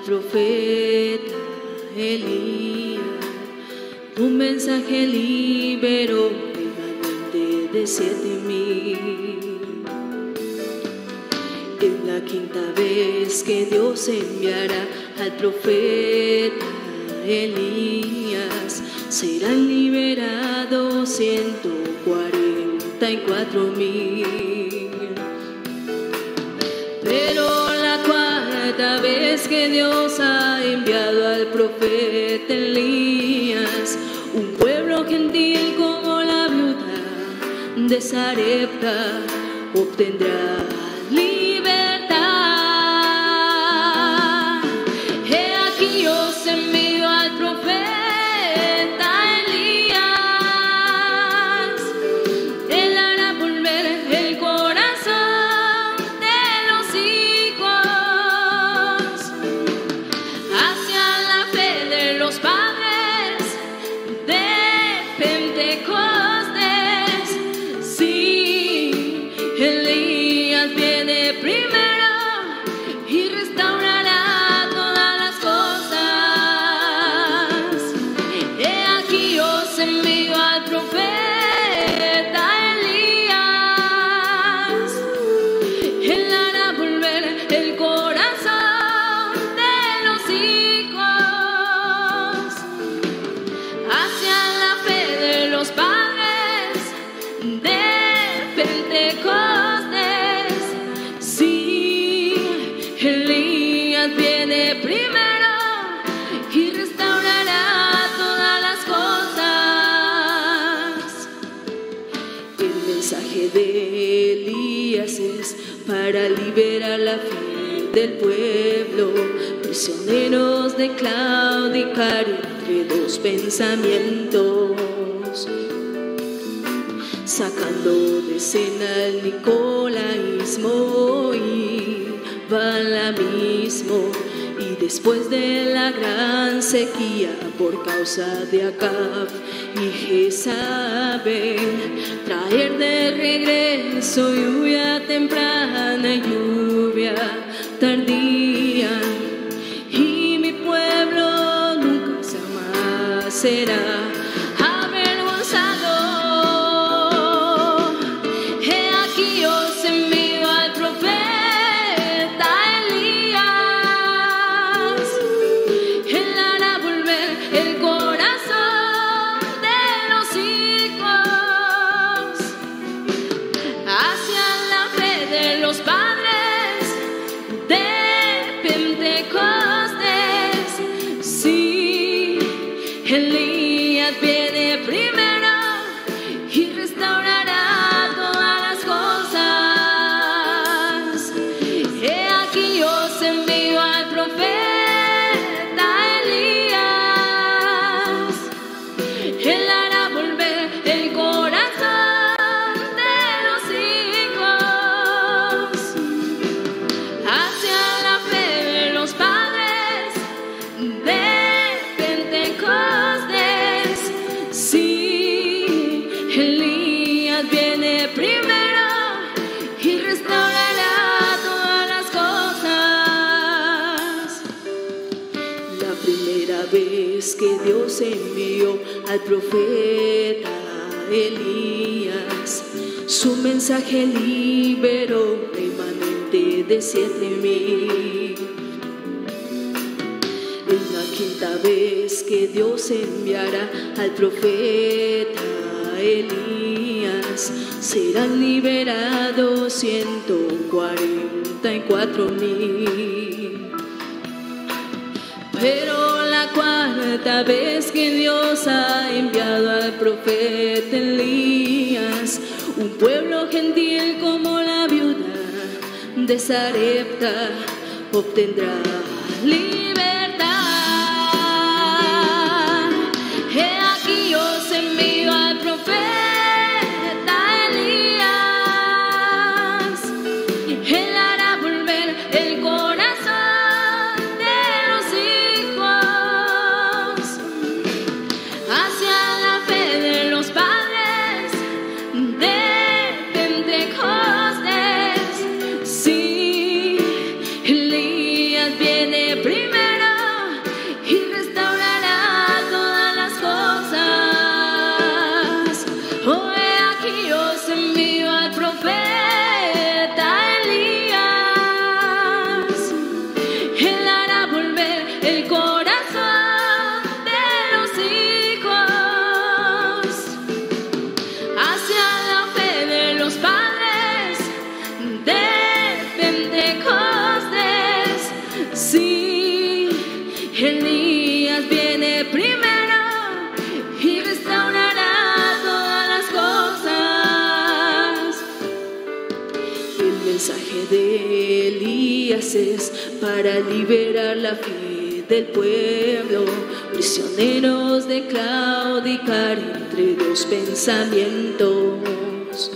profeta Elías. Un mensaje liberó remanente de 7,000. Es la quinta vez que Dios enviará al profeta Elías. Serán liberados 144,000. Pero la cuarta vez que Dios ha enviado al profeta Elías, un pueblo gentil como la viuda de Sarepta obtendrá libertad. He aquí os envío al profeta Elías. Él hará volver el corazón de los hijos hacia la fe de los padres de Pentecostés. Sí, Elías viene primero y restaurará todas las cosas. He aquí os envío al profeta Elías. Él hará volver el corazón de los hijos hacia la fe de los padres de Pentecostés. Sí, Elías viene primero y restaurará todas las cosas. El mensaje de Elías es para liberar la fe del pueblo, prisioneros de claudicar entre dos pensamientos, sacando de escena el nicolaísmo y balaamismo. Y después de la gran sequía por causa de Acab y Jezabel, traer de regreso lluvia temprana y lluvia tardía. Y mi pueblo nunca jamás será avergonzado. He aquí os envío al profeta Elías. Él hará volver el corazón de los hijos hacia la fe de los padres de Pentecostés. Sí, Elías viene primero y restaurará todas las cosas. He aquí os envío al profeta Elías. Él hará volver el corazón de los hijos hacia la fe de los padres de Pentecostés. Sí, Elías viene primero y restaurará todas las cosas. La primera vez que Dios envió al profeta Elías, su mensaje liberó remanente de 7,000. Es la quinta vez que Dios enviará al profeta Elías. Serán liberados 144,000. Pero la cuarta vez que Dios ha enviado al profeta Elías, un pueblo gentil como la viuda de Sarepta obtendrá libertad. He aquí os envío al profeta Elías. Él hará volver el corazón de los hijos hacia la fe de los padres de Pentecostés. Sí, Elías viene primero de Elías es para liberar la fe del pueblo, prisioneros de claudicar entre dos pensamientos,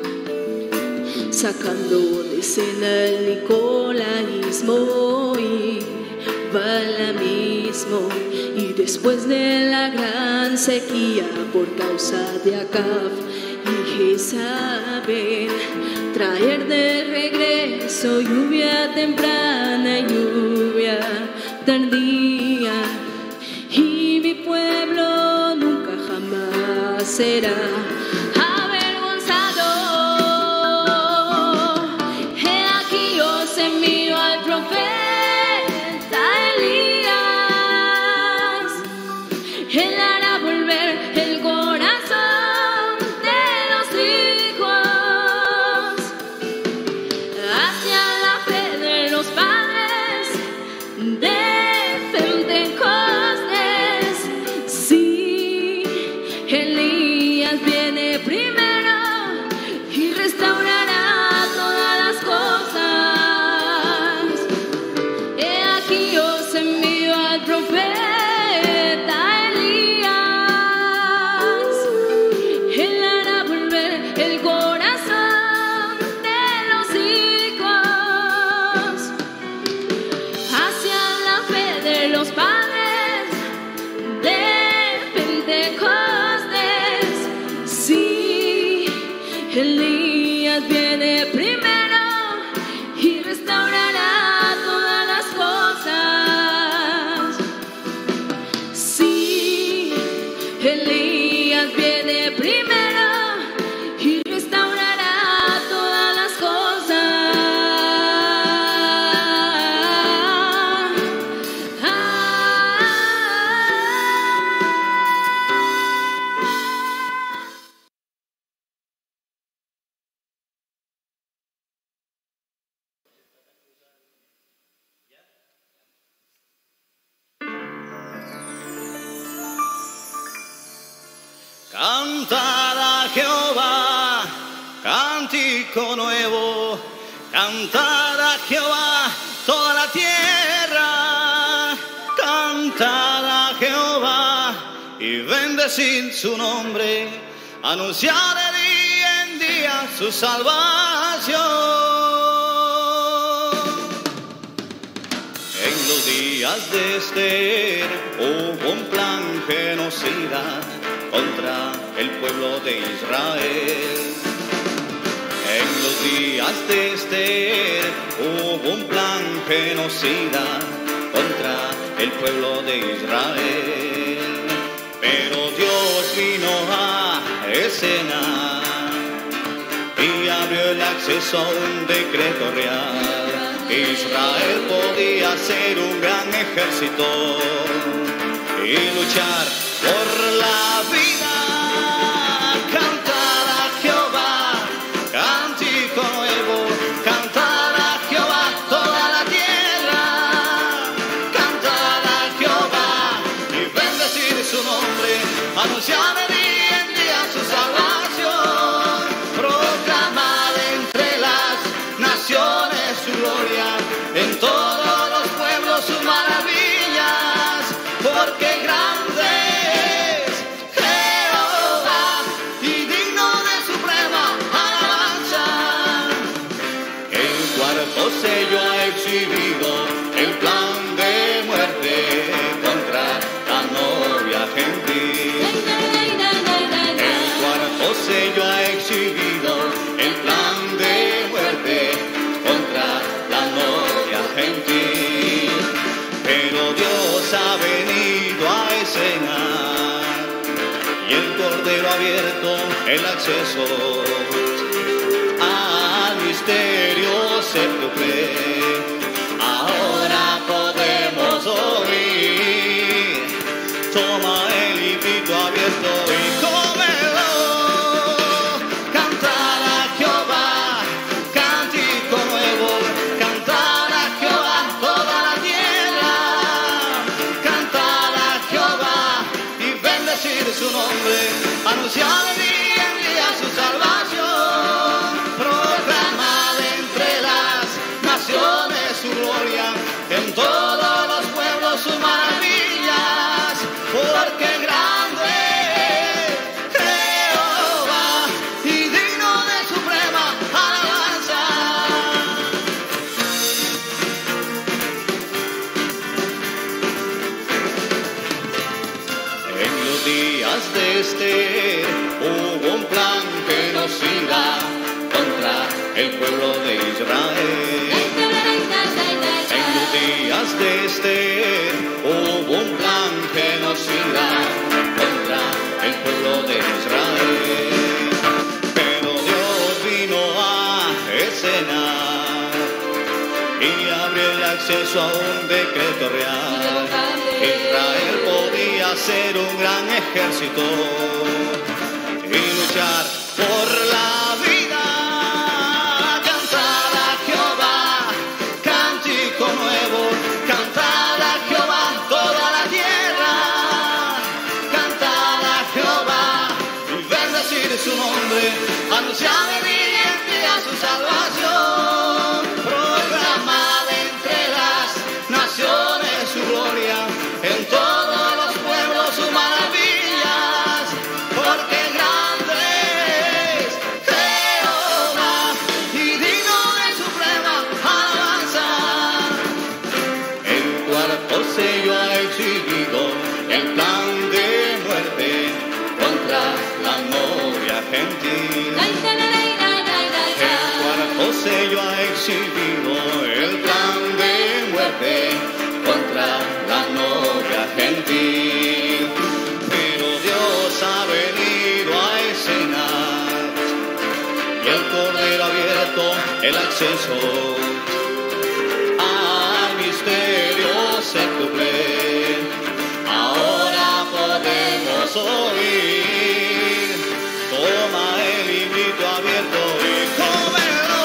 sacando de escena el nicolaísmo y balamismo, y después de la gran sequía por causa de Acab y Jezabel, traer de regreso lluvia temprana y lluvia tardía, y mi pueblo nunca jamás será avergonzado. He aquí os envío al profeta Elías, él hará volver el corazón de los hijos hacia la fe de los padres de Pentecostés. Sí, Elías viene primero y restaurará todas las cosas. He aquí os envío al profeta Elías, él hará volver el corazón de los hijos hacia la fe de los padres de Pentecostés. Sí, Elías viene primero y restaurará todas las cosas. Sí, Elías viene primero y restaurará todas las cosas. Cantar a Jehová, cántico nuevo, cantar a Jehová toda la tierra, cantar a Jehová y bendecir su nombre, anunciar de día en día su salvación. En los días de Esther hubo un plan genocida contra el pueblo de Israel. En los días de Esther hubo un plan genocida contra el pueblo de Israel. Pero Dios vino a escena y abrió el acceso a un decreto real. Israel podía ser un gran ejército y luchar por la vida. Cantar a Jehová, cántico nuevo, cantar a Jehová toda la tierra, cantar a Jehová y bendecir su nombre, anunciar de día en día su salvación, proclamar entre las naciones su gloria, en todos los pueblos sus maravillas, porque grande es Jehová y digno de suprema alabanza. El cuarto sello ha exhibido el plan de muerte contra la novia gentil. El cuarto sello ha exhibido el plan de muerte contra la novia gentil. Pero Dios ha venido a escena y el Cordero ha abierto el acceso al misterio séptuple. Ahora podemos oír, toma el librito abierto y cómelo. Cantar a Jehová, cántico nuevo, cantar a Jehová toda la tierra, cantar a Jehová y bendecir su nombre, anunciar de día en día su salvación, proclamar entre las el pueblo de Israel. En los días de Esther hubo un plan genocida contra el pueblo de Israel. Pero Dios vino a escenar y abrió el acceso a un decreto real. Israel podía ser un gran ejército y luchar por la vida. Cantar a Jehová, cántico nuevo, cantar a Jehová toda la tierra. Cantar a Jehová y bendecir su nombre, anunciar el día en día su salvación. Proclamar entre las naciones su gloria, en todos los pueblos sus maravillas, porque grande es Jehová y digno de suprema alabanza. El cuarto sello ha exhibido el plan de muerte contra la novia gentil. El cuarto sello ha exhibido el plan de muerte contra la novia gentil. Pero Dios ha venido a escenar y el cordero ha abierto el acceso al misterio séptuple. Ahora podemos oír, toma el librito abierto y cómelo.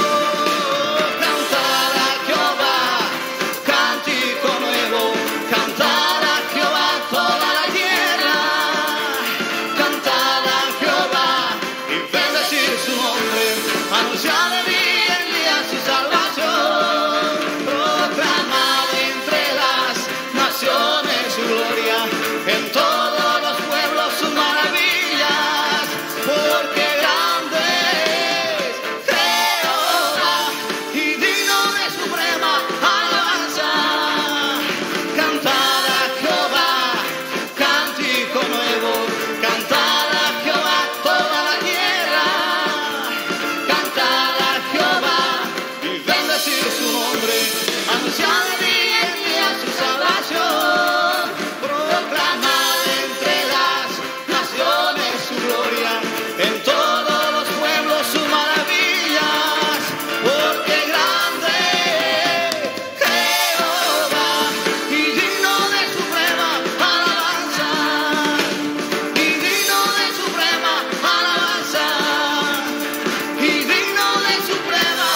Cantar a Jehová, cántico nuevo, cantar a Jehová toda la tierra. Cantar a Jehová y bendecir su nombre, anunciar de día en día su salvación. Proclamar entre las naciones su gloria, en todos los pueblos sus maravillas, porque grande es Jehová y digno de suprema alabanza. Cantar a Jehová, cántico nuevo, cantar a Jehová toda la tierra. Cantar a Jehová y bendecir su nombre, anunciar de día en día su salvación. Proclamar entre las naciones su gloria, en todos los pueblos sus maravillas, porque grande es Jehová y digno de suprema alabanza. Y digno de suprema alabanza. Y digno de suprema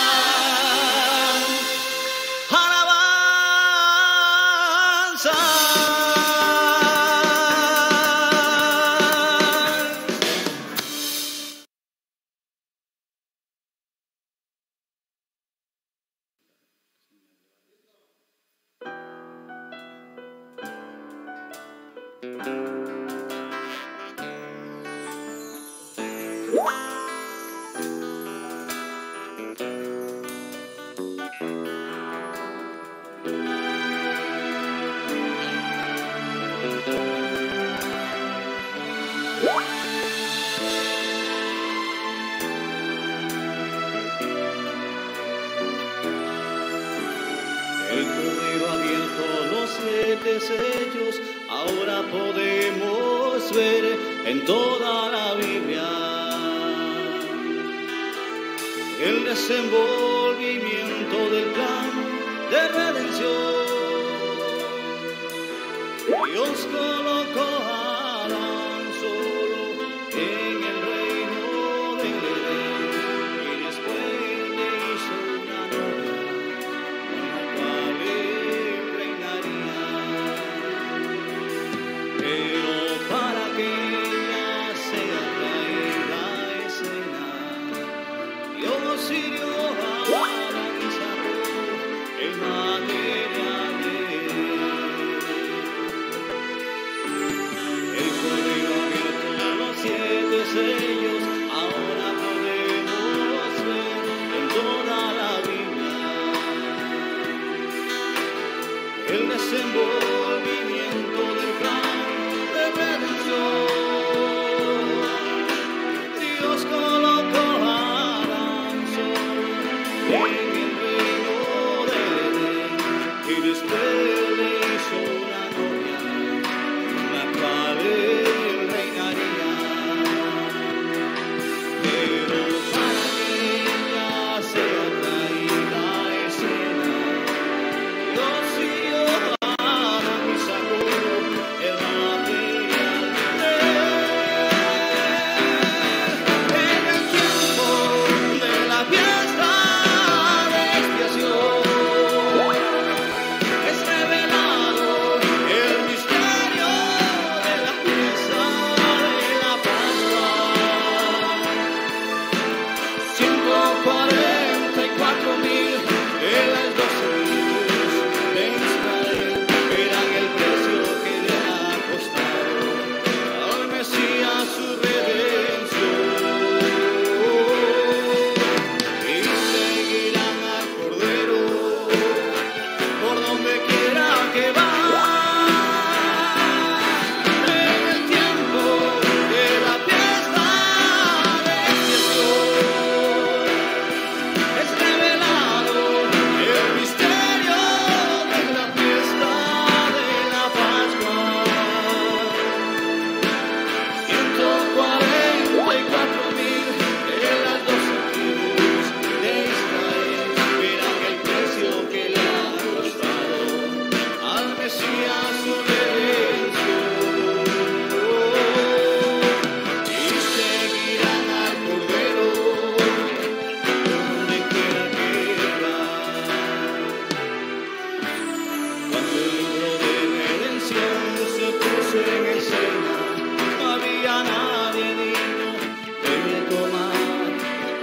alabanza. El cordero ha abierto los 7 sellos, ahora podemos ver en toda la Biblia el desenvolvimiento del plan de redención. Dios colocó a Adán solo en el reino del Edén y después le hizo una novia con la cual él reinaría. Pero para que ella sea traída a escena, Dios hirió a Adán y sacó el material de él.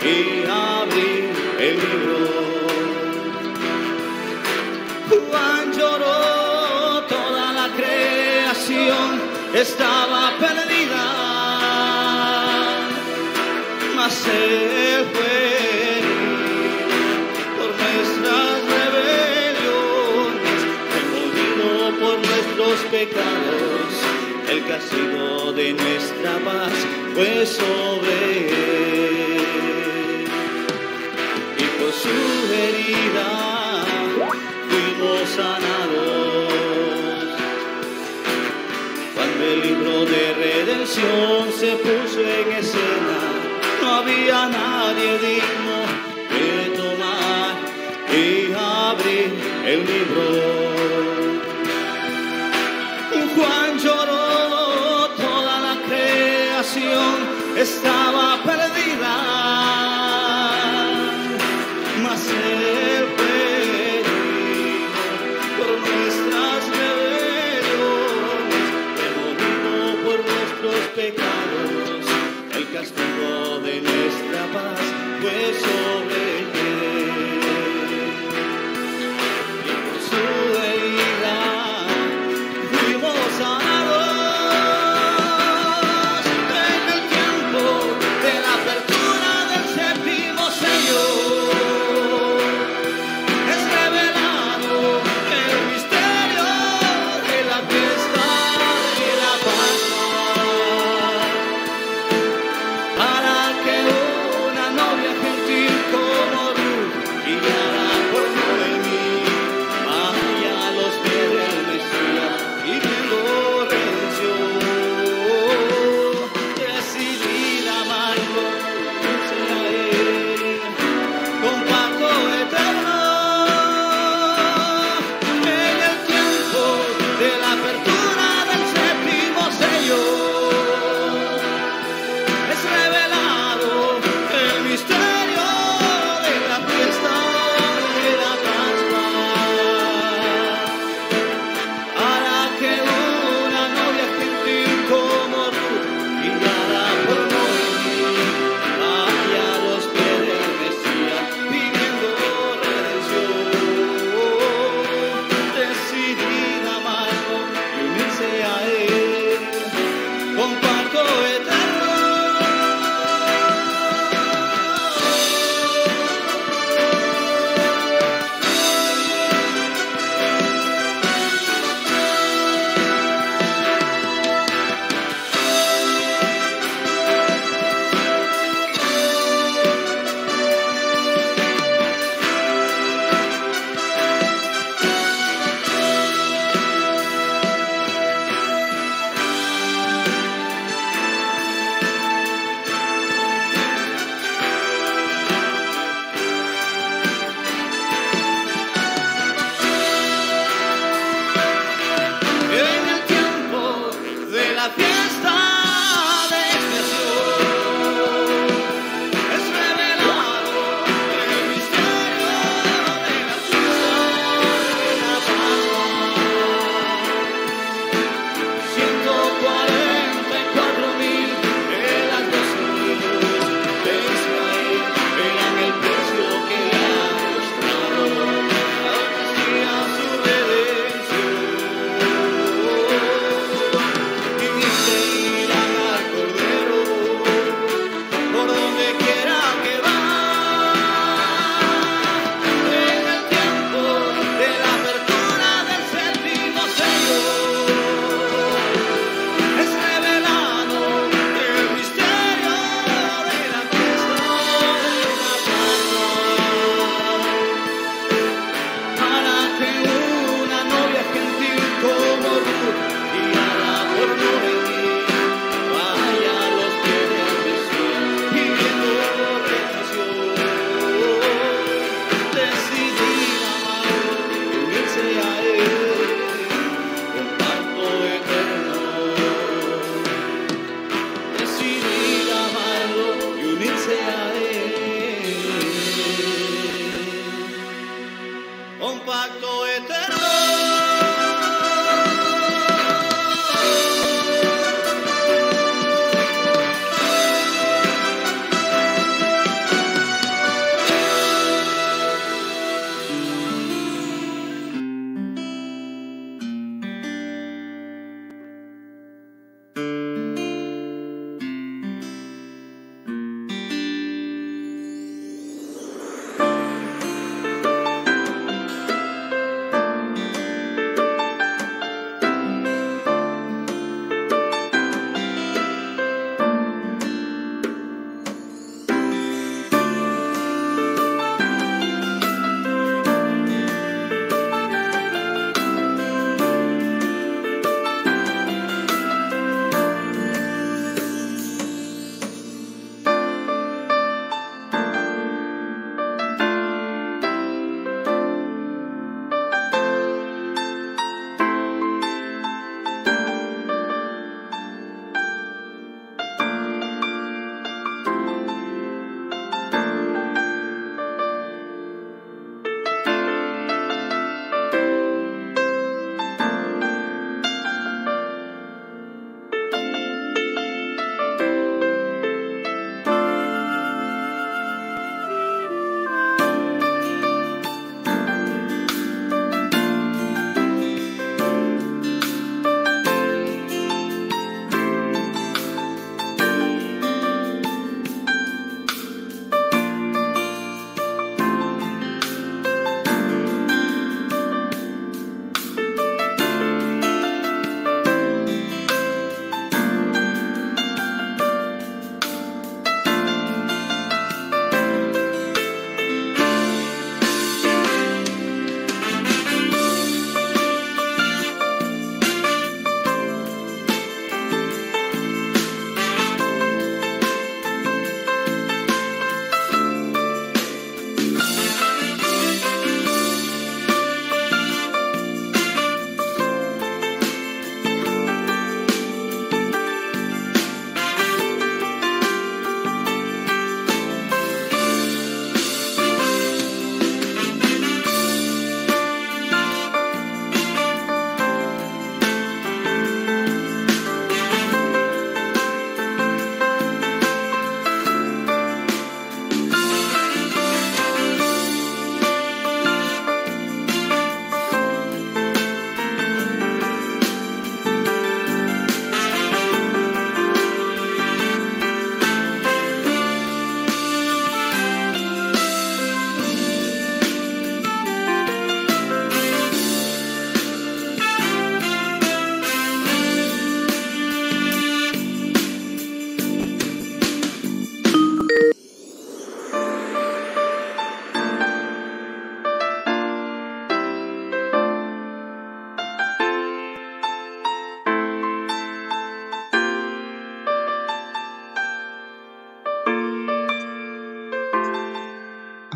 y abrí el libro. Juan lloró, toda la creación estaba perdida, mas él fue por nuestras rebeliones, demolido por nuestros pecados, el castigo de nuestra paz fue sobre él, y por su herida fuimos sanados. Cuando el libro de redención se puso en escena, no había nadie digno de tomar y abrir el libro. Juan lloró, toda la creación estaba perdida, mas él fue por nuestras rebeliones, demolido por nuestros pecados, el castigo de nuestra paz fue sobre él, y por su herida fuimos sanados. En el tiempo de la apertura del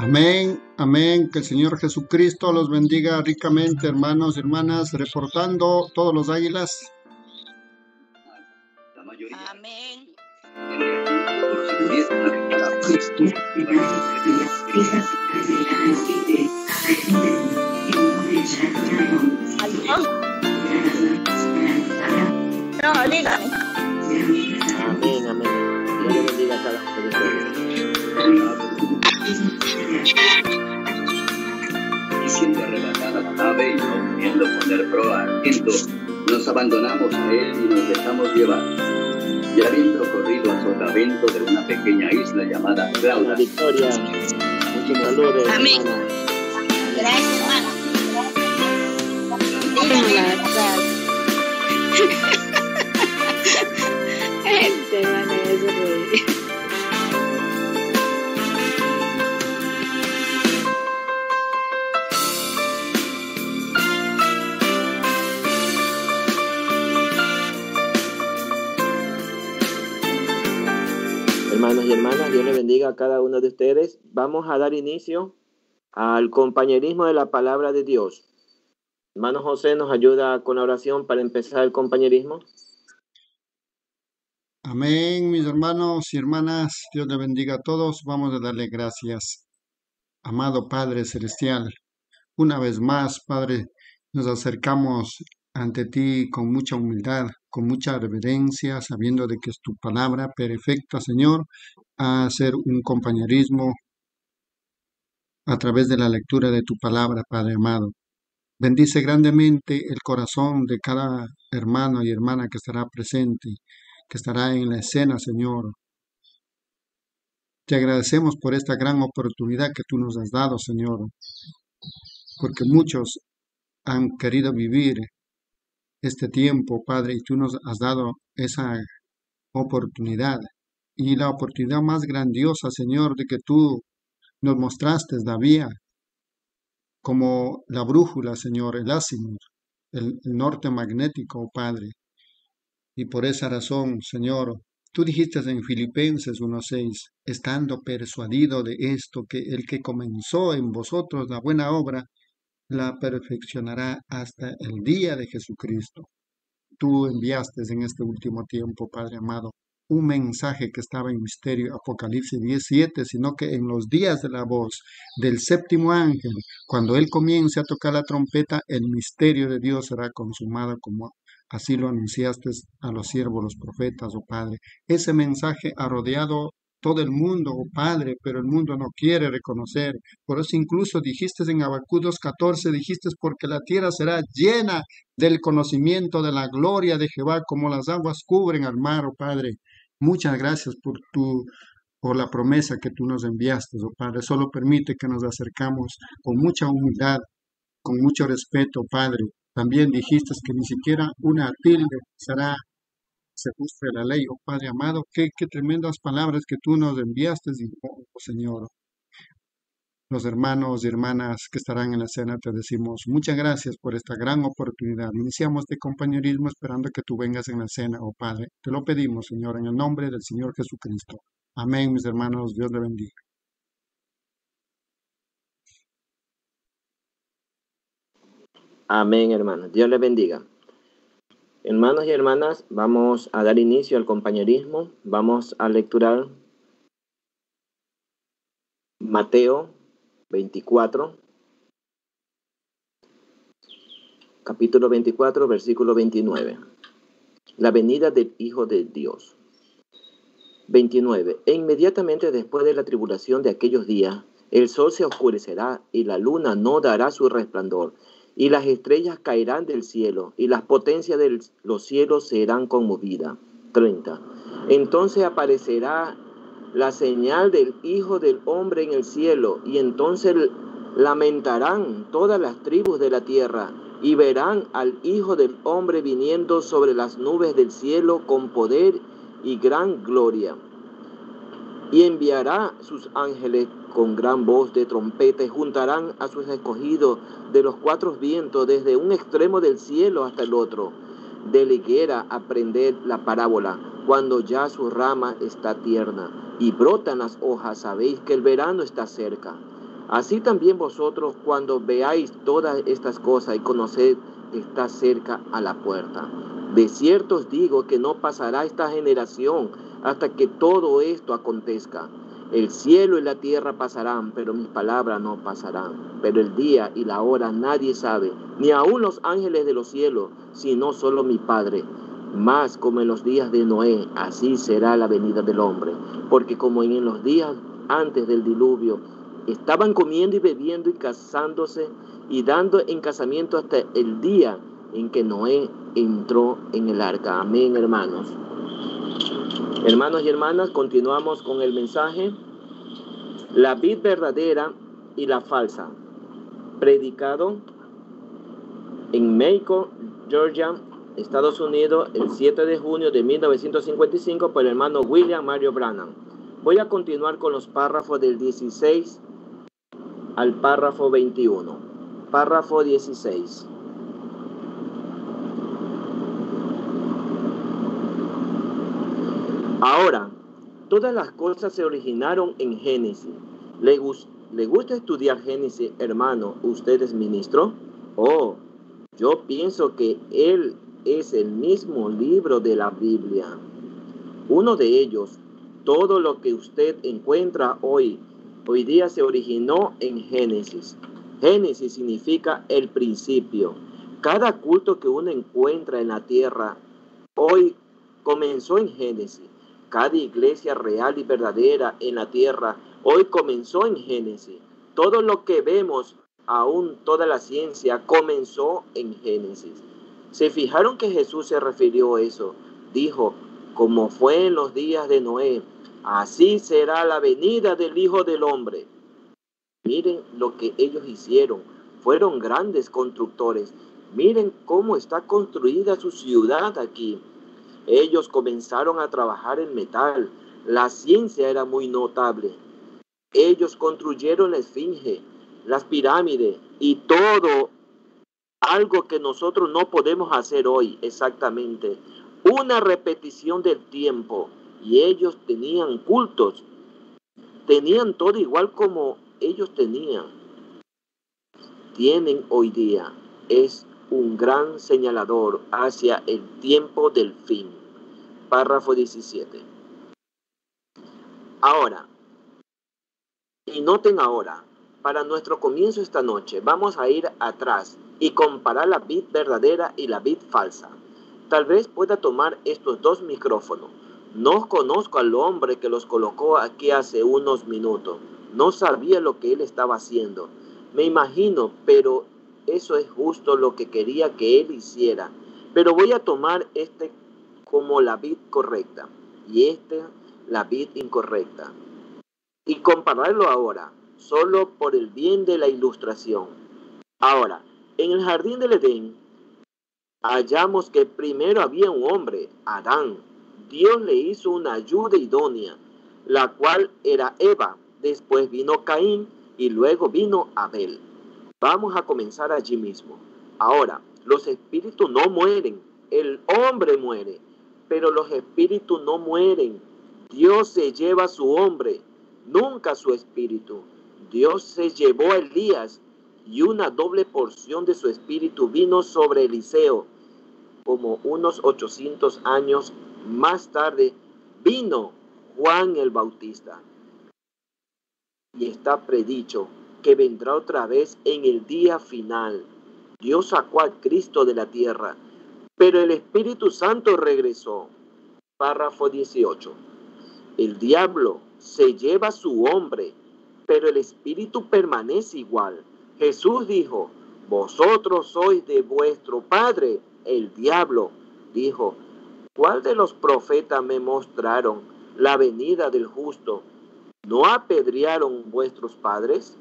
Amén, amén. Que el Señor Jesucristo los bendiga ricamente, hermanos y hermanas, reportando todos los águilas. Amén. No, dígame. Amén, amén. Dios le bendiga a cada uno de ustedes. Siendo arrebatada la nave y no pudiendo poner proa al viento, nos abandonamos a él y nos dejamos llevar. Ya habiendo corrido a sotavento de una pequeña isla llamada Claudia. Victoria, muchos saludos. Amén. Hermana. Gracias, hermano. Este man es rey. Hermanos y hermanas, Dios le bendiga a cada uno de ustedes. Vamos a dar inicio al compañerismo de la palabra de Dios. Hermano José nos ayuda con la oración para empezar el compañerismo. Amén, mis hermanos y hermanas. Dios le bendiga a todos. Vamos a darle gracias. Amado Padre Celestial, una vez más, Padre, nos acercamos ante ti con mucha humildad, con mucha reverencia, sabiendo de que es tu palabra perfecta, Señor, a hacer un compañerismo a través de la lectura de tu palabra, Padre amado. Bendice grandemente el corazón de cada hermano y hermana que estará presente, que estará en la escena, Señor. Te agradecemos por esta gran oportunidad que tú nos has dado, Señor, porque muchos han querido vivir este tiempo, Padre, y tú nos has dado esa oportunidad. Y la oportunidad más grandiosa, Señor, de que tú nos mostraste la vía como la brújula, Señor, el azimut, el norte magnético, Padre. Y por esa razón, Señor, tú dijiste en Filipenses 1:6, estando persuadido de esto, que el que comenzó en vosotros la buena obra, la perfeccionará hasta el día de Jesucristo. Tú enviaste en este último tiempo, Padre amado, un mensaje que estaba en misterio, Apocalipsis 17, sino que en los días de la voz del séptimo ángel, cuando él comience a tocar la trompeta, el misterio de Dios será consumado, como así lo anunciaste a los siervos, los profetas, oh Padre. Ese mensaje ha rodeado todo el mundo, oh Padre, pero el mundo no quiere reconocer. Por eso incluso dijiste en Habacuc 2:14, dijiste, porque la tierra será llena del conocimiento de la gloria de Jehová, como las aguas cubren al mar, oh Padre. Muchas gracias por la promesa que tú nos enviaste, oh Padre. Solo permite que nos acercamos con mucha humildad, con mucho respeto, Padre. También dijiste que ni siquiera una tilde se ajuste a la ley, oh Padre amado. Qué tremendas palabras que tú nos enviaste, oh Señor. Los hermanos y hermanas que estarán en la cena, te decimos muchas gracias por esta gran oportunidad. Iniciamos este compañerismo esperando que tú vengas en la cena, oh Padre. Te lo pedimos, Señor, en el nombre del Señor Jesucristo. Amén, mis hermanos. Dios le bendiga. Amén, hermanos. Dios les bendiga. Hermanos y hermanas, vamos a dar inicio al compañerismo. Vamos a lecturar Mateo 24, capítulo 24, versículo 29. La venida del Hijo de Dios. 29. E inmediatamente después de la tribulación de aquellos días, el sol se oscurecerá y la luna no dará su resplandor, y las estrellas caerán del cielo, y las potencias de los cielos serán conmovidas. 30. Entonces aparecerá la señal del Hijo del Hombre en el cielo, y entonces lamentarán todas las tribus de la tierra, y verán al Hijo del Hombre viniendo sobre las nubes del cielo con poder y gran gloria. Y enviará sus ángeles con gran voz de trompeta, y juntarán a sus escogidos de los cuatro vientos, desde un extremo del cielo hasta el otro. De la higuera aprended la parábola, cuando ya su rama está tierna y brotan las hojas, sabéis que el verano está cerca. Así también vosotros, cuando veáis todas estas cosas y conoced que está cerca a la puerta. De cierto os digo que no pasará esta generación hasta que todo esto acontezca. El cielo y la tierra pasarán, pero mis palabras no pasarán. Pero el día y la hora nadie sabe, ni aun los ángeles de los cielos, sino solo mi Padre. Mas como en los días de Noé, así será la venida del hombre. Porque como en los días antes del diluvio, estaban comiendo y bebiendo y casándose y dando en casamiento hasta el día en que Noé entró en el arca. Amén, hermanos. Hermanos y hermanas, continuamos con el mensaje. La vid verdadera y la falsa. Predicado en Macon, Georgia, Estados Unidos, el 7 de junio de 1955 por el hermano William Mario Branham. Voy a continuar con los párrafos del 16 al párrafo 21. Párrafo 16. Ahora, todas las cosas se originaron en Génesis. ¿Le gusta estudiar Génesis, hermano? ¿Usted es ministro? Oh, yo pienso que él es el mismo libro de la Biblia. Uno de ellos, todo lo que usted encuentra hoy día se originó en Génesis. Génesis significa el principio. Cada culto que uno encuentra en la tierra hoy comenzó en Génesis. Cada iglesia real y verdadera en la tierra hoy comenzó en Génesis. Todo lo que vemos, aún toda la ciencia, comenzó en Génesis. ¿Se fijaron que Jesús se refirió a eso? Dijo, como fue en los días de Noé, así será la venida del Hijo del Hombre. Miren lo que ellos hicieron. Fueron grandes constructores. Miren cómo está construida su ciudad aquí. Ellos comenzaron a trabajar en metal. La ciencia era muy notable. Ellos construyeron la esfinge, las pirámides y todo, algo que nosotros no podemos hacer hoy exactamente. Una repetición del tiempo. Y ellos tenían cultos. Tenían todo igual como ellos tenían. Tienen hoy día. Es un gran señalador hacia el tiempo del fin. Párrafo 17. Ahora, y noten ahora, para nuestro comienzo esta noche, vamos a ir atrás y comparar la vid verdadera y la vid falsa. Tal vez pueda tomar estos dos micrófonos. No conozco al hombre que los colocó aquí hace unos minutos. No sabía lo que él estaba haciendo. Me imagino, pero eso es justo lo que quería que él hiciera. Pero voy a tomar este como la vid correcta y este la vid incorrecta. Y compararlo ahora, solo por el bien de la ilustración. Ahora, en el jardín del Edén, hallamos que primero había un hombre, Adán. Dios le hizo una ayuda idónea, la cual era Eva. Después vino Caín y luego vino Abel. Vamos a comenzar allí mismo. Ahora, los espíritus no mueren, el hombre muere, pero los espíritus no mueren. Dios se lleva a su hombre, nunca su espíritu. Dios se llevó a Elías y una doble porción de su espíritu vino sobre Eliseo. Como unos 800 años más tarde vino Juan el Bautista. Y está predicho que vendrá otra vez en el día final. Dios sacó a Cristo de la tierra, pero el Espíritu Santo regresó. Párrafo 18. El diablo se lleva a su hombre, pero el Espíritu permanece igual. Jesús dijo, vosotros sois de vuestro padre, el diablo. Dijo, ¿cuál de los profetas me mostraron la venida del justo? ¿No apedrearon vuestros padres?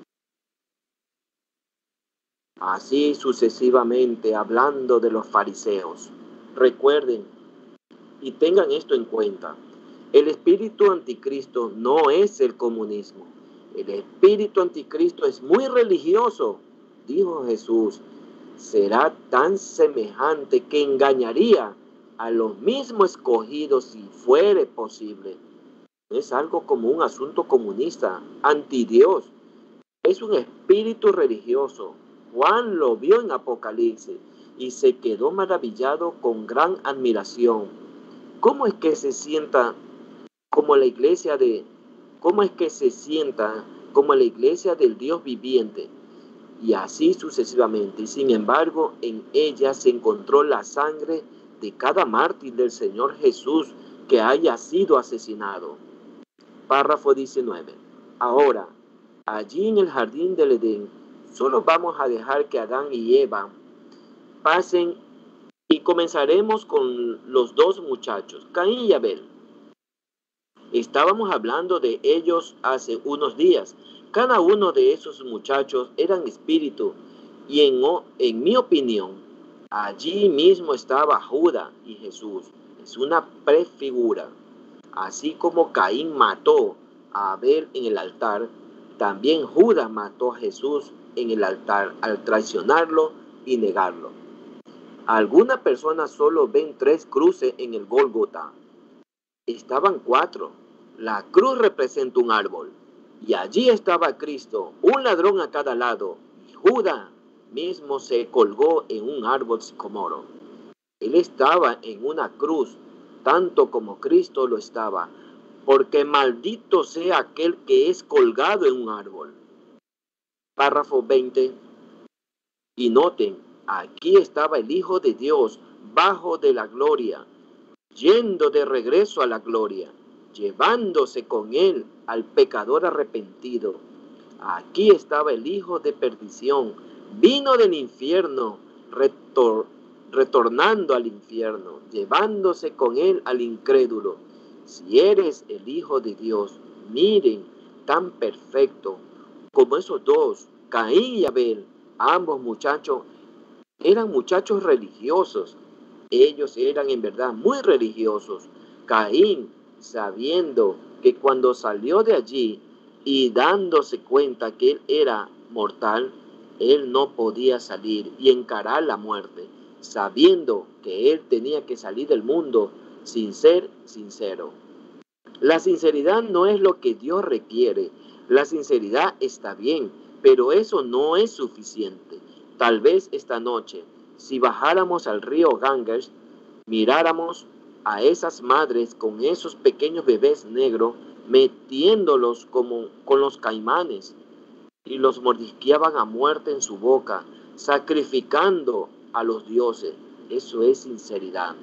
Así sucesivamente, hablando de los fariseos. Recuerden y tengan esto en cuenta. El espíritu anticristo no es el comunismo. El espíritu anticristo es muy religioso, dijo Jesús. Será tan semejante que engañaría a los mismos escogidos si fuere posible. Es algo como un asunto comunista, anti Dios. Es un espíritu religioso. Juan lo vio en Apocalipsis y se quedó maravillado con gran admiración. ¿Cómo es que se sienta como la iglesia del Dios viviente? Y así sucesivamente. Y sin embargo, en ella se encontró la sangre de cada mártir del Señor Jesús que haya sido asesinado. Párrafo 19. Ahora, allí en el jardín del Edén, solo vamos a dejar que Adán y Eva pasen y comenzaremos con los dos muchachos, Caín y Abel. Estábamos hablando de ellos hace unos días. Cada uno de esos muchachos eran espíritu y en mi opinión, allí mismo estaba Judas y Jesús. Es una prefigura. Así como Caín mató a Abel en el altar, también Judas mató a Jesús en el altar al traicionarlo y negarlo. Algunas personas solo ven 3 cruces en el Gólgota. Estaban 4. La cruz representa un árbol. Y allí estaba Cristo, un ladrón a cada lado. Y Judas mismo se colgó en un árbol sicomoro. Él estaba en una cruz, tanto como Cristo lo estaba, porque maldito sea aquel que es colgado en un árbol. Párrafo 20. Y noten, aquí estaba el Hijo de Dios, bajo de la gloria, yendo de regreso a la gloria, llevándose con él al pecador arrepentido. Aquí estaba el hijo de perdición, vino del infierno, retornando al infierno, llevándose con él al incrédulo. Si eres el Hijo de Dios, miren, tan perfecto como esos dos, Caín y Abel, ambos muchachos, eran muchachos religiosos. Ellos eran en verdad muy religiosos. Caín, sabiendo que cuando salió de allí y dándose cuenta que él era mortal, él no podía salir y encarar la muerte, sabiendo que él tenía que salir del mundo sin ser sincero. La sinceridad no es lo que Dios requiere. La sinceridad está bien, pero eso no es suficiente. Tal vez esta noche, si bajáramos al río Ganges, miráramos a esas madres con esos pequeños bebés negros, metiéndolos como con los caimanes, y los mordisqueaban a muerte en su boca, sacrificando a los dioses. Eso es sinceridad.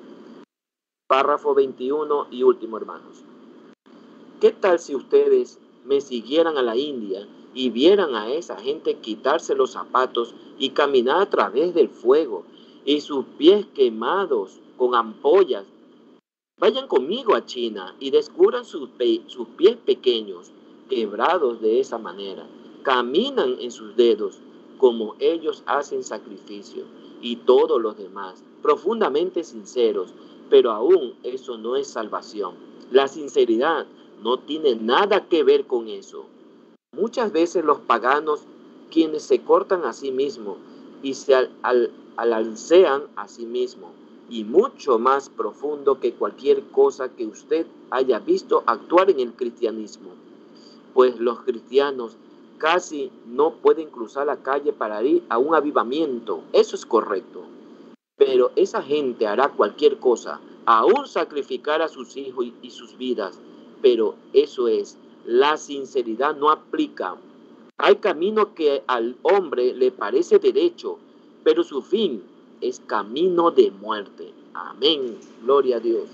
Párrafo 21 y último, hermanos. ¿Qué tal si ustedes me siguieran a la India y vieran a esa gente quitarse los zapatos y caminar a través del fuego y sus pies quemados con ampollas? Vayan conmigo a China y descubran sus pies pequeños, quebrados de esa manera. Caminan en sus dedos como ellos hacen sacrificio, y todos los demás, profundamente sinceros, pero aún eso no es salvación. La sinceridad no tiene nada que ver con eso. Muchas veces los paganos, quienes se cortan a sí mismos y se alancean a sí mismos, y mucho más profundo que cualquier cosa que usted haya visto actuar en el cristianismo, pues los cristianos casi no pueden cruzar la calle para ir a un avivamiento. Eso es correcto. Pero esa gente hará cualquier cosa, aún sacrificar a sus hijos y sus vidas. Pero eso es, la sinceridad no aplica. Hay camino que al hombre le parece derecho, pero su fin es camino de muerte. Amén. Gloria a Dios.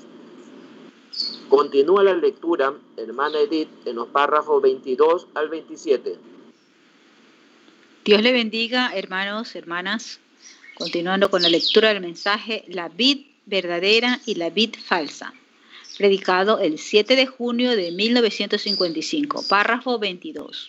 Continúa la lectura, hermana Edith, en los párrafos 22 al 27. Dios le bendiga, hermanos, hermanas. Continuando con la lectura del mensaje, la vid verdadera y la vid falsa. Predicado el 7 de junio de 1955, párrafo 22.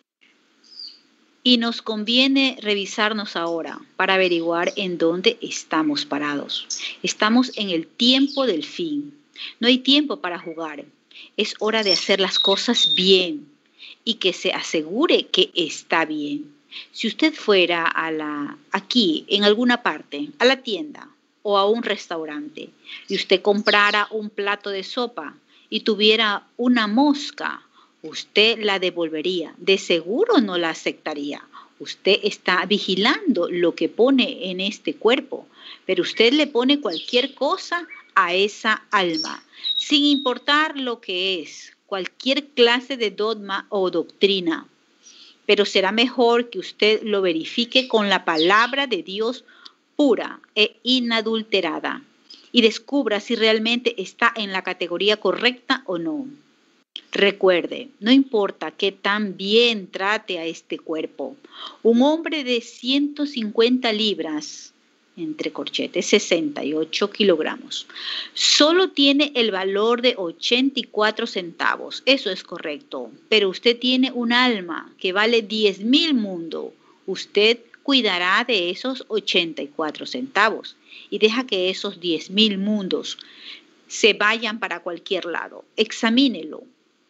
Y nos conviene revisarnos ahora para averiguar en dónde estamos parados. Estamos en el tiempo del fin. No hay tiempo para jugar. Es hora de hacer las cosas bien y que se asegure que está bien. Si usted fuera aquí, en alguna parte, a la tienda o a un restaurante, y usted comprara un plato de sopa y tuviera una mosca usted la devolvería. De seguro no la aceptaría. Usted está vigilando lo que pone en este cuerpo, pero usted le pone cualquier cosa a esa alma, sin importar lo que es, cualquier clase de dogma o doctrina. Pero será mejor que usted lo verifique con la palabra de Dios pura e inadulterada y descubra si realmente está en la categoría correcta o no. Recuerde, no importa qué tan bien trate a este cuerpo, un hombre de 150 libras, entre corchetes 68 kilogramos, solo tiene el valor de 84 centavos. Eso es correcto, pero usted tiene un alma que vale 10,000 mundos. Usted cuidará de esos 84 centavos y deja que esos 10,000 mundos se vayan para cualquier lado. Examínelo.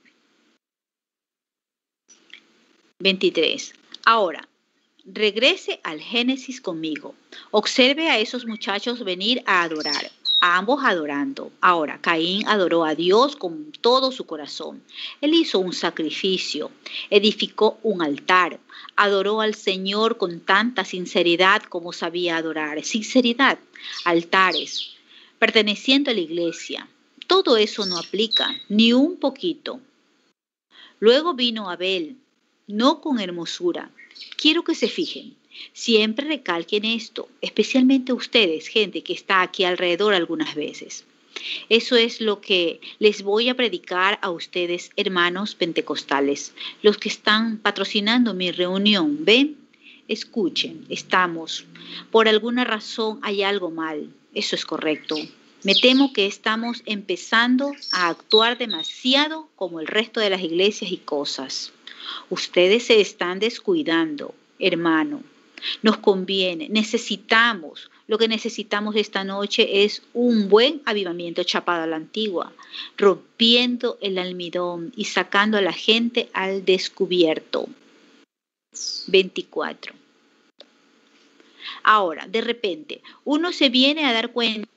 23. Ahora, regrese al Génesis conmigo. Observe a esos muchachos venir a adorar, a ambos adorando. Ahora, Caín adoró a Dios con todo su corazón. Él hizo un sacrificio, edificó un altar, adoró al Señor con tanta sinceridad como sabía adorar. Sinceridad, altares, perteneciendo a la iglesia. Todo eso no aplica, ni un poquito. Luego vino Abel, no con hermosura. Quiero que se fijen, siempre recalquen esto, especialmente ustedes, gente que está aquí alrededor algunas veces. Eso es lo que les voy a predicar a ustedes, hermanos pentecostales, los que están patrocinando mi reunión. ¿Ven? Escuchen, por alguna razón hay algo mal. Eso es correcto. Me temo que estamos empezando a actuar demasiado como el resto de las iglesias y cosas. Ustedes se están descuidando, hermano. Nos conviene, lo que necesitamos esta noche es un buen avivamiento chapado a la antigua, rompiendo el almidón y sacando a la gente al descubierto. 24. Ahora, de repente, uno se viene a dar cuenta.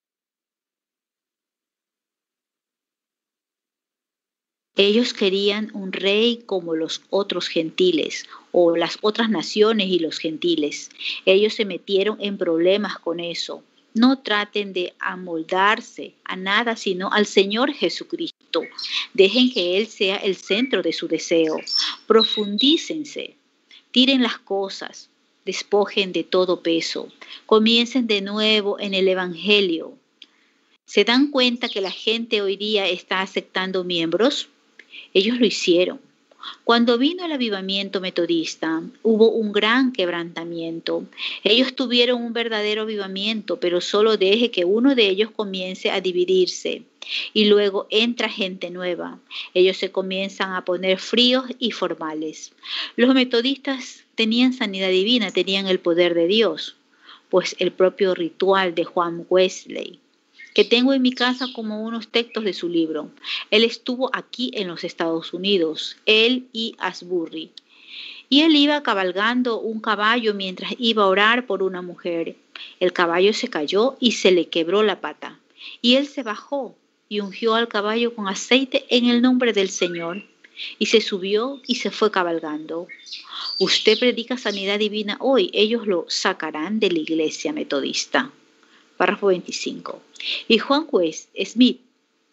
Ellos querían un rey como los otros gentiles o las otras naciones y los gentiles. Ellos se metieron en problemas con eso. No traten de amoldarse a nada sino al Señor Jesucristo. Dejen que Él sea el centro de su deseo. Profundícense. Tiren las cosas. Despojen de todo peso. Comiencen de nuevo en el Evangelio. ¿Se dan cuenta que la gente hoy día está aceptando miembros? Ellos lo hicieron. Cuando vino el avivamiento metodista, hubo un gran quebrantamiento. Ellos tuvieron un verdadero avivamiento, pero solo deje que uno de ellos comience a dividirse. Y luego entra gente nueva. Ellos se comienzan a poner fríos y formales. Los metodistas tenían sanidad divina, tenían el poder de Dios, pues el propio ritual de Juan Wesley, que tengo en mi casa como unos textos de su libro. Él estuvo aquí en los Estados Unidos, él y Asbury. Y él iba cabalgando un caballo mientras iba a orar por una mujer. El caballo se cayó y se le quebró la pata. Y él se bajó y ungió al caballo con aceite en el nombre del Señor. Y se subió y se fue cabalgando. Usted predica sanidad divina hoy, ellos lo sacarán de la iglesia metodista. Párrafo 25. Y Juan Smith,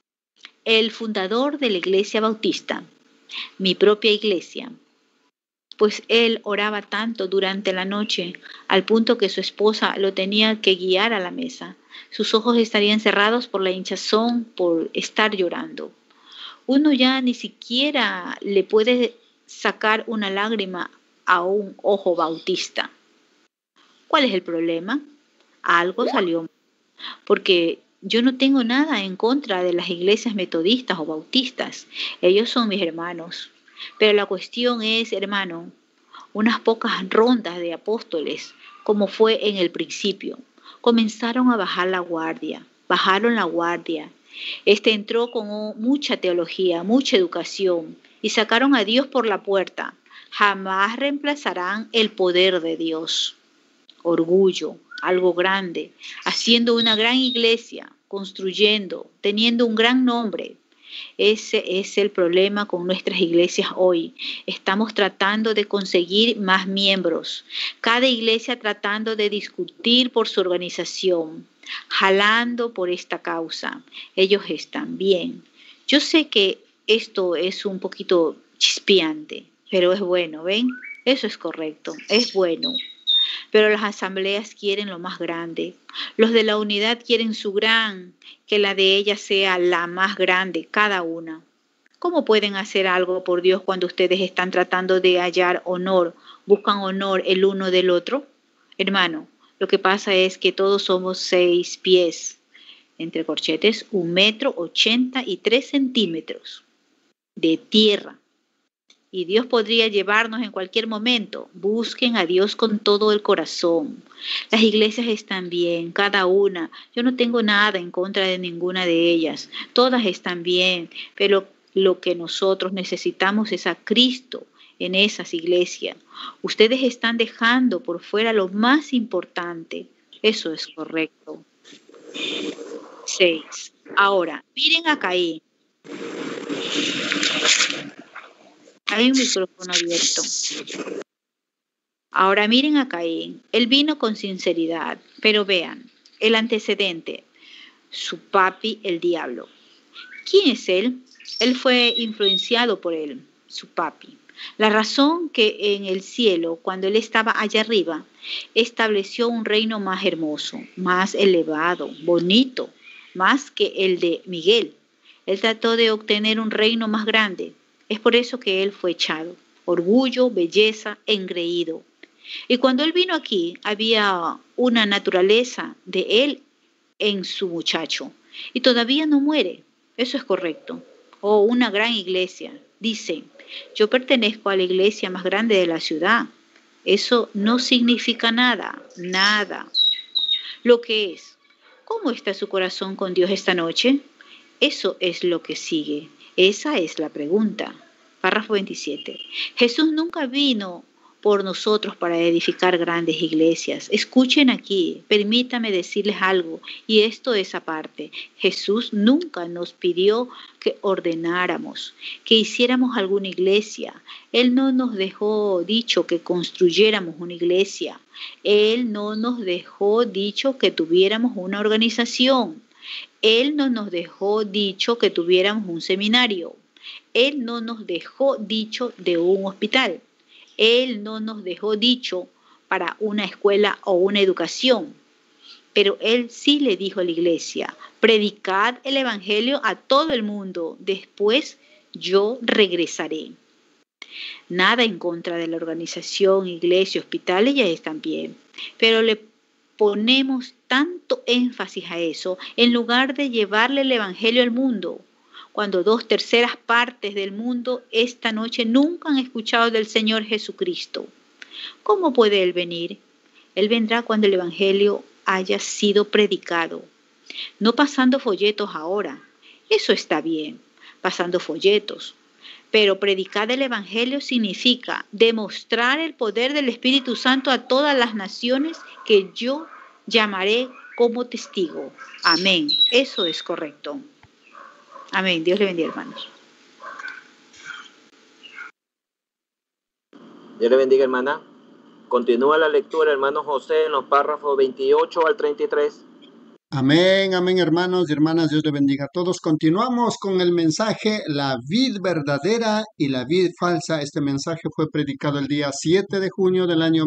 el fundador de la iglesia bautista, mi propia iglesia, pues él oraba tanto durante la noche al punto que su esposa lo tenía que guiar a la mesa. Sus ojos estarían cerrados por la hinchazón, por estar llorando. Uno ya ni siquiera le puede sacar una lágrima a un ojo bautista. ¿Cuál es el problema? Algo salió mal. Porque yo no tengo nada en contra de las iglesias metodistas o bautistas. Ellos son mis hermanos. Pero la cuestión es, hermano, unas pocas rondas de apóstoles, como fue en el principio, comenzaron a bajar la guardia, bajaron la guardia. Entró con mucha teología, mucha educación y sacaron a Dios por la puerta. Jamás reemplazarán el poder de Dios. Orgullo, algo grande, haciendo una gran iglesia, construyendo, teniendo un gran nombre. Ese es el problema con nuestras iglesias hoy. Estamos tratando de conseguir más miembros. Cada iglesia tratando de discutir por su organización, jalando por esta causa. Ellos están bien. Yo sé que esto es un poquito chispeante, pero es bueno, ¿ven? Eso es correcto, es bueno. Pero las asambleas quieren lo más grande. Los de la unidad quieren su gran, que la de ellas sea la más grande, cada una. ¿Cómo pueden hacer algo por Dios cuando ustedes están tratando de hallar honor, buscan honor el uno del otro? Hermano, lo que pasa es que todos somos 6 pies, entre corchetes 1,83 m de tierra. Y Dios podría llevarnos en cualquier momento. Busquen a Dios con todo el corazón. Las iglesias están bien, cada una. Yo no tengo nada en contra de ninguna de ellas. Todas están bien, pero lo que nosotros necesitamos es a Cristo en esas iglesias. Ustedes están dejando por fuera lo más importante. Eso es correcto. 6. Ahora, miren a Caín. Hay un micrófono abierto. Ahora miren a Caín. Él vino con sinceridad, pero vean, el antecedente, su papi, el diablo. ¿Quién es él? Él fue influenciado por él, su papi. La razón que en el cielo, cuando él estaba allá arriba, estableció un reino más hermoso, más elevado, bonito, más que el de Miguel. Él trató de obtener un reino más grande. Es por eso que él fue echado. Orgullo, belleza, engreído. Y cuando él vino aquí, había una naturaleza de él en su muchacho. Y todavía no muere. Eso es correcto. O una gran iglesia. Dice, yo pertenezco a la iglesia más grande de la ciudad. Eso no significa nada, nada. Lo que es, ¿cómo está su corazón con Dios esta noche? Eso es lo que sigue. Esa es la pregunta. Párrafo 27. Jesús nunca vino por nosotros para edificar grandes iglesias. Escuchen aquí, permítame decirles algo, y esto es aparte. Jesús nunca nos pidió que ordenáramos, que hiciéramos alguna iglesia. Él no nos dejó dicho que construyéramos una iglesia. Él no nos dejó dicho que tuviéramos una organización. Él no nos dejó dicho que tuviéramos un seminario. Él no nos dejó dicho de un hospital. Él no nos dejó dicho para una escuela o una educación. Pero Él sí le dijo a la iglesia, predicad el evangelio a todo el mundo, después yo regresaré. Nada en contra de la organización, iglesia, hospitales, ya están bien. Pero le ponemos tanto énfasis a eso en lugar de llevarle el evangelio al mundo, cuando 2/3 partes del mundo esta noche nunca han escuchado del Señor Jesucristo. ¿Cómo puede Él venir? Él vendrá cuando el evangelio haya sido predicado, no pasando folletos ahora. Eso está bien, pasando folletos. Pero predicar el evangelio significa demostrar el poder del Espíritu Santo a todas las naciones que yo llamaré como testigo. Amén. Eso es correcto. Amén. Dios le bendiga, hermanos. Dios le bendiga, hermana. Continúa la lectura, hermano José, en los párrafos 28 al 33. Amén, amén, hermanos y hermanas, Dios le bendiga a todos. Continuamos con el mensaje, la vid verdadera y la vid falsa. Este mensaje fue predicado el día 7 de junio del año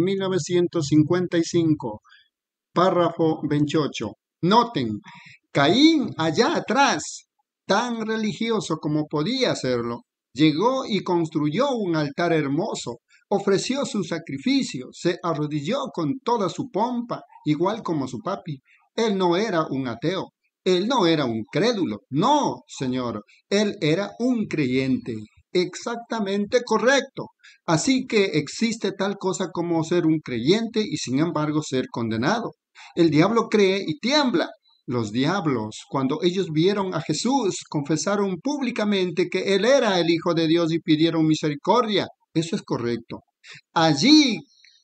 1955. Párrafo 28. Noten, Caín allá atrás, tan religioso como podía hacerlo, llegó y construyó un altar hermoso, ofreció su sacrificio, se arrodilló con toda su pompa, igual como su papi. Él no era un ateo, él no era un crédulo, no, Señor, él era un creyente, exactamente correcto. Así que existe tal cosa como ser un creyente y sin embargo ser condenado. El diablo cree y tiembla. Los diablos, cuando ellos vieron a Jesús, confesaron públicamente que Él era el Hijo de Dios y pidieron misericordia. Eso es correcto. Allí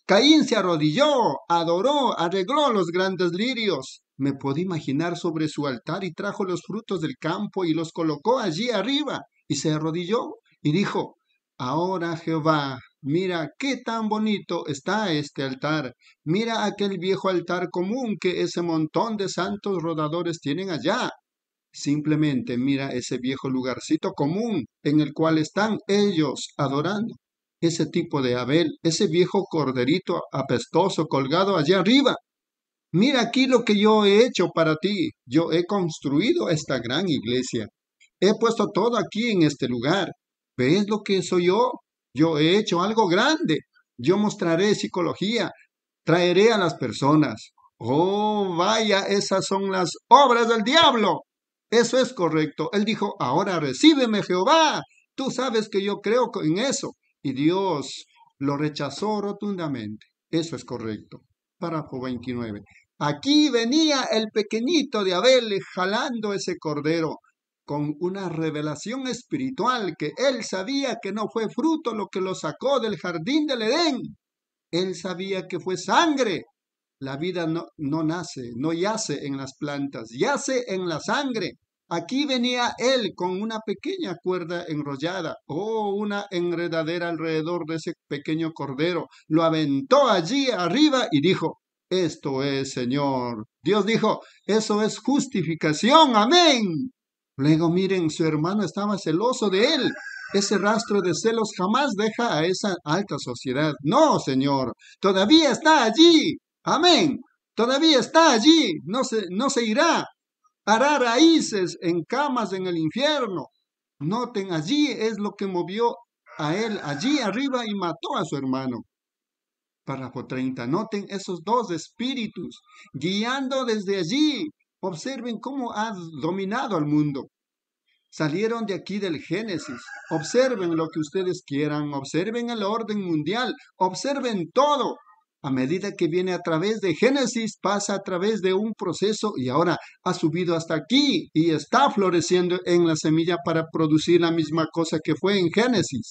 Caín se arrodilló, adoró, arregló los grandes lirios. Me puedo imaginar sobre su altar y trajo los frutos del campo y los colocó allí arriba y se arrodilló y dijo, ahora Jehová, mira qué tan bonito está este altar. Mira aquel viejo altar común que ese montón de santos rodadores tienen allá. Simplemente mira ese viejo lugarcito común en el cual están ellos adorando. Ese tipo de Abel, ese viejo corderito apestoso colgado allá arriba. Mira aquí lo que yo he hecho para ti. Yo he construido esta gran iglesia. He puesto todo aquí en este lugar. ¿Ves lo que soy yo? Yo he hecho algo grande. Yo mostraré psicología. Traeré a las personas. Oh, vaya, esas son las obras del diablo. Eso es correcto. Él dijo, ahora recíbeme, Jehová. Tú sabes que yo creo en eso. Y Dios lo rechazó rotundamente. Eso es correcto. Párrafo 29. Aquí venía el pequeñito de Abel jalando ese cordero con una revelación espiritual que él sabía que no fue fruto lo que lo sacó del jardín del Edén. Él sabía que fue sangre. La vida no nace, no yace en las plantas, yace en la sangre. Aquí venía él con una pequeña cuerda enrollada, una enredadera alrededor de ese pequeño cordero. Lo aventó allí arriba y dijo, esto es, Señor. Dios dijo, eso es justificación, amén. Luego miren, su hermano estaba celoso de él. Ese rastro de celos jamás deja a esa alta sociedad. No, Señor, todavía está allí. Amén. Todavía está allí. No se irá. Hará raíces en camas en el infierno. Noten, allí es lo que movió a él allí arriba y mató a su hermano. Párrafo 30. Noten esos dos espíritus guiando desde allí. Observen cómo ha dominado al mundo. Salieron de aquí del Génesis. Observen lo que ustedes quieran. Observen el orden mundial. Observen todo. A medida que viene a través de Génesis, pasa a través de un proceso y ahora ha subido hasta aquí y está floreciendo en la semilla para producir la misma cosa que fue en Génesis.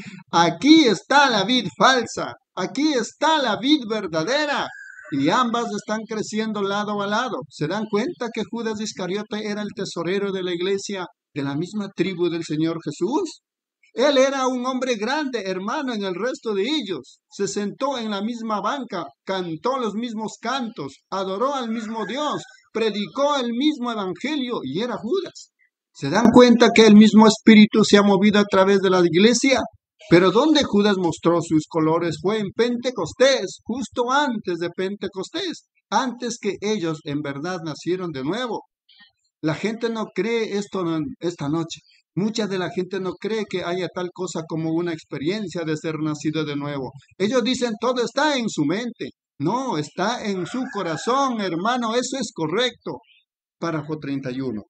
Aquí está la vid falsa, aquí está la vid verdadera y ambas están creciendo lado a lado. ¿Se dan cuenta que Judas Iscariote era el tesorero de la iglesia de la misma tribu del Señor Jesús? Él era un hombre grande, hermano, en el resto de ellos. Se sentó en la misma banca, cantó los mismos cantos, adoró al mismo Dios, predicó el mismo evangelio y era Judas. ¿Se dan cuenta que el mismo espíritu se ha movido a través de la iglesia? Pero donde Judas mostró sus colores fue en Pentecostés, justo antes de Pentecostés, antes que ellos en verdad nacieron de nuevo. La gente no cree esto esta noche. Mucha de la gente no cree que haya tal cosa como una experiencia de ser nacido de nuevo. Ellos dicen todo está en su mente. No, está en su corazón, hermano, eso es correcto. Párrafo 31.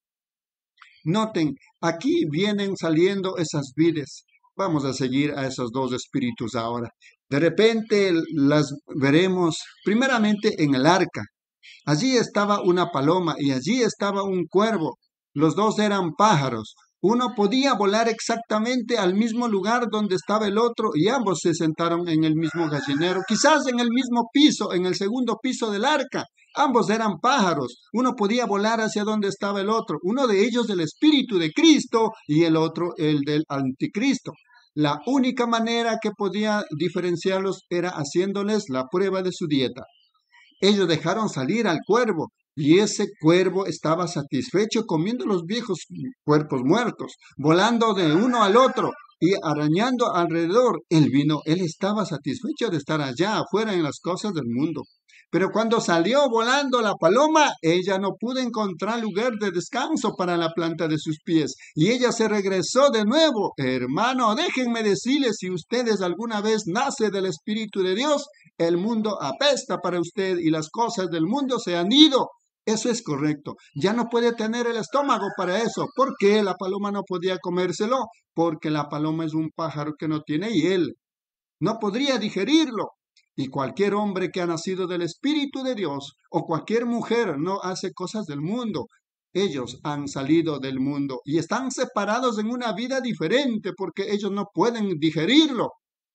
Noten, aquí vienen saliendo esas vides. Vamos a seguir a esos dos espíritus ahora. De repente las veremos primeramente en el arca. Allí estaba una paloma y allí estaba un cuervo. Los dos eran pájaros. Uno podía volar exactamente al mismo lugar donde estaba el otro y ambos se sentaron en el mismo gallinero, quizás en el mismo piso, en el segundo piso del arca. Ambos eran pájaros. Uno podía volar hacia donde estaba el otro. Uno de ellos del Espíritu de Cristo y el otro el del Anticristo. La única manera que podía diferenciarlos era haciéndoles la prueba de su dieta. Ellos dejaron salir al cuervo. Y ese cuervo estaba satisfecho comiendo los viejos cuerpos muertos, volando de uno al otro y arañando alrededor. Él estaba satisfecho de estar allá afuera en las cosas del mundo. Pero cuando salió volando la paloma, ella no pudo encontrar lugar de descanso para la planta de sus pies. Y ella se regresó de nuevo. Hermano, déjenme decirles, si ustedes alguna vez nace del Espíritu de Dios, el mundo apesta para usted y las cosas del mundo se han ido. Eso es correcto. Ya no puede tener el estómago para eso. ¿Por qué la paloma no podía comérselo? Porque la paloma es un pájaro que no tiene hiel. No podría digerirlo. Y cualquier hombre que ha nacido del Espíritu de Dios o cualquier mujer no hace cosas del mundo. Ellos han salido del mundo y están separados en una vida diferente porque ellos no pueden digerirlo.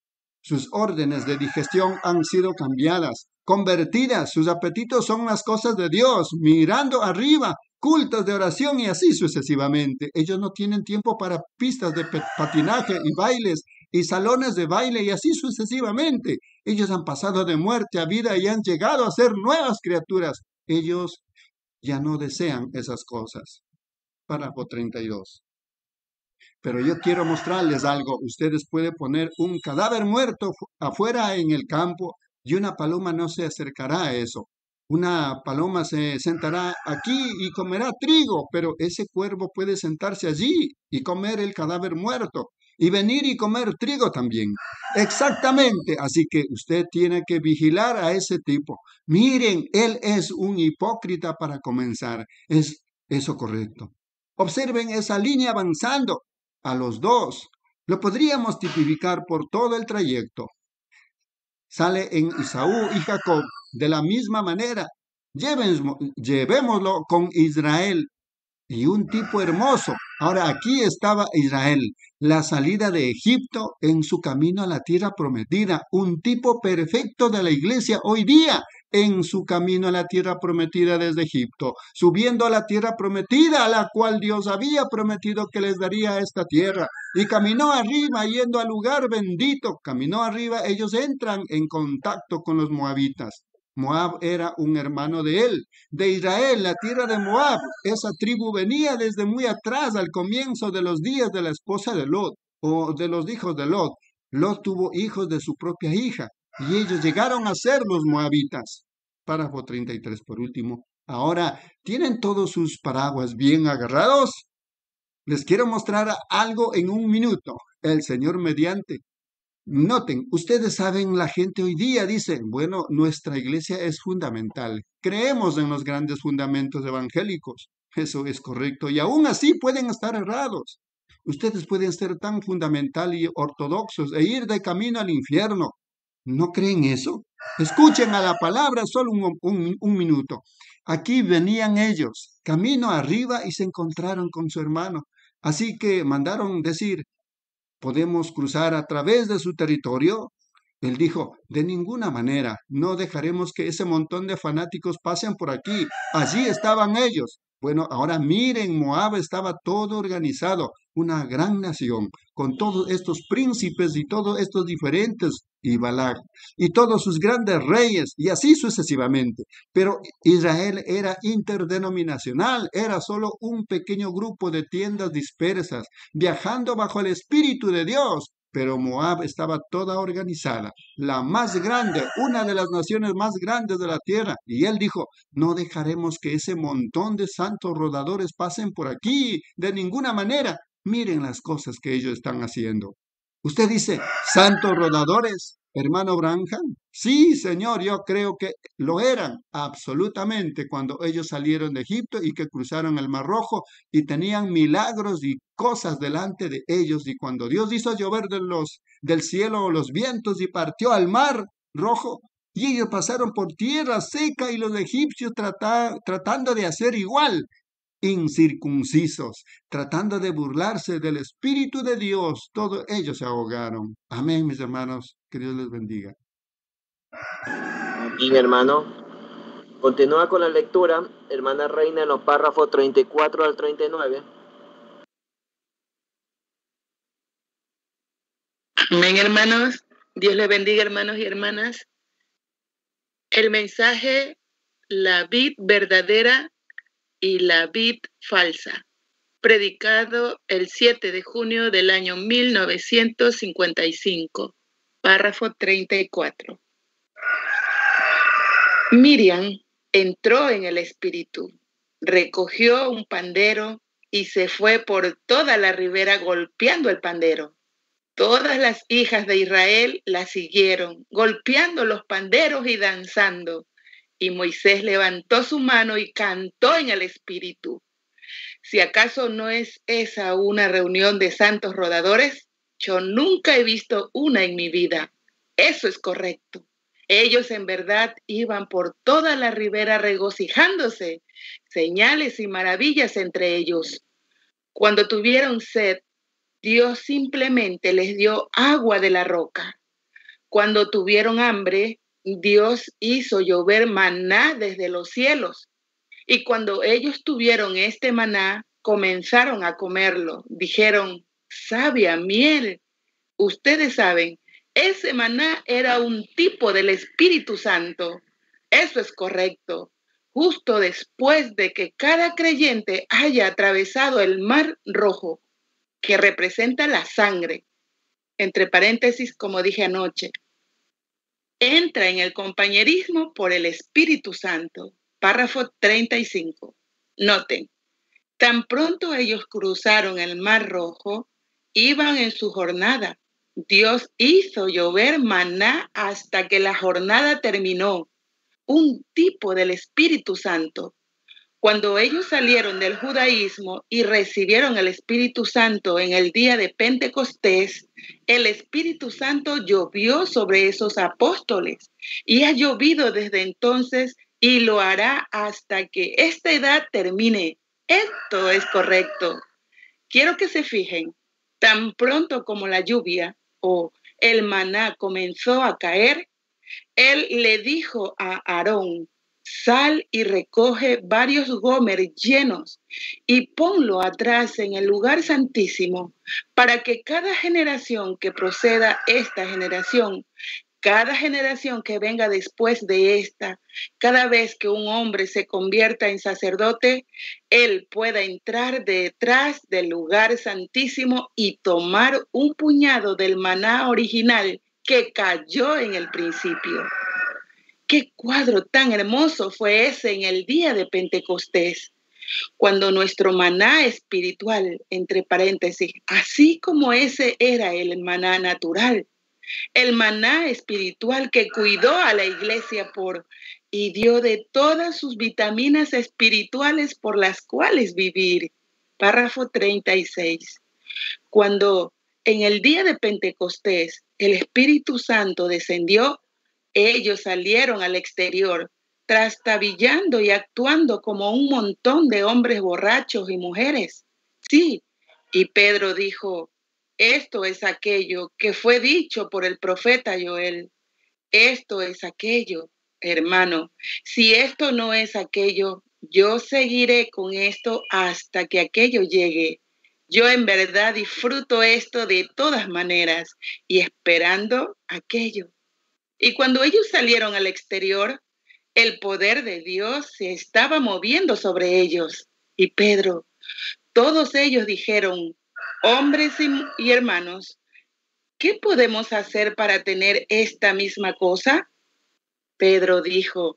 Sus órdenes de digestión han sido cambiadas, convertidas. Sus apetitos son las cosas de Dios, mirando arriba, cultos de oración y así sucesivamente. Ellos no tienen tiempo para pistas de patinaje y bailes y salones de baile y así sucesivamente. Ellos han pasado de muerte a vida y han llegado a ser nuevas criaturas. Ellos ya no desean esas cosas. Párrafo 32. Pero yo quiero mostrarles algo. Ustedes pueden poner un cadáver muerto afuera en el campo y una paloma no se acercará a eso. Una paloma se sentará aquí y comerá trigo, pero ese cuervo puede sentarse allí y comer el cadáver muerto y venir y comer trigo también. Exactamente. Así que usted tiene que vigilar a ese tipo. Miren, él es un hipócrita para comenzar. ¿Es eso correcto? Observen esa línea avanzando. A los dos. Lo podríamos tipificar por todo el trayecto. Sale en Esaú y Jacob de la misma manera. Llevémoslo con Israel y un tipo hermoso. Ahora aquí estaba Israel, la salida de Egipto en su camino a la tierra prometida. Un tipo perfecto de la iglesia hoy día en su camino a la tierra prometida desde Egipto, subiendo a la tierra prometida, a la cual Dios había prometido que les daría esta tierra. Y caminó arriba, yendo al lugar bendito. Caminó arriba, ellos entran en contacto con los moabitas. Moab era un hermano de él, de Israel, la tierra de Moab. Esa tribu venía desde muy atrás, al comienzo de los días de la esposa de Lot, o de los hijos de Lot. Lot tuvo hijos de su propia hija, y ellos llegaron a ser los moabitas. Párrafo 33 por último. Ahora, ¿tienen todos sus paraguas bien agarrados? Les quiero mostrar algo en un minuto, el Señor mediante. Noten, ustedes saben, la gente hoy día dice, bueno, nuestra iglesia es fundamental. Creemos en los grandes fundamentos evangélicos. Eso es correcto. Y aún así pueden estar errados. Ustedes pueden ser tan fundamental y ortodoxos e ir de camino al infierno. ¿No creen eso? Escuchen a la palabra solo un minuto. Aquí venían ellos, camino arriba, y se encontraron con su hermano. Así que mandaron decir, ¿podemos cruzar a través de su territorio? Él dijo, de ninguna manera, no dejaremos que ese montón de fanáticos pasen por aquí. Allí estaban ellos. Bueno, ahora miren, Moab estaba todo organizado, una gran nación, con todos estos príncipes y todos estos diferentes, y Balac, y todos sus grandes reyes, y así sucesivamente. Pero Israel era interdenominacional, era solo un pequeño grupo de tiendas dispersas, viajando bajo el Espíritu de Dios. Pero Moab estaba toda organizada, la más grande, una de las naciones más grandes de la tierra. Y él dijo, no dejaremos que ese montón de santos rodadores pasen por aquí, de ninguna manera. Miren las cosas que ellos están haciendo. Usted dice, ¿santos rodadores, hermano Branham? Sí, señor, yo creo que lo eran absolutamente cuando ellos salieron de Egipto y que cruzaron el Mar Rojo y tenían milagros y cosas delante de ellos. Y cuando Dios hizo llover del cielo los vientos y partió al Mar Rojo, y ellos pasaron por tierra seca y los egipcios tratando de hacer igual, incircuncisos, tratando de burlarse del Espíritu de Dios, todos ellos se ahogaron. Amén, mis hermanos, que Dios les bendiga. Bien, hermano. Continúa con la lectura, hermana Reina, en los párrafos 34 al 39. Amén, hermanos. Dios les bendiga, hermanos y hermanas. El mensaje, la vid verdadera y la vid falsa, predicado el 7 de junio del año 1955, párrafo 34. Miriam entró en el espíritu, recogió un pandero y se fue por toda la ribera golpeando el pandero. Todas las hijas de Israel la siguieron, golpeando los panderos y danzando. Y Moisés levantó su mano y cantó en el espíritu. Si acaso no es esa una reunión de santos rodadores, yo nunca he visto una en mi vida. Eso es correcto. Ellos en verdad iban por toda la ribera regocijándose, señales y maravillas entre ellos. Cuando tuvieron sed, Dios simplemente les dio agua de la roca. Cuando tuvieron hambre, Dios hizo llover maná desde los cielos. Y cuando ellos tuvieron este maná, comenzaron a comerlo. Dijeron, sabe a miel. Ustedes saben, ese maná era un tipo del Espíritu Santo. Eso es correcto. Justo después de que cada creyente haya atravesado el Mar Rojo, que representa la sangre, entre paréntesis, como dije anoche, entra en el compañerismo por el Espíritu Santo. Párrafo 35. Noten, tan pronto ellos cruzaron el Mar Rojo, iban en su jornada. Dios hizo llover maná hasta que la jornada terminó. Un tipo del Espíritu Santo. Cuando ellos salieron del judaísmo y recibieron el Espíritu Santo en el día de Pentecostés, el Espíritu Santo llovió sobre esos apóstoles y ha llovido desde entonces y lo hará hasta que esta edad termine. Esto es correcto. Quiero que se fijen, tan pronto como la lluvia o el maná comenzó a caer, él le dijo a Aarón, sal y recoge varios gómeres llenos y ponlo atrás en el lugar santísimo para que cada generación que proceda esta generación, cada generación que venga después de esta, cada vez que un hombre se convierta en sacerdote, él pueda entrar detrás del lugar santísimo y tomar un puñado del maná original que cayó en el principio. ¡Qué cuadro tan hermoso fue ese en el día de Pentecostés! Cuando nuestro maná espiritual, entre paréntesis, así como ese era el maná natural, el maná espiritual que cuidó a la iglesia y dio de todas sus vitaminas espirituales por las cuales vivir. Párrafo 36. Cuando en el día de Pentecostés el Espíritu Santo descendió, ellos salieron al exterior, trastabillando y actuando como un montón de hombres borrachos y mujeres. Sí, y Pedro dijo, esto es aquello que fue dicho por el profeta Joel. Esto es aquello, hermano. Si esto no es aquello, yo seguiré con esto hasta que aquello llegue. Yo en verdad disfruto esto de todas maneras y esperando aquello. Y cuando ellos salieron al exterior, el poder de Dios se estaba moviendo sobre ellos. Y Pedro, todos ellos dijeron, hombres y hermanos, ¿qué podemos hacer para tener esta misma cosa? Pedro dijo,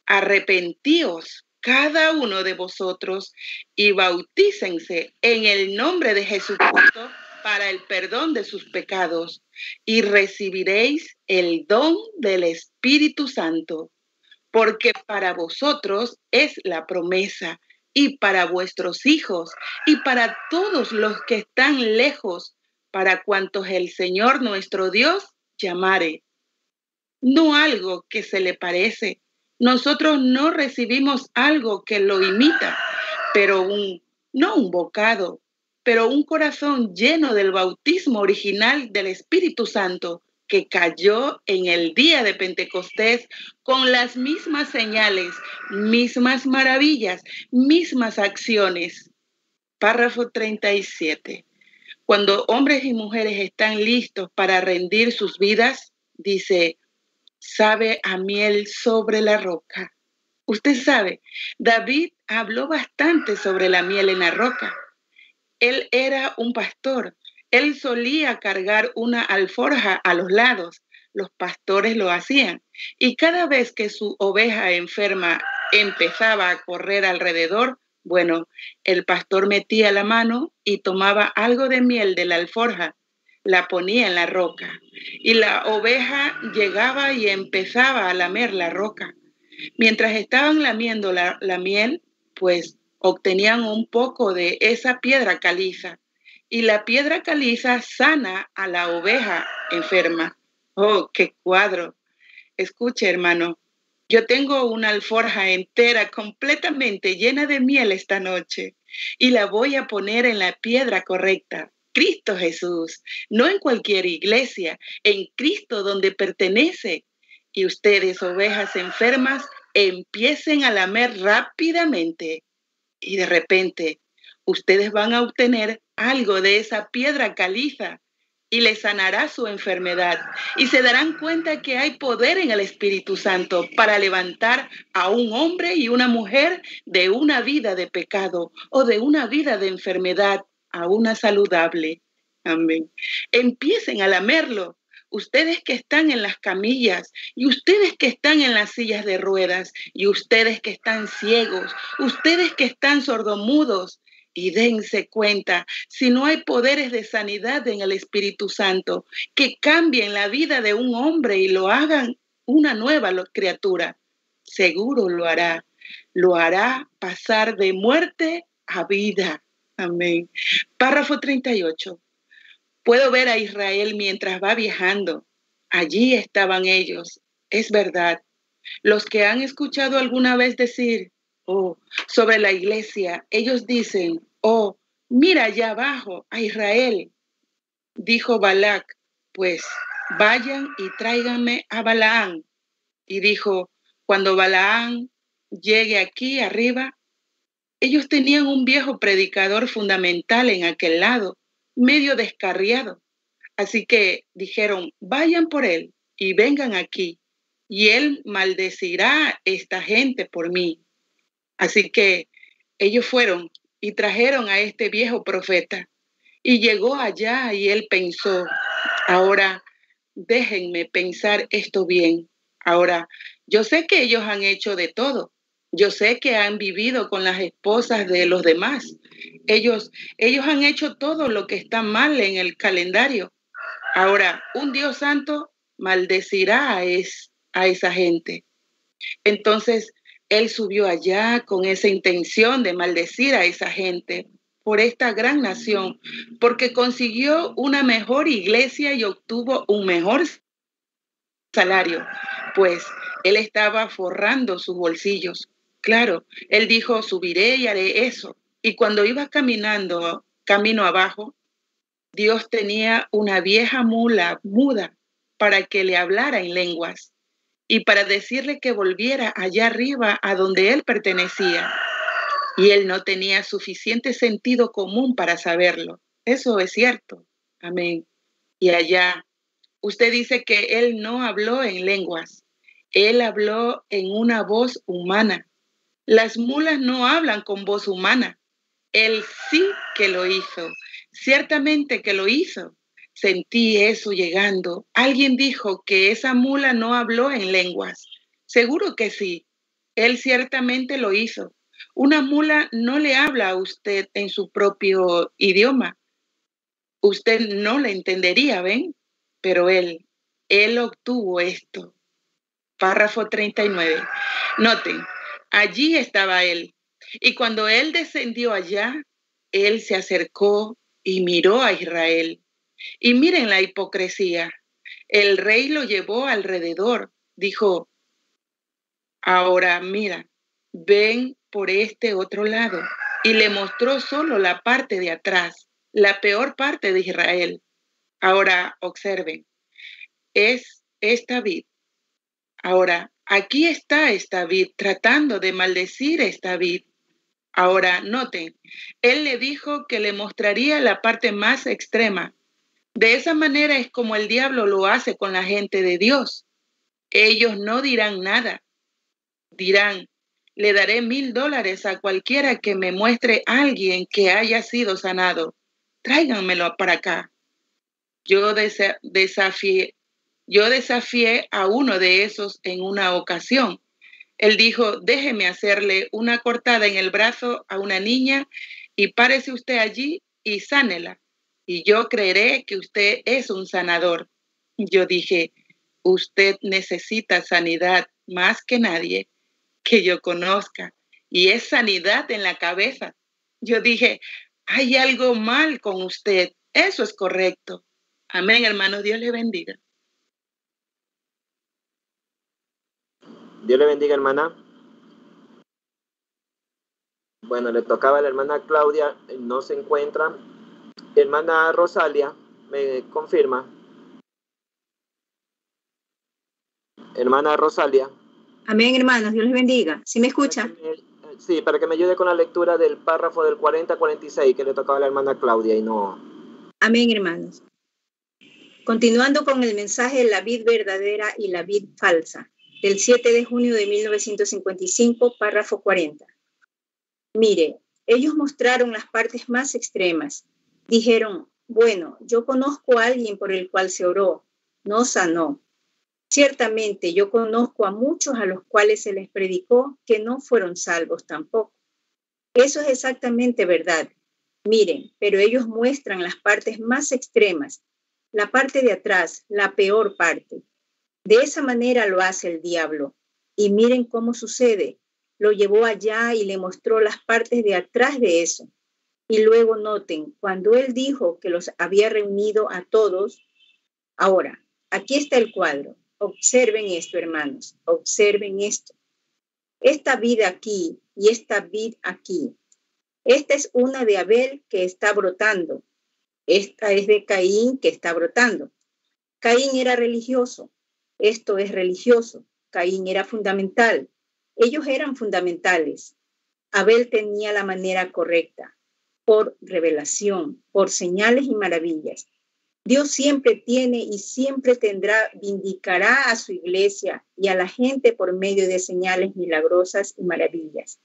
arrepentíos cada uno de vosotros y bautícense en el nombre de Jesucristo para el perdón de sus pecados y recibiréis el don del Espíritu Santo, porque para vosotros es la promesa y para vuestros hijos y para todos los que están lejos, para cuantos el Señor nuestro Dios llamare. No algo que se le parece. Nosotros no recibimos algo que lo imita, pero no un bocado, pero un corazón lleno del bautismo original del Espíritu Santo que cayó en el día de Pentecostés con las mismas señales, mismas maravillas, mismas acciones. Párrafo 37. Cuando hombres y mujeres están listos para rendir sus vidas, dice, sabe a miel sobre la roca. Usted sabe, David habló bastante sobre la miel en la roca. Él era un pastor. Él solía cargar una alforja a los lados. Los pastores lo hacían. Y cada vez que su oveja enferma empezaba a correr alrededor, bueno, el pastor metía la mano y tomaba algo de miel de la alforja, la ponía en la roca y la oveja llegaba y empezaba a lamer la roca. Mientras estaban lamiendo la miel, pues obtenían un poco de esa piedra caliza y la piedra caliza sana a la oveja enferma. ¡Oh, qué cuadro! Escuche, hermano, yo tengo una alforja entera completamente llena de miel esta noche y la voy a poner en la piedra correcta. Cristo Jesús, no en cualquier iglesia, en Cristo donde pertenece. Y ustedes, ovejas enfermas, empiecen a lamer rápidamente y de repente ustedes van a obtener algo de esa piedra caliza y les sanará su enfermedad. Y se darán cuenta que hay poder en el Espíritu Santo para levantar a un hombre y una mujer de una vida de pecado o de una vida de enfermedad a una saludable. Amén. Empiecen a lamerlo. Ustedes que están en las camillas y ustedes que están en las sillas de ruedas y ustedes que están ciegos, ustedes que están sordomudos, y dense cuenta, si no hay poderes de sanidad en el Espíritu Santo, que cambien la vida de un hombre y lo hagan una nueva criatura, seguro lo hará pasar de muerte a vida. Amén. Párrafo 38. Puedo ver a Israel mientras va viajando. Allí estaban ellos, es verdad. Los que han escuchado alguna vez decir, sobre la iglesia, ellos dicen, mira allá abajo a Israel. Dijo Balac, pues vayan y tráiganme a Balaán. Y dijo, cuando Balaán llegue aquí arriba, ellos tenían un viejo predicador fundamental en aquel lado, medio descarriado. Así que dijeron, vayan por él y vengan aquí, y él maldecirá a esta gente por mí. Así que ellos fueron y trajeron a este viejo profeta. Y llegó allá y él pensó, ahora déjenme pensar esto bien. Ahora, yo sé que ellos han hecho de todo. Yo sé que han vivido con las esposas de los demás. Ellos han hecho todo lo que está mal en el calendario. Ahora, un Dios santo maldecirá a esa gente. Entonces, él subió allá con esa intención de maldecir a esa gente por esta gran nación, porque consiguió una mejor iglesia y obtuvo un mejor salario, pues él estaba forrando sus bolsillos. Claro, él dijo, subiré y haré eso. Y cuando iba camino abajo, Dios tenía una vieja mula muda para que le hablara en lenguas y para decirle que volviera allá arriba a donde él pertenecía. Y él no tenía suficiente sentido común para saberlo. Eso es cierto. Amén. Y allá, usted dice que él no habló en lenguas. Él habló en una voz humana. Las mulas no hablan con voz humana. Él sí que lo hizo. Ciertamente que lo hizo. Sentí eso llegando. Alguien dijo que esa mula no habló en lenguas. Seguro que sí. Él ciertamente lo hizo. Una mula no le habla a usted en su propio idioma. Usted no le entendería, ¿ven? Pero él obtuvo esto. Párrafo 39. Noten, allí estaba él. Y cuando él descendió allá, él se acercó y miró a Israel. Y miren la hipocresía. El rey lo llevó alrededor. Dijo, ahora mira, ven por este otro lado. Y le mostró solo la parte de atrás, la peor parte de Israel. Ahora observen, es esta vid. Ahora, aquí está esta vid, tratando de maldecir esta vid. Ahora, noten, él le dijo que le mostraría la parte más extrema. De esa manera es como el diablo lo hace con la gente de Dios. Ellos no dirán nada. Dirán, le daré $1,000 a cualquiera que me muestre a alguien que haya sido sanado. Tráiganmelo para acá. Yo desafié a uno de esos en una ocasión. Él dijo, déjeme hacerle una cortada en el brazo a una niña y párese usted allí y sánela. Y yo creeré que usted es un sanador. Yo dije, usted necesita sanidad más que nadie que yo conozca. Y es sanidad en la cabeza. Yo dije, hay algo mal con usted. Eso es correcto. Amén, hermanos. Dios le bendiga. Dios le bendiga, hermana. Bueno, le tocaba a la hermana Claudia, no se encuentra. Hermana Rosalia, ¿me confirma? Hermana Rosalia. Amén, hermanos. Dios les bendiga. ¿Sí me escucha? Sí, para que me ayude con la lectura del párrafo del 40 a 46 que le tocaba a la hermana Claudia y no... Amén, hermanos. Continuando con el mensaje de la vid verdadera y la vid falsa, del 7 de junio de 1955, párrafo 40. Mire, ellos mostraron las partes más extremas. Dijeron, bueno, yo conozco a alguien por el cual se oró, no sanó. Ciertamente yo conozco a muchos a los cuales se les predicó que no fueron salvos tampoco. Eso es exactamente verdad. Miren, pero ellos muestran las partes más extremas, la parte de atrás, la peor parte. De esa manera lo hace el diablo. Y miren cómo sucede. Lo llevó allá y le mostró las partes de atrás de eso. Y luego noten, cuando él dijo que los había reunido a todos, ahora, aquí está el cuadro. Observen esto, hermanos. Observen esto. Esta vid aquí y esta vid aquí. Esta es una de Abel que está brotando. Esta es de Caín que está brotando. Caín era religioso. Esto es religioso. Caín era fundamental. Ellos eran fundamentales. Abel tenía la manera correcta, por revelación, por señales y maravillas. Dios siempre tiene y siempre tendrá, vindicará a su iglesia y a la gente por medio de señales milagrosas y maravillas.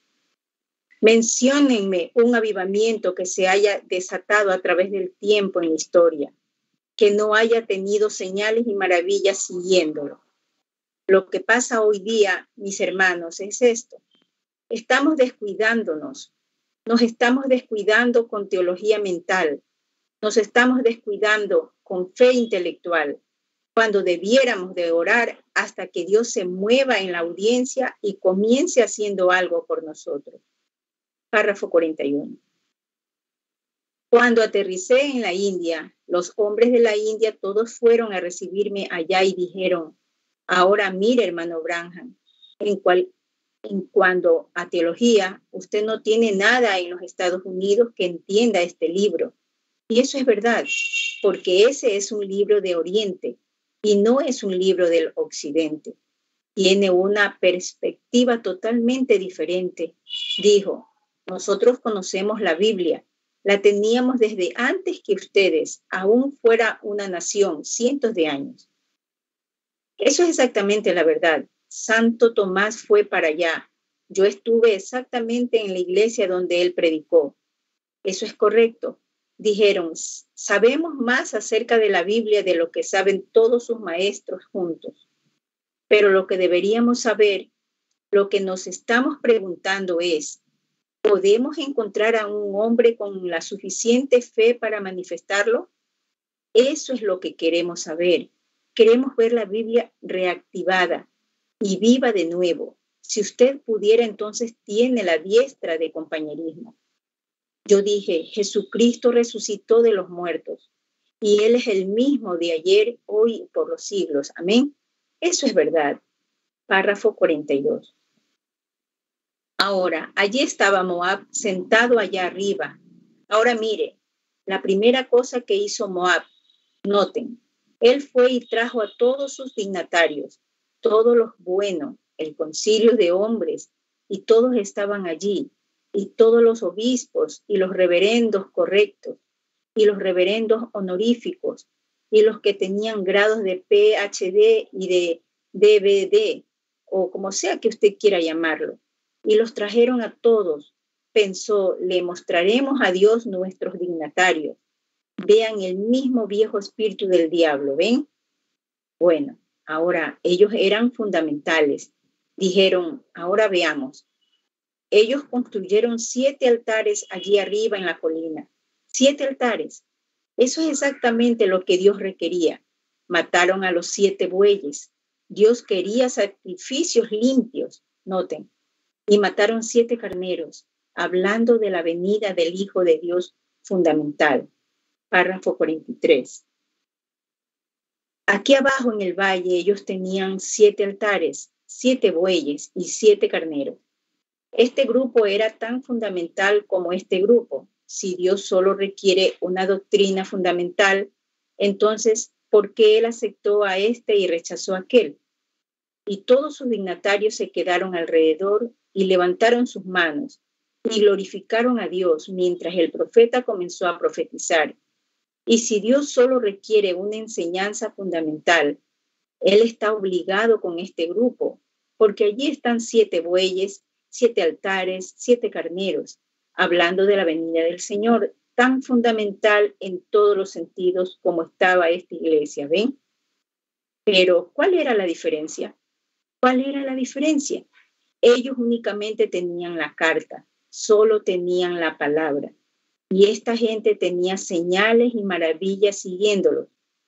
Menciónenme un avivamiento que se haya desatado a través del tiempo en la historia, que no haya tenido señales y maravillas siguiéndolo. Lo que pasa hoy día, mis hermanos, es esto. Estamos descuidándonos. Nos estamos descuidando con teología mental. Nos estamos descuidando con fe intelectual, cuando debiéramos de orar hasta que Dios se mueva en la audiencia y comience haciendo algo por nosotros. Párrafo 41. Cuando aterricé en la India, los hombres de la India todos fueron a recibirme allá y dijeron, ahora mire, hermano Branham, en cuanto a teología, usted no tiene nada en los Estados Unidos que entienda este libro. Y eso es verdad, porque ese es un libro de Oriente y no es un libro del Occidente. Tiene una perspectiva totalmente diferente. Dijo, nosotros conocemos la Biblia, la teníamos desde antes que ustedes, aún fuera una nación, cientos de años. Eso es exactamente la verdad. Santo Tomás fue para allá. Yo estuve exactamente en la iglesia donde él predicó. Eso es correcto. Dijeron, sabemos más acerca de la Biblia de lo que saben todos sus maestros juntos. Pero lo que deberíamos saber, lo que nos estamos preguntando es, ¿podemos encontrar a un hombre con la suficiente fe para manifestarlo? Eso es lo que queremos saber. Queremos ver la Biblia reactivada y viva de nuevo. Si usted pudiera, entonces tiene la diestra de compañerismo. Yo dije, Jesucristo resucitó de los muertos y Él es el mismo de ayer, hoy y por los siglos. Amén. Eso es verdad. Párrafo 42. Ahora, allí estaba Moab sentado allá arriba. Ahora mire, la primera cosa que hizo Moab, noten, él fue y trajo a todos sus dignatarios, todos los buenos, el concilio de hombres, y todos estaban allí, y todos los obispos, y los reverendos correctos, y los reverendos honoríficos, y los que tenían grados de PhD y de DVD, o como sea que usted quiera llamarlo, y los trajeron a todos. Pensó, le mostraremos a Dios nuestros dignatarios. Vean el mismo viejo espíritu del diablo, ¿ven? Bueno, ahora ellos eran fundamentales. Dijeron, ahora veamos. Ellos construyeron 7 altares allí arriba en la colina. 7 altares. Eso es exactamente lo que Dios requería. Mataron a los 7 bueyes. Dios quería sacrificios limpios, noten. Y mataron 7 carneros, hablando de la venida del Hijo de Dios fundamental. Párrafo 43. Aquí abajo en el valle ellos tenían 7 altares, 7 bueyes y 7 carneros. Este grupo era tan fundamental como este grupo, si Dios solo requiere una doctrina fundamental, entonces, ¿por qué él aceptó a este y rechazó a aquel? Y todos sus dignatarios se quedaron alrededor y levantaron sus manos y glorificaron a Dios mientras el profeta comenzó a profetizar. Y si Dios solo requiere una enseñanza fundamental, Él está obligado con este grupo, porque allí están 7 bueyes, 7 altares, 7 carneros, hablando de la venida del Señor, tan fundamental en todos los sentidos como estaba esta iglesia, ¿ven? Pero, ¿cuál era la diferencia? ¿Cuál era la diferencia? Ellos únicamente tenían la carta, solo tenían la palabra. Y esta gente tenía señales y maravillas siguiéndolos.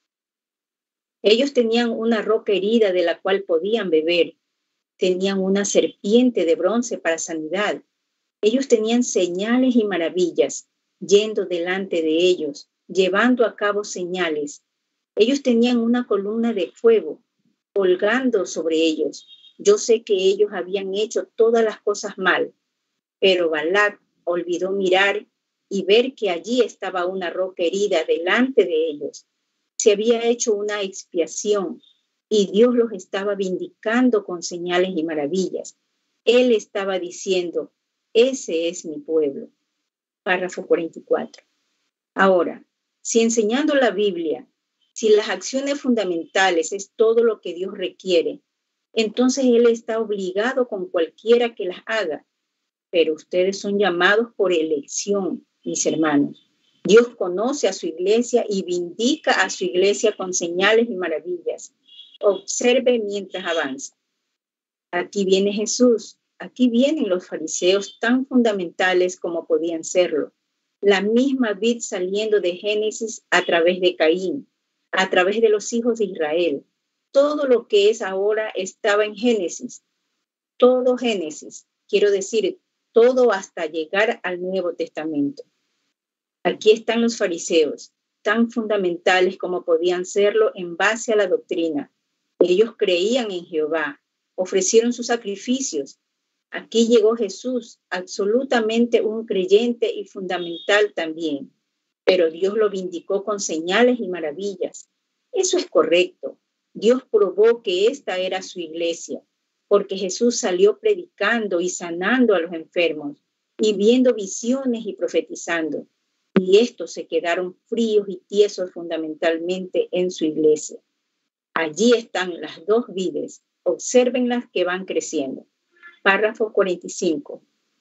Ellos tenían una roca herida de la cual podían beber. Tenían una serpiente de bronce para sanidad. Ellos tenían señales y maravillas yendo delante de ellos, llevando a cabo señales. Ellos tenían una columna de fuego colgando sobre ellos. Yo sé que ellos habían hecho todas las cosas mal, pero Balac olvidó mirar y ver que allí estaba una roca herida delante de ellos. Se había hecho una expiación y Dios los estaba vindicando con señales y maravillas. Él estaba diciendo, ese es mi pueblo. Párrafo 44. Ahora, si enseñando la Biblia, si las acciones fundamentales es todo lo que Dios requiere, entonces Él está obligado con cualquiera que las haga. Pero ustedes son llamados por elección, mis hermanos. Dios conoce a su iglesia y vindica a su iglesia con señales y maravillas. Observe mientras avanza. Aquí viene Jesús. Aquí vienen los fariseos tan fundamentales como podían serlo. La misma vid saliendo de Génesis a través de Caín, a través de los hijos de Israel. Todo lo que es ahora estaba en Génesis. Todo Génesis. Quiero decir, todo hasta llegar al Nuevo Testamento. Aquí están los fariseos, tan fundamentales como podían serlo en base a la doctrina. Ellos creían en Jehová, ofrecieron sus sacrificios. Aquí llegó Jesús, absolutamente un creyente y fundamental también, pero Dios lo vindicó con señales y maravillas. Eso es correcto. Dios probó que esta era su iglesia, porque Jesús salió predicando y sanando a los enfermos y viendo visiones y profetizando. Y estos se quedaron fríos y tiesos fundamentalmente en su iglesia. Allí están las 2 vides. Obsérvenlas que van creciendo. Párrafo 45.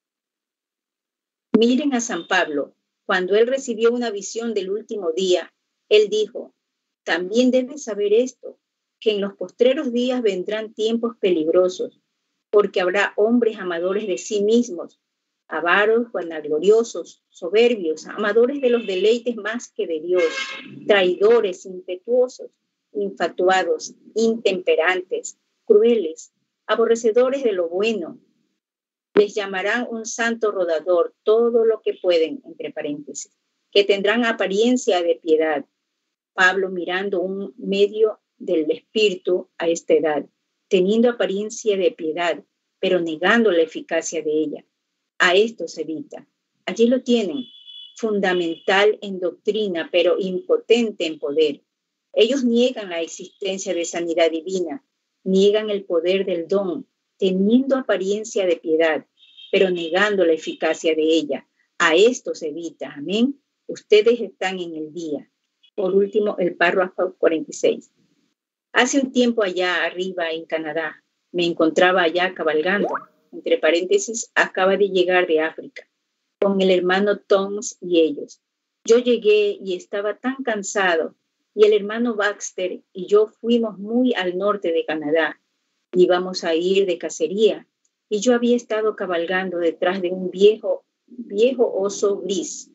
Miren a San Pablo. Cuando él recibió una visión del último día, él dijo, también deben saber esto, que en los postreros días vendrán tiempos peligrosos, porque habrá hombres amadores de sí mismos, avaros, vanagloriosos, soberbios, amadores de los deleites más que de Dios, traidores, impetuosos, infatuados, intemperantes, crueles, aborrecedores de lo bueno. Les llamarán un santo rodador, todo lo que pueden, entre paréntesis, que tendrán apariencia de piedad. Pablo mirando un medio del espíritu a esta edad, teniendo apariencia de piedad, pero negando la eficacia de ella. A esto se evita. Allí lo tienen, fundamental en doctrina, pero impotente en poder. Ellos niegan la existencia de sanidad divina, niegan el poder del don, teniendo apariencia de piedad, pero negando la eficacia de ella. A esto se evita. Amén. Ustedes están en el día. Por último, el párrafo 46. Hace un tiempo allá arriba en Canadá, me encontraba allá cabalgando, entre paréntesis, acaba de llegar de África, con el hermano Toms y ellos. Yo llegué y estaba tan cansado, y el hermano Baxter y yo fuimos muy al norte de Canadá. Íbamos a ir de cacería, y yo había estado cabalgando detrás de un viejo oso gris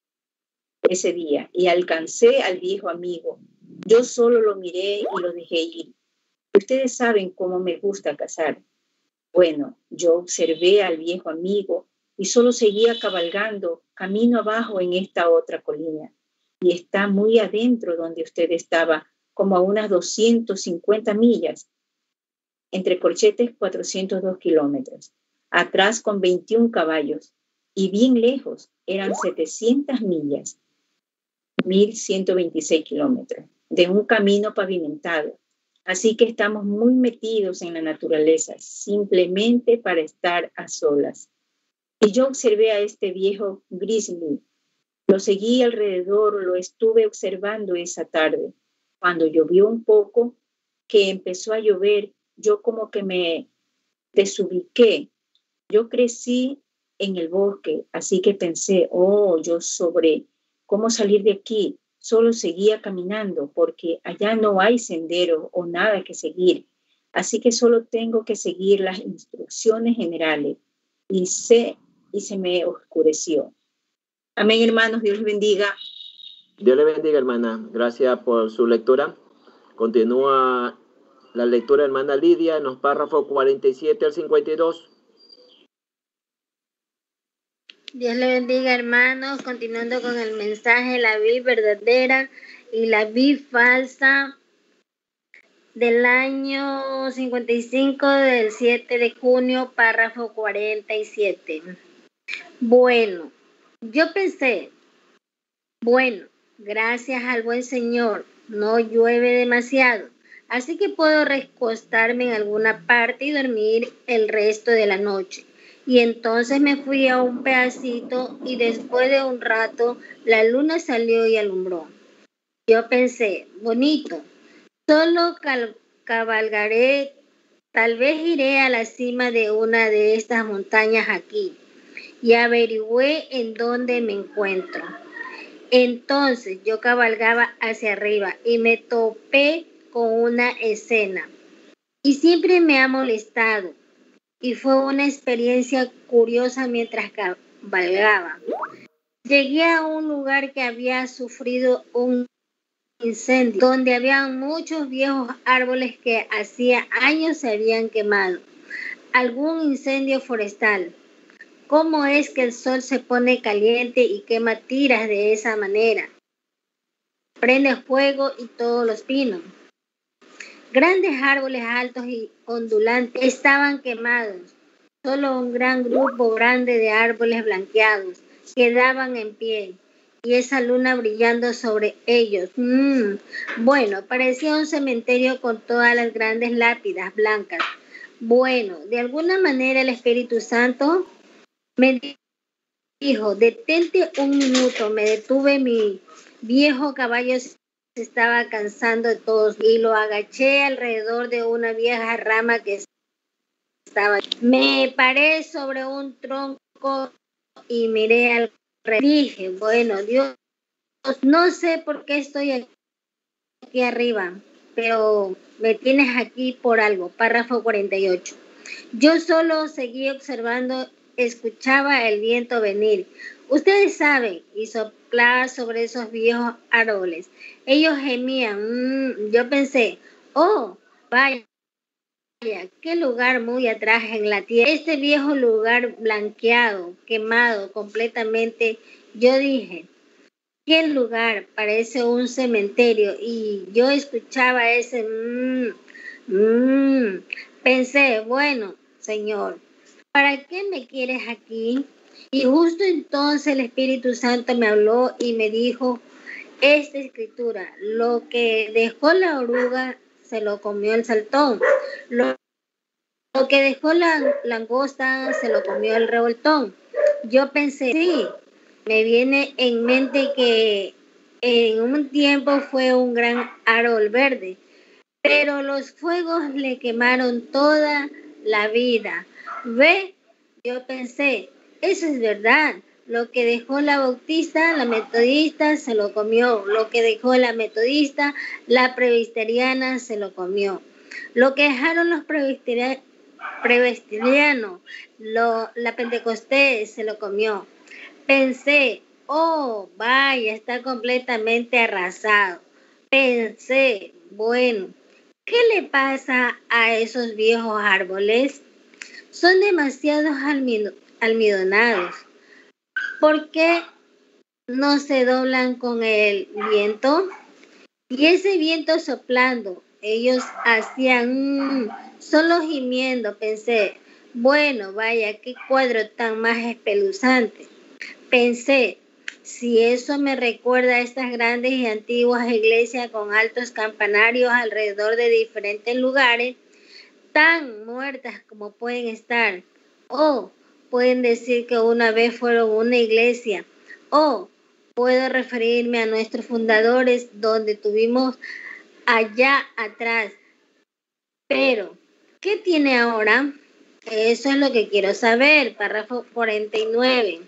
ese día, y alcancé al viejo amigo. Yo solo lo miré y lo dejé ir. Ustedes saben cómo me gusta cazar. Bueno, yo observé al viejo amigo y solo seguía cabalgando camino abajo en esta otra colina. Y está muy adentro donde usted estaba, como a unas 250 millas. Entre corchetes, 402 kilómetros. Atrás con 21 caballos. y bien lejos, eran 700 millas, 1.126 kilómetros, de un camino pavimentado. Así que estamos muy metidos en la naturaleza, simplemente para estar a solas. Y yo observé a este viejo grizzly. Lo seguí alrededor, lo estuve observando esa tarde. Cuando llovió un poco, que empezó a llover, yo como que me desubiqué. Yo crecí en el bosque, así que pensé, yo sobre cómo salir de aquí. Solo seguía caminando porque allá no hay sendero o nada que seguir. Así que solo tengo que seguir las instrucciones generales. Y se me oscureció. Amén, hermanos. Dios les bendiga. Dios le bendiga, hermana. Gracias por su lectura. Continúa la lectura, hermana Lidia, en los párrafos 47 al 52. Dios le bendiga, hermanos. Continuando con el mensaje, la vid verdadera y la vid falsa, del año 55 del 7 de junio, párrafo 47. Bueno, yo pensé, gracias al buen Señor, no llueve demasiado, así que puedo recostarme en alguna parte y dormir el resto de la noche. Y entonces me fui a un pedacito y después de un rato la luna salió y alumbró. Yo pensé, bonito, solo cabalgaré, tal vez iré a la cima de una de estas montañas aquí y averigüé en dónde me encuentro. Entonces yo cabalgaba hacia arriba y me topé con una escena y siempre me ha molestado y fue una experiencia curiosa mientras cabalgaba. Llegué a un lugar que había sufrido un incendio, donde había muchos viejos árboles que hacía años se habían quemado. Algún incendio forestal. ¿Cómo es que el sol se pone caliente y quema tiras de esa manera? Prende fuego y todos los pinos. Grandes árboles altos y ondulantes estaban quemados. Solo un gran grupo grande de árboles blanqueados quedaban en pie y esa luna brillando sobre ellos. Bueno, parecía un cementerio con todas las grandes lápidas blancas. Bueno, de alguna manera el Espíritu Santo me dijo, detente un minuto. Me detuve, mi viejo caballo se estaba cansando de todos y lo agaché alrededor de una vieja rama que estaba. Me paré sobre un tronco y miré al rey. Dije, bueno, Dios, no sé por qué estoy aquí arriba, pero me tienes aquí por algo. Párrafo 48. Yo solo seguí observando, escuchaba el viento venir. Ustedes saben, y soplar sobre esos viejos árboles. Ellos gemían. Yo pensé, vaya, qué lugar muy atrás en la tierra. Este viejo lugar blanqueado, quemado completamente. Yo dije, qué lugar, parece un cementerio. Y yo escuchaba ese Pensé, bueno, Señor, ¿para qué me quieres aquí? Y justo entonces el Espíritu Santo me habló y me dijo esta escritura: lo que dejó la oruga se lo comió el saltón, lo que dejó la langosta se lo comió el revoltón. Yo pensé, sí, me viene en mente que en un tiempo fue un gran árbol verde, pero los fuegos le quemaron toda la vida. ¿Ve? Yo pensé, eso es verdad. Lo que dejó la bautista, la metodista, se lo comió. Lo que dejó la metodista, la presbiteriana, se lo comió. Lo que dejaron los presbiterianos, la pentecostés, se lo comió. Pensé, vaya, está completamente arrasado. Pensé, bueno, ¿qué le pasa a esos viejos árboles? Son demasiado almidonados. ¿Por qué no se doblan con el viento? Y ese viento soplando, ellos hacían solo gimiendo. Pensé, Bueno, vaya, qué cuadro tan más espeluznante. Pensé, si eso me recuerda a estas grandes y antiguas iglesias con altos campanarios alrededor de diferentes lugares, tan muertas como pueden estar. O pueden decir que una vez fueron una iglesia. O puedo referirme a nuestros fundadores donde tuvimos allá atrás. Pero, ¿qué tiene ahora? Eso es lo que quiero saber. Párrafo 49.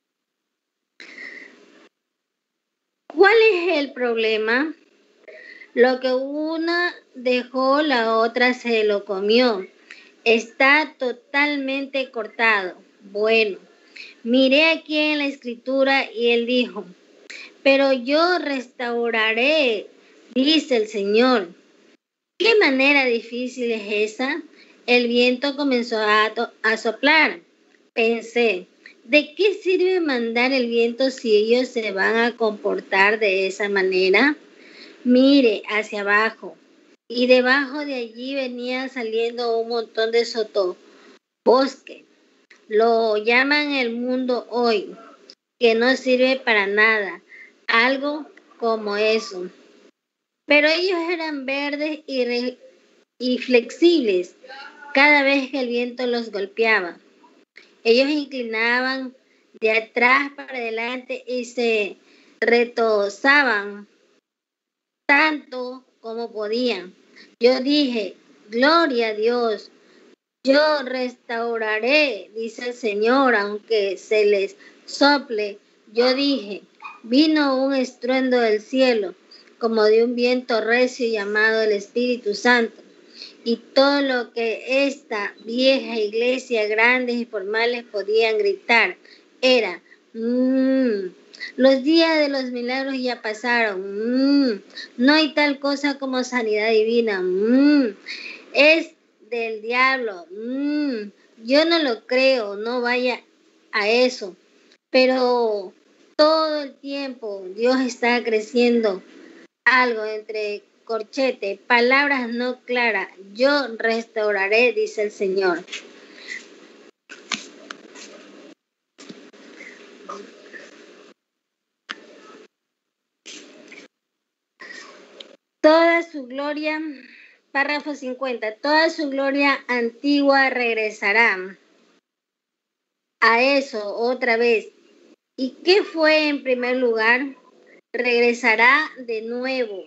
¿Cuál es el problema? Lo que una dejó, la otra se lo comió. Está totalmente cortado. Bueno, miré aquí en la escritura y él dijo, pero yo restauraré, dice el Señor. ¿Qué manera difícil es esa? El viento comenzó a soplar. Pensé, ¿de qué sirve mandar el viento si ellos se van a comportar de esa manera? Mire hacia abajo. Y debajo de allí venía saliendo un montón de sotobosque. Lo llaman el mundo hoy, que no sirve para nada. Algo como eso. Pero ellos eran verdes y flexibles cada vez que el viento los golpeaba. Ellos inclinaban de atrás para adelante y se retozaban tanto como podían. Yo dije, gloria a Dios, yo restauraré, dice el Señor, aunque se les sople. Yo dije, vino un estruendo del cielo, como de un viento recio llamado el Espíritu Santo. Y todo lo que esta vieja iglesia, grandes y formales, podían gritar era, los días de los milagros ya pasaron, no hay tal cosa como sanidad divina, es del diablo, yo no lo creo, no vaya a eso, pero todo el tiempo Dios está creciendo algo entre corchete, palabras no claras, yo restauraré, dice el Señor. Toda su gloria, párrafo 50, toda su gloria antigua regresará a eso otra vez. ¿Y qué fue en primer lugar? Regresará de nuevo.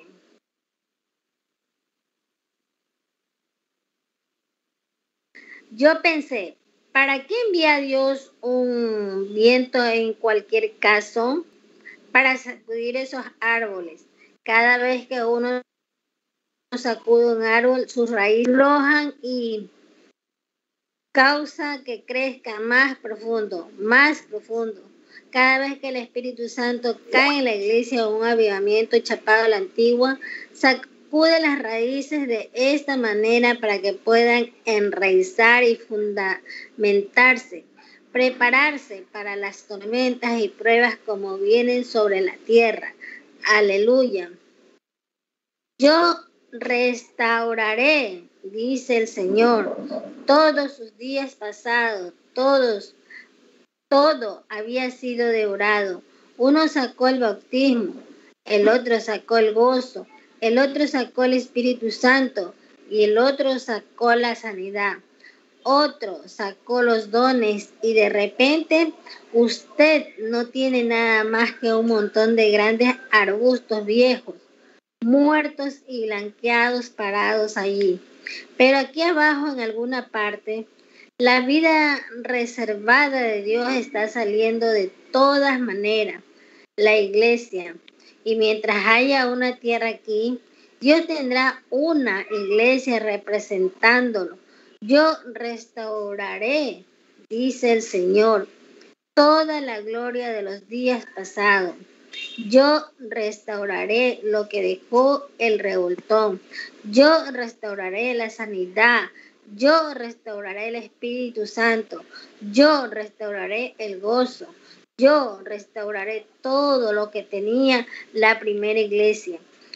Yo pensé, ¿para qué envía Dios un viento en cualquier caso? Para sacudir esos árboles. Cada vez que uno sacude un árbol, sus raíces flojan y causa que crezca más profundo, más profundo. Cada vez que el Espíritu Santo cae en la iglesia o un avivamiento chapado a la antigua, sacude las raíces de esta manera para que puedan enraizar y fundamentarse, prepararse para las tormentas y pruebas como vienen sobre la tierra. Aleluya. Yo restauraré, dice el Señor, todos sus días pasados, todo había sido devorado. Uno sacó el bautismo, el otro sacó el gozo, el otro sacó el Espíritu Santo y el otro sacó la sanidad. Otro sacó los dones y de repente usted no tiene nada más que un montón de grandes arbustos viejos, muertos y blanqueados parados allí. Pero aquí abajo en alguna parte, la vida reservada de Dios está saliendo de todas maneras, la iglesia. Y mientras haya una tierra aquí, Dios tendrá una iglesia representándolo. Yo restauraré, dice el Señor, toda la gloria de los días pasados. Yo restauraré lo que dejó el revoltón. Yo restauraré la sanidad. Yo restauraré el Espíritu Santo. Yo restauraré el gozo. Yo restauraré todo lo que tenía la primera iglesia.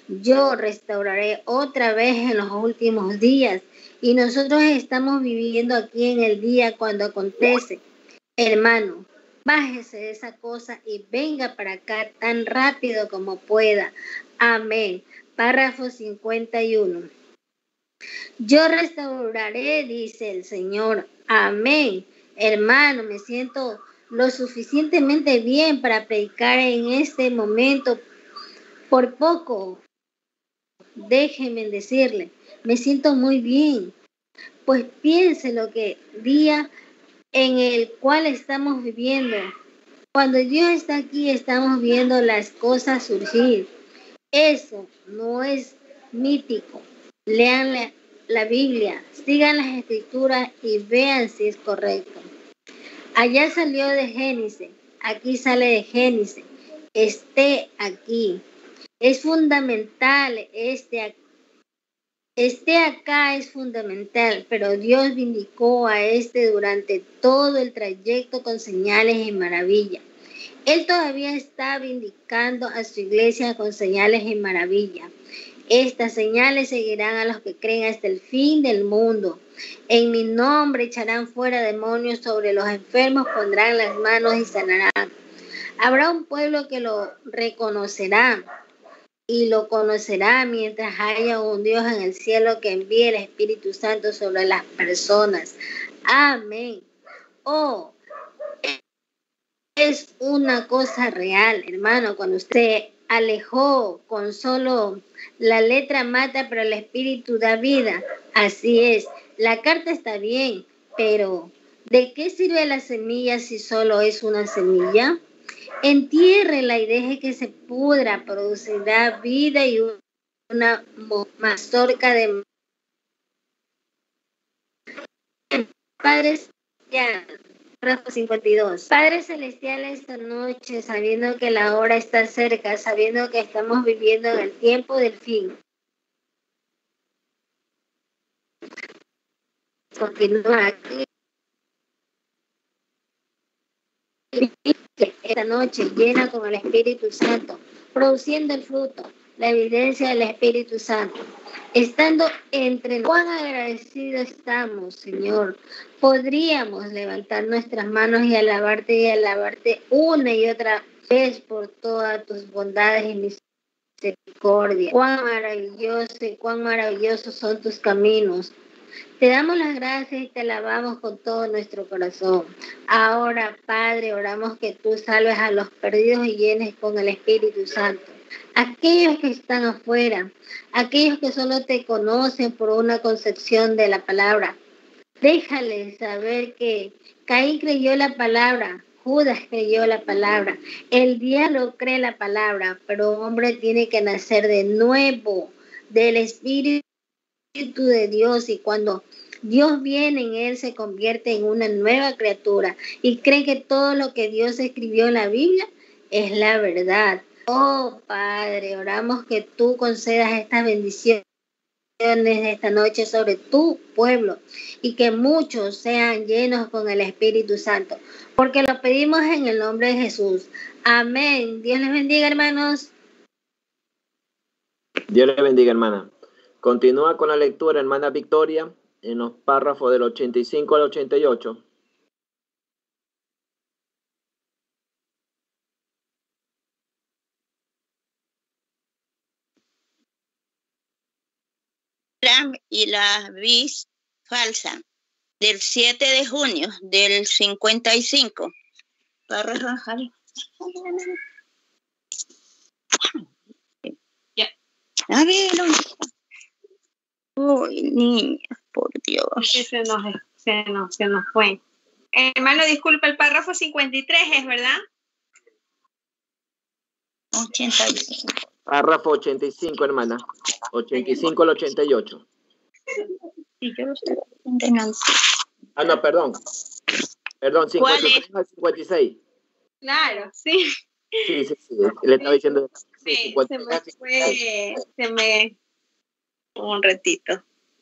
yo restauraré otra vez en los últimos días. Y nosotros estamos viviendo aquí en el día cuando acontece. Hermano, bájese de esa cosa y venga para acá tan rápido como pueda. Amén. Párrafo 51. Yo restauraré, dice el Señor. Amén. Hermano, me siento lo suficientemente bien para predicar en este momento. Por poco, déjeme decirle, me siento muy bien. Pues piense lo que día en el cual estamos viviendo. Cuando Dios está aquí, estamos viendo las cosas surgir. Eso no es mítico. Lean la Biblia, sigan las escrituras y vean si es correcto. Allá salió de Génesis, aquí sale de Génesis. Esté aquí. Es fundamental Este acá es fundamental, pero Dios vindicó a durante todo el trayecto con señales y maravillas. Él todavía está vindicando a su iglesia con señales y maravillas. Estas señales seguirán a los que creen hasta el fin del mundo. En mi nombre echarán fuera demonios, sobre los enfermos pondrán las manos y sanarán. Habrá un pueblo que lo reconocerá. Y lo conocerá mientras haya un Dios en el cielo que envíe el Espíritu Santo sobre las personas. Amén. Oh, es una cosa real, hermano, cuando usted alejó con solo la letra mata, pero el Espíritu da vida. Así es, la carta está bien, pero ¿de qué sirve la semilla si solo es una semilla? Entiérrela y deje que se pudra, producirá vida y una mazorca de Padres Celestiales. Párrafo 52. Padre Celestial, esta noche, sabiendo que la hora está cerca, sabiendo que estamos viviendo en el tiempo del fin. Continúa aquí. Esta noche llena con el Espíritu Santo, produciendo el fruto, la evidencia del Espíritu Santo. Estando entre cuán agradecidos estamos, Señor. Podríamos levantar nuestras manos y alabarte una y otra vez por todas tus bondades y misericordia. Cuán maravilloso y cuán maravillosos son tus caminos. Te damos las gracias y te alabamos con todo nuestro corazón. Ahora, Padre, oramos que tú salves a los perdidos y llenes con el Espíritu Santo. Aquellos que están afuera, aquellos que solo te conocen por una concepción de la palabra, déjales saber que Caín creyó la palabra, Judas creyó la palabra, el diablo cree la palabra, pero un hombre tiene que nacer de nuevo del Espíritu de Dios, y cuando Dios viene en él se convierte en una nueva criatura y cree que todo lo que Dios escribió en la Biblia es la verdad. Oh Padre, oramos que tú concedas estas bendiciones esta noche sobre tu pueblo y que muchos sean llenos con el Espíritu Santo, porque lo pedimos en el nombre de Jesús. Amén. Dios les bendiga, hermanos. Dios les bendiga, hermana. Continúa con la lectura, hermana Victoria, en los párrafos del 85 al 88. Y la vis falsa, del 7 de junio del 55. Ya. A ver, uy, niña, por Dios. Se nos fue. Hermano, disculpa, el párrafo 53 es, ¿verdad? 85. Párrafo 85, hermana. 85 al 88. Sí, yo lo estoy entendiendo. Ah, no, perdón. Perdón, 53 al 56. Claro, sí. Sí. Le estaba diciendo. Sí, se me un ratito.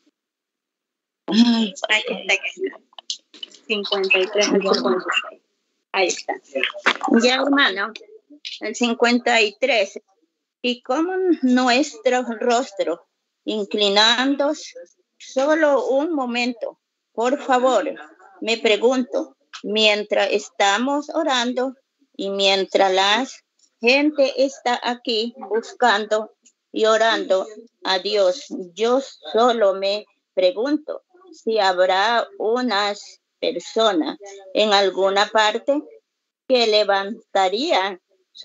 Ay, Aquí está. 53 al 56. Ahí está. Ya, hermano. El 53. y como nuestro rostro inclinándose solo un momento, por favor, me pregunto, mientras estamos orando y mientras la gente está aquí buscando y orando a Dios, yo solo me pregunto si habrá unas personas en alguna parte que levantarían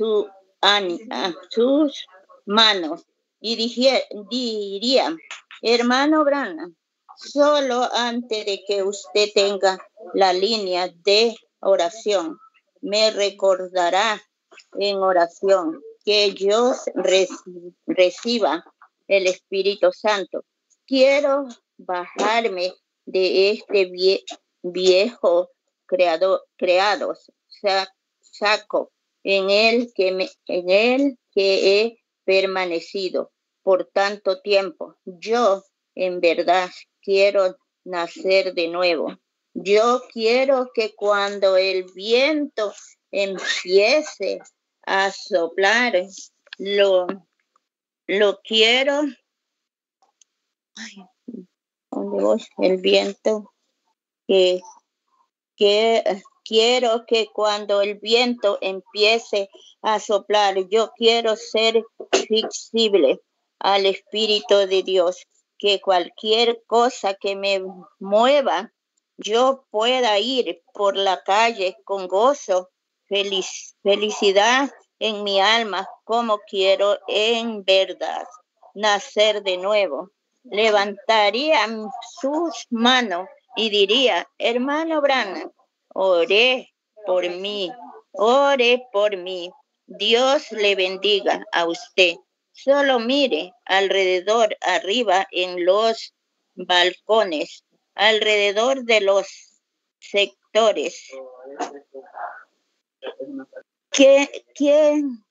sus manos y dirían, hermano Branham, solo antes de que usted tenga la línea de oración, me recordará en oración que yo reciba el Espíritu Santo. Quiero bajarme de este viejo saco en el que he permanecido por tanto tiempo. Yo en verdad quiero nacer de nuevo. Yo quiero que cuando el viento empiece a soplar, lo quiero. ¿Dónde voy? El viento que quiero que cuando el viento empiece a soplar, yo quiero ser flexible al Espíritu de Dios, que cualquier cosa que me mueva, yo pueda ir por la calle con gozo, felicidad en mi alma, como quiero en verdad nacer de nuevo. Levantaría sus manos y diría, hermano Branham, ore por mí. Dios le bendiga a usted. Solo mire alrededor, arriba en los balcones, alrededor de los sectores. ¿Quién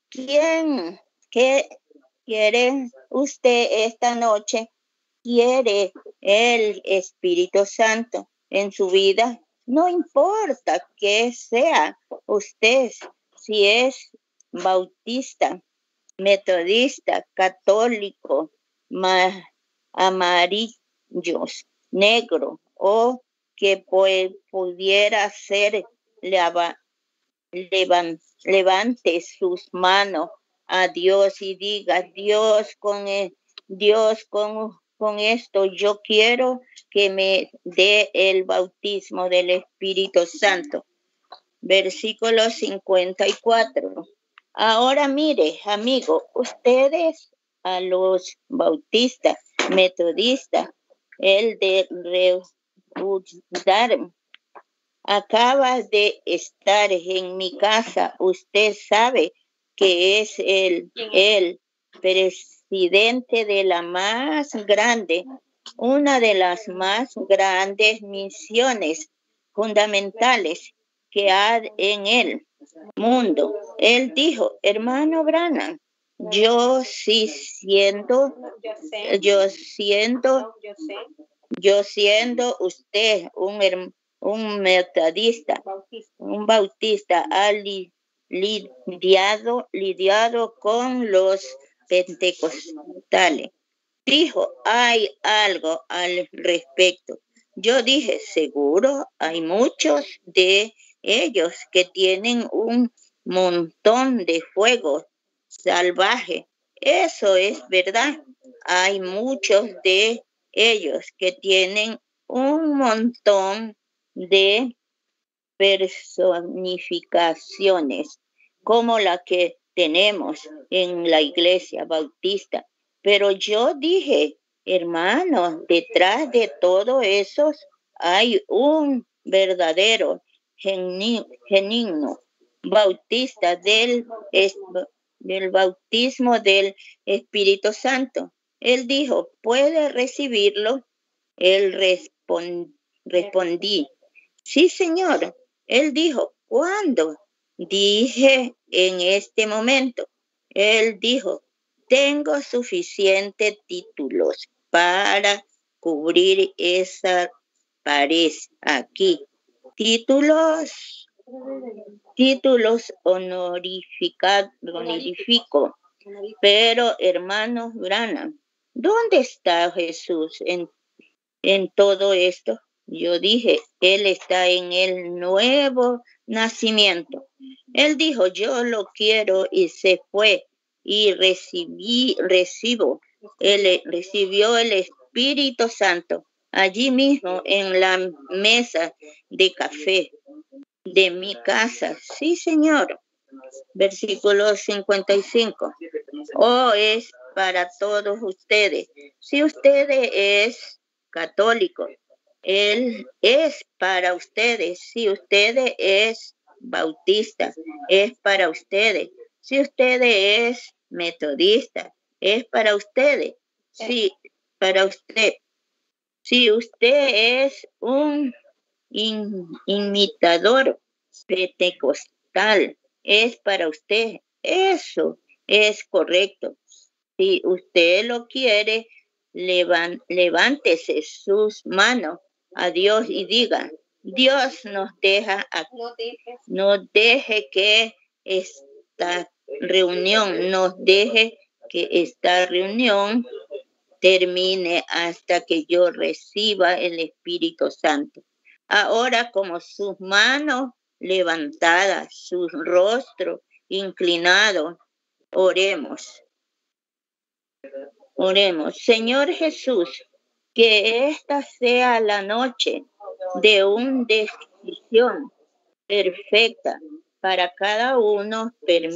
quiere usted esta noche? ¿Quiere el Espíritu Santo en su vida? No importa que sea usted, si es bautista, metodista, católico, amarillos, negro, o que pudiera ser levante sus manos a Dios y diga, Dios, con esto yo quiero que me dé el bautismo del Espíritu Santo. Versículo 54. Ahora mire, amigo, ustedes a los bautistas, metodistas, el de reudar, acaba de estar en mi casa. Usted sabe que es el presidente de la más grande, una de las más grandes misiones fundamentales que hay en el mundo. Él dijo, hermano Branham, yo siendo usted un metodista, un bautista, ha lidiado con los pentecostales. Dijo, hay algo al respecto. Yo dije, seguro, hay muchos de ellos que tienen un montón de fuego salvaje. Eso es verdad. Hay muchos de ellos que tienen un montón de personificaciones como la que tenemos en la iglesia bautista. Pero yo dije, hermanos, detrás de todo eso hay un verdadero genuino bautista del bautismo del Espíritu Santo. Él dijo, ¿puede recibirlo? Él respondí, sí, señor. Él dijo, ¿cuándo? Dije, en este momento. Él dijo, tengo suficientes títulos para cubrir esa pared aquí. Títulos honoríficos Pero, hermano Branham, ¿dónde está Jesús en todo esto? Yo dije, Él está en el nuevo nacimiento. Él dijo, yo lo quiero y se fue y recibió el Espíritu Santo allí mismo en la mesa de café de mi casa. Sí, Señor. Versículo 55. Oh, es para todos ustedes. Si ustedes es católico, Él es para ustedes. Si ustedes es bautista, es para ustedes. Si ustedes es metodista, es para ustedes. Sí, para usted. Si usted es un imitador pentecostal, es para usted. Eso es correcto. Si usted lo quiere, levántese sus manos a Dios y diga, Dios nos deja aquí. No deje que esta reunión termine hasta que yo reciba el Espíritu Santo. Ahora, como sus manos levantadas, sus rostros inclinados, oremos. Oremos. Señor Jesús, que esta sea la noche de una decisión perfecta para cada uno.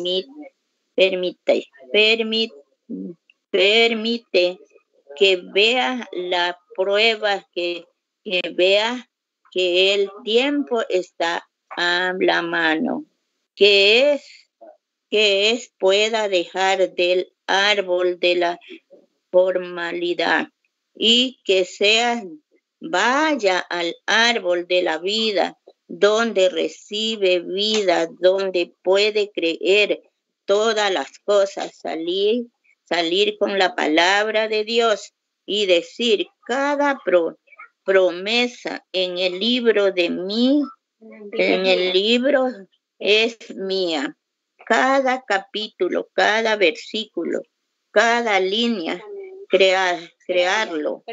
Permite que vea la prueba, que vea que el tiempo está a la mano, que es pueda dejar del árbol de la formalidad y que vaya al árbol de la vida, donde recibe vida, donde puede creer todas las cosas, salir con la palabra de Dios y decir cada promesa en el libro en el libro es mía. Cada capítulo, cada versículo, cada línea, créalo,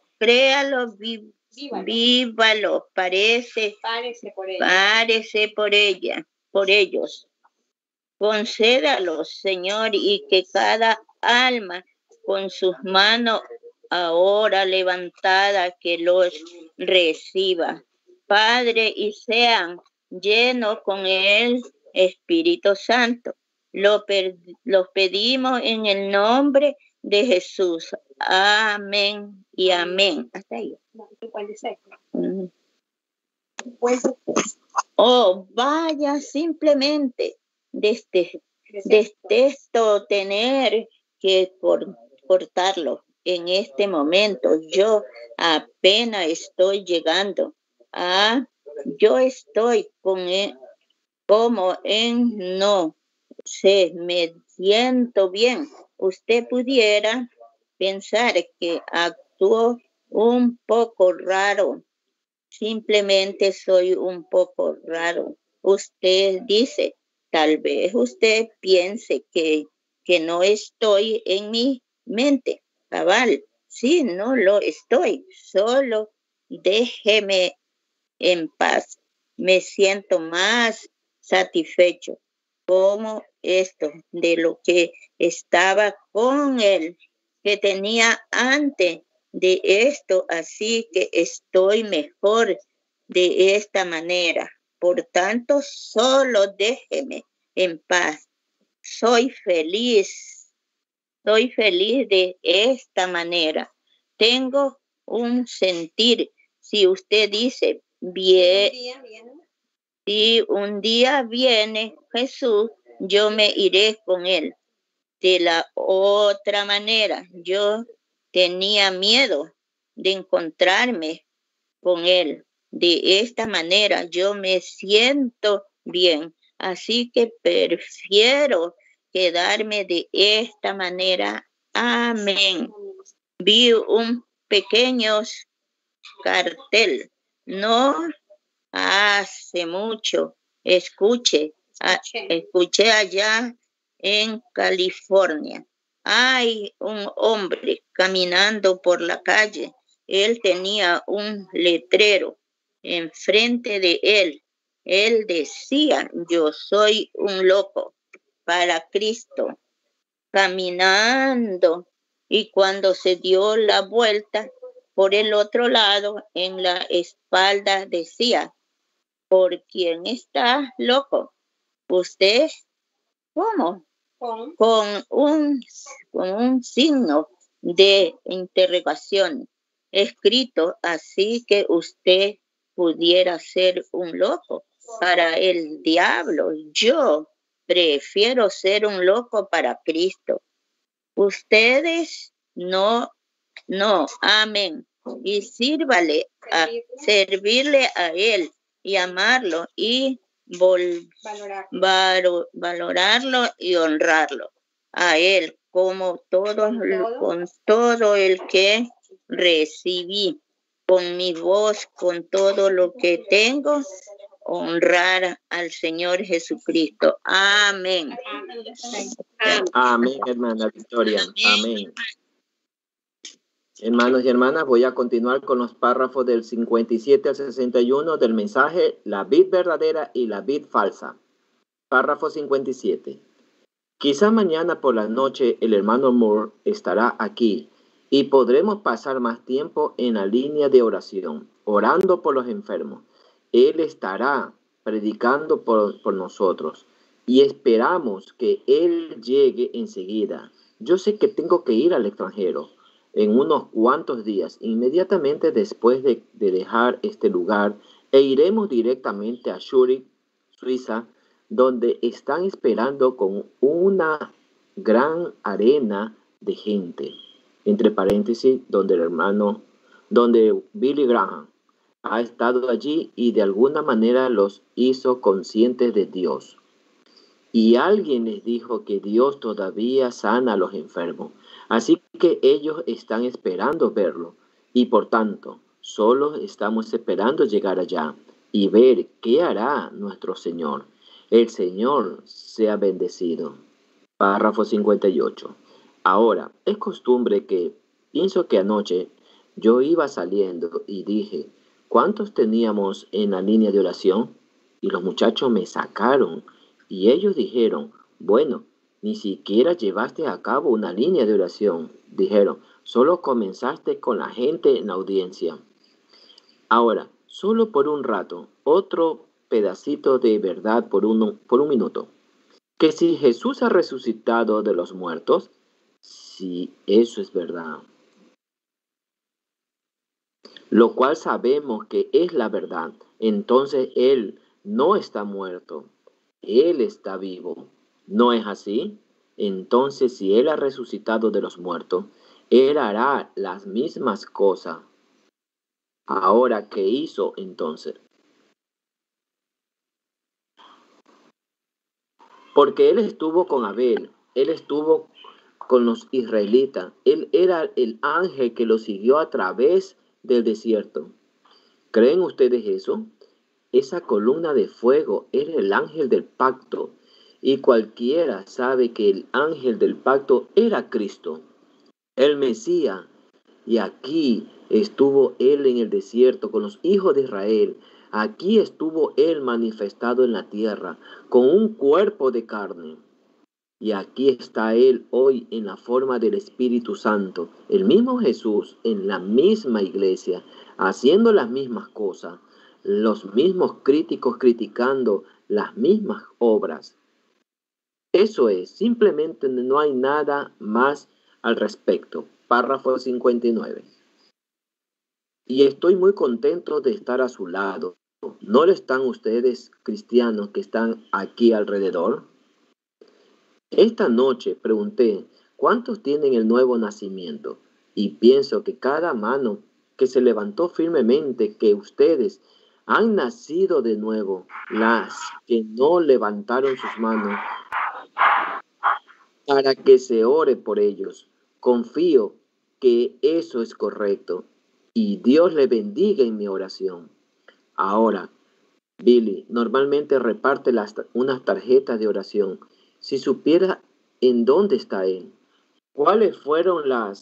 vívalo, párese por ellos. Concédalo, Señor, y que cada alma con sus manos ahora levantadas que los reciba, Padre, y sean llenos con el Espíritu Santo. Lo pedimos en el nombre de Jesús. Amén y amén. Hasta ahí. Oh, vaya simplemente desde esto tener que cortarlo en este momento. Yo apenas estoy llegando. Yo estoy no sé, me siento bien. Usted pudiera pensar que actúo un poco raro. Simplemente soy un poco raro. Usted dice, tal vez usted piense que no estoy en mi mente. Cabal, sí, no lo estoy. Solo déjeme en paz. Me siento más satisfecho como esto de lo que estaba con él, que tenía antes de esto, así que estoy mejor de esta manera. Por tanto, solo déjeme en paz. Soy feliz de esta manera. Tengo un sentir. Si usted dice, bien, si un día viene Jesús, yo me iré con él. De la otra manera, yo tenía miedo de encontrarme con él. De esta manera yo me siento bien. Así que prefiero quedarme de esta manera. Amén. Vi un pequeño cartel. No hace mucho. Escuché allá en California. Hay un hombre caminando por la calle. Él tenía un letrero enfrente de él. Él decía, yo soy un loco para Cristo, caminando. Y cuando se dio la vuelta por el otro lado, en la espalda decía, ¿por quién está loco? ¿Usted? ¿Cómo? Con un signo de interrogación escrito, así que usted pudiera ser un loco para el diablo. Yo prefiero ser un loco para Cristo. Ustedes no, amén. Y servirle a Él y amarlo y valorarlo y honrarlo a Él con todo el que recibí, con mi voz, con todo lo que tengo, honrar al Señor Jesucristo. Amén. Amén, hermana Victoria. Amén. Hermanos y hermanas, voy a continuar con los párrafos del 57 al 61 del mensaje La vid verdadera y la vid falsa. Párrafo 57. Quizá mañana por la noche el hermano Moore estará aquí y podremos pasar más tiempo en la línea de oración, orando por los enfermos. Él estará predicando por nosotros y esperamos que Él llegue enseguida. Yo sé que tengo que ir al extranjero en unos cuantos días, inmediatamente después de dejar este lugar, e iremos directamente a Zúrich, Suiza, donde están esperando con una gran arena de gente, entre paréntesis, donde Billy Graham ha estado allí y de alguna manera los hizo conscientes de Dios. Y alguien les dijo que Dios todavía sana a los enfermos. Así que ellos están esperando verlo. Y por tanto, solo estamos esperando llegar allá y ver qué hará nuestro Señor. El Señor sea bendecido. Párrafo 58. Ahora, es costumbre que, pienso que anoche yo iba saliendo y dije, ¿cuántos teníamos en la línea de oración? Y los muchachos me sacaron. Y ellos dijeron, bueno, ni siquiera llevaste a cabo una línea de oración. Dijeron, solo comenzaste con la gente en la audiencia. Ahora, solo por un rato, otro pedacito de verdad por un minuto. Que si Jesús ha resucitado de los muertos, si eso es verdad, lo cual sabemos que es la verdad, entonces Él no está muerto. Él está vivo. ¿No es así? Entonces, si Él ha resucitado de los muertos, Él hará las mismas cosas. Ahora, ¿qué hizo entonces? Porque Él estuvo con Abel, Él estuvo con los israelitas. Él era el ángel que los siguió a través del desierto. ¿Creen ustedes eso? Esa columna de fuego era el ángel del pacto, y cualquiera sabe que el ángel del pacto era Cristo, el Mesías. Y aquí estuvo Él en el desierto con los hijos de Israel. Aquí estuvo Él manifestado en la tierra con un cuerpo de carne. Y aquí está Él hoy en la forma del Espíritu Santo, el mismo Jesús en la misma iglesia, haciendo las mismas cosas. Los mismos críticos criticando las mismas obras. Eso es, simplemente no hay nada más al respecto. Párrafo 59. Y estoy muy contento de estar a su lado. ¿No lo están ustedes, cristianos, que están aquí alrededor? Esta noche pregunté, ¿cuántos tienen el nuevo nacimiento? Y pienso que cada mano que se levantó firmemente, que ustedes han nacido de nuevo. Las que no levantaron sus manos para que se ore por ellos. Confío que eso es correcto y Dios le bendiga en mi oración. Ahora, Billy normalmente reparte unas tarjetas de oración. Si supiera en dónde está Él. ¿Cuáles fueron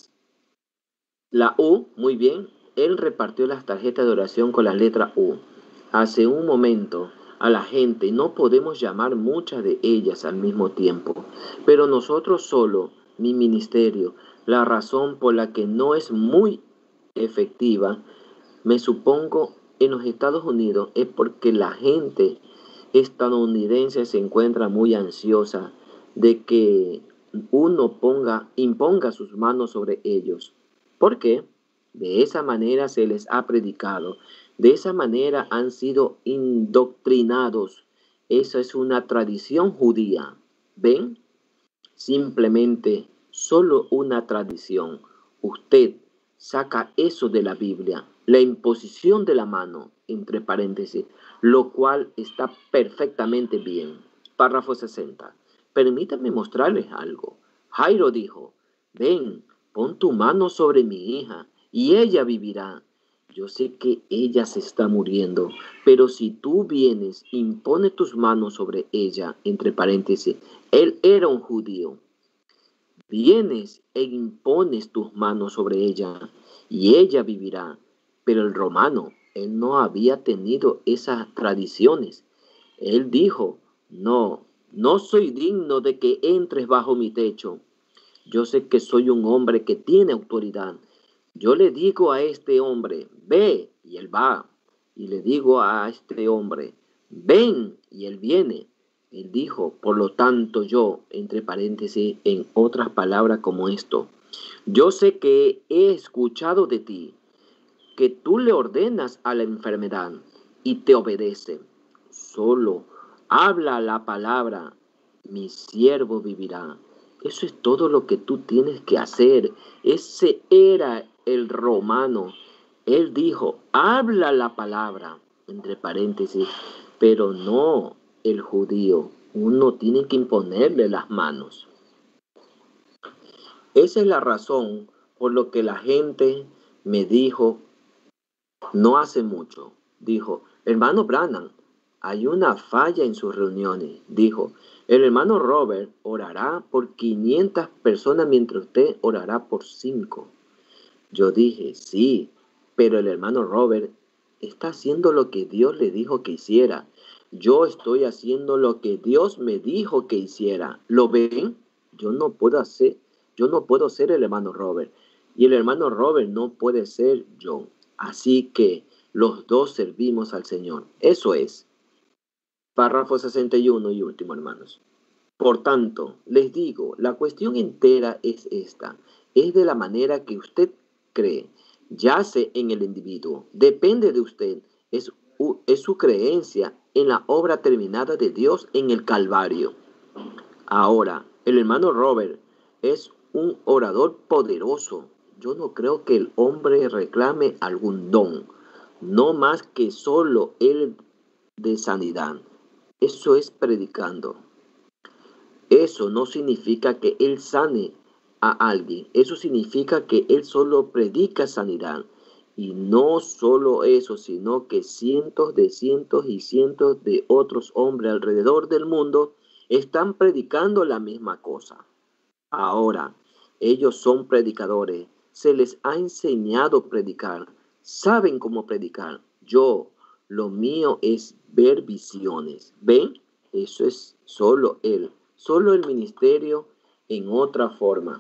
la U? Muy bien. Él repartió las tarjetas de oración con la letra U. Hace un momento a la gente no podemos llamar muchas de ellas al mismo tiempo, pero nosotros solo, mi ministerio, la razón por la que no es muy efectiva, me supongo, en los Estados Unidos es porque la gente estadounidense se encuentra muy ansiosa de que uno imponga sus manos sobre ellos. ¿Por qué? De esa manera se les ha predicado, de esa manera han sido indoctrinados. Esa es una tradición judía. ¿Ven? Simplemente solo una tradición. Usted saca eso de la Biblia, la imposición de la mano, entre paréntesis, lo cual está perfectamente bien. Párrafo 60. Permítanme mostrarles algo. Jairo dijo, ven, pon tu mano sobre mi hija y ella vivirá. Yo sé que ella se está muriendo, pero si tú vienes, impone tus manos sobre ella, entre paréntesis, él era un judío. Vienes e impones tus manos sobre ella y ella vivirá. Pero el romano, él no había tenido esas tradiciones. Él dijo, no soy digno de que entres bajo mi techo. Yo sé que soy un hombre que tiene autoridad. Yo le digo a este hombre, ve, y él va. Y le digo a este hombre, ven, y él viene. Él dijo, por lo tanto yo, entre paréntesis, en otras palabras como esto, yo sé que he escuchado de ti, que tú le ordenas a la enfermedad y te obedece. Solo habla la palabra, mi siervo vivirá. Eso es todo lo que tú tienes que hacer. Ese era el romano. Él dijo, habla la palabra, entre paréntesis, pero no el judío. Uno tiene que imponerle las manos. Esa es la razón por lo que la gente me dijo, no hace mucho, dijo, hermano Branham, hay una falla en sus reuniones. Dijo, el hermano Robert orará por 500 personas mientras usted orará por 5. Yo dije, sí, pero el hermano Robert está haciendo lo que Dios le dijo que hiciera. Yo estoy haciendo lo que Dios me dijo que hiciera. ¿Lo ven? Yo no puedo ser el hermano Robert. Y el hermano Robert no puede ser yo. Así que los dos servimos al Señor. Eso es. Párrafo 61 y último, hermanos. Por tanto, les digo, la cuestión entera es esta. Es de la manera que usted cree. Yace en el individuo. Depende de usted. Es su creencia en la obra terminada de Dios en el Calvario. Ahora, el hermano Robert es un orador poderoso. Yo no creo que el hombre reclame algún don, no más que solo el de sanidad. Eso es predicando. Eso no significa que él sane a alguien. Eso significa que él solo predica sanidad. Y no solo eso, sino que cientos y cientos de otros hombres alrededor del mundo están predicando la misma cosa. Ahora, ellos son predicadores. Se les ha enseñado a predicar. Saben cómo predicar. Lo mío es ver visiones. ¿Ven? Eso es solo él. Solo el ministerio en otra forma.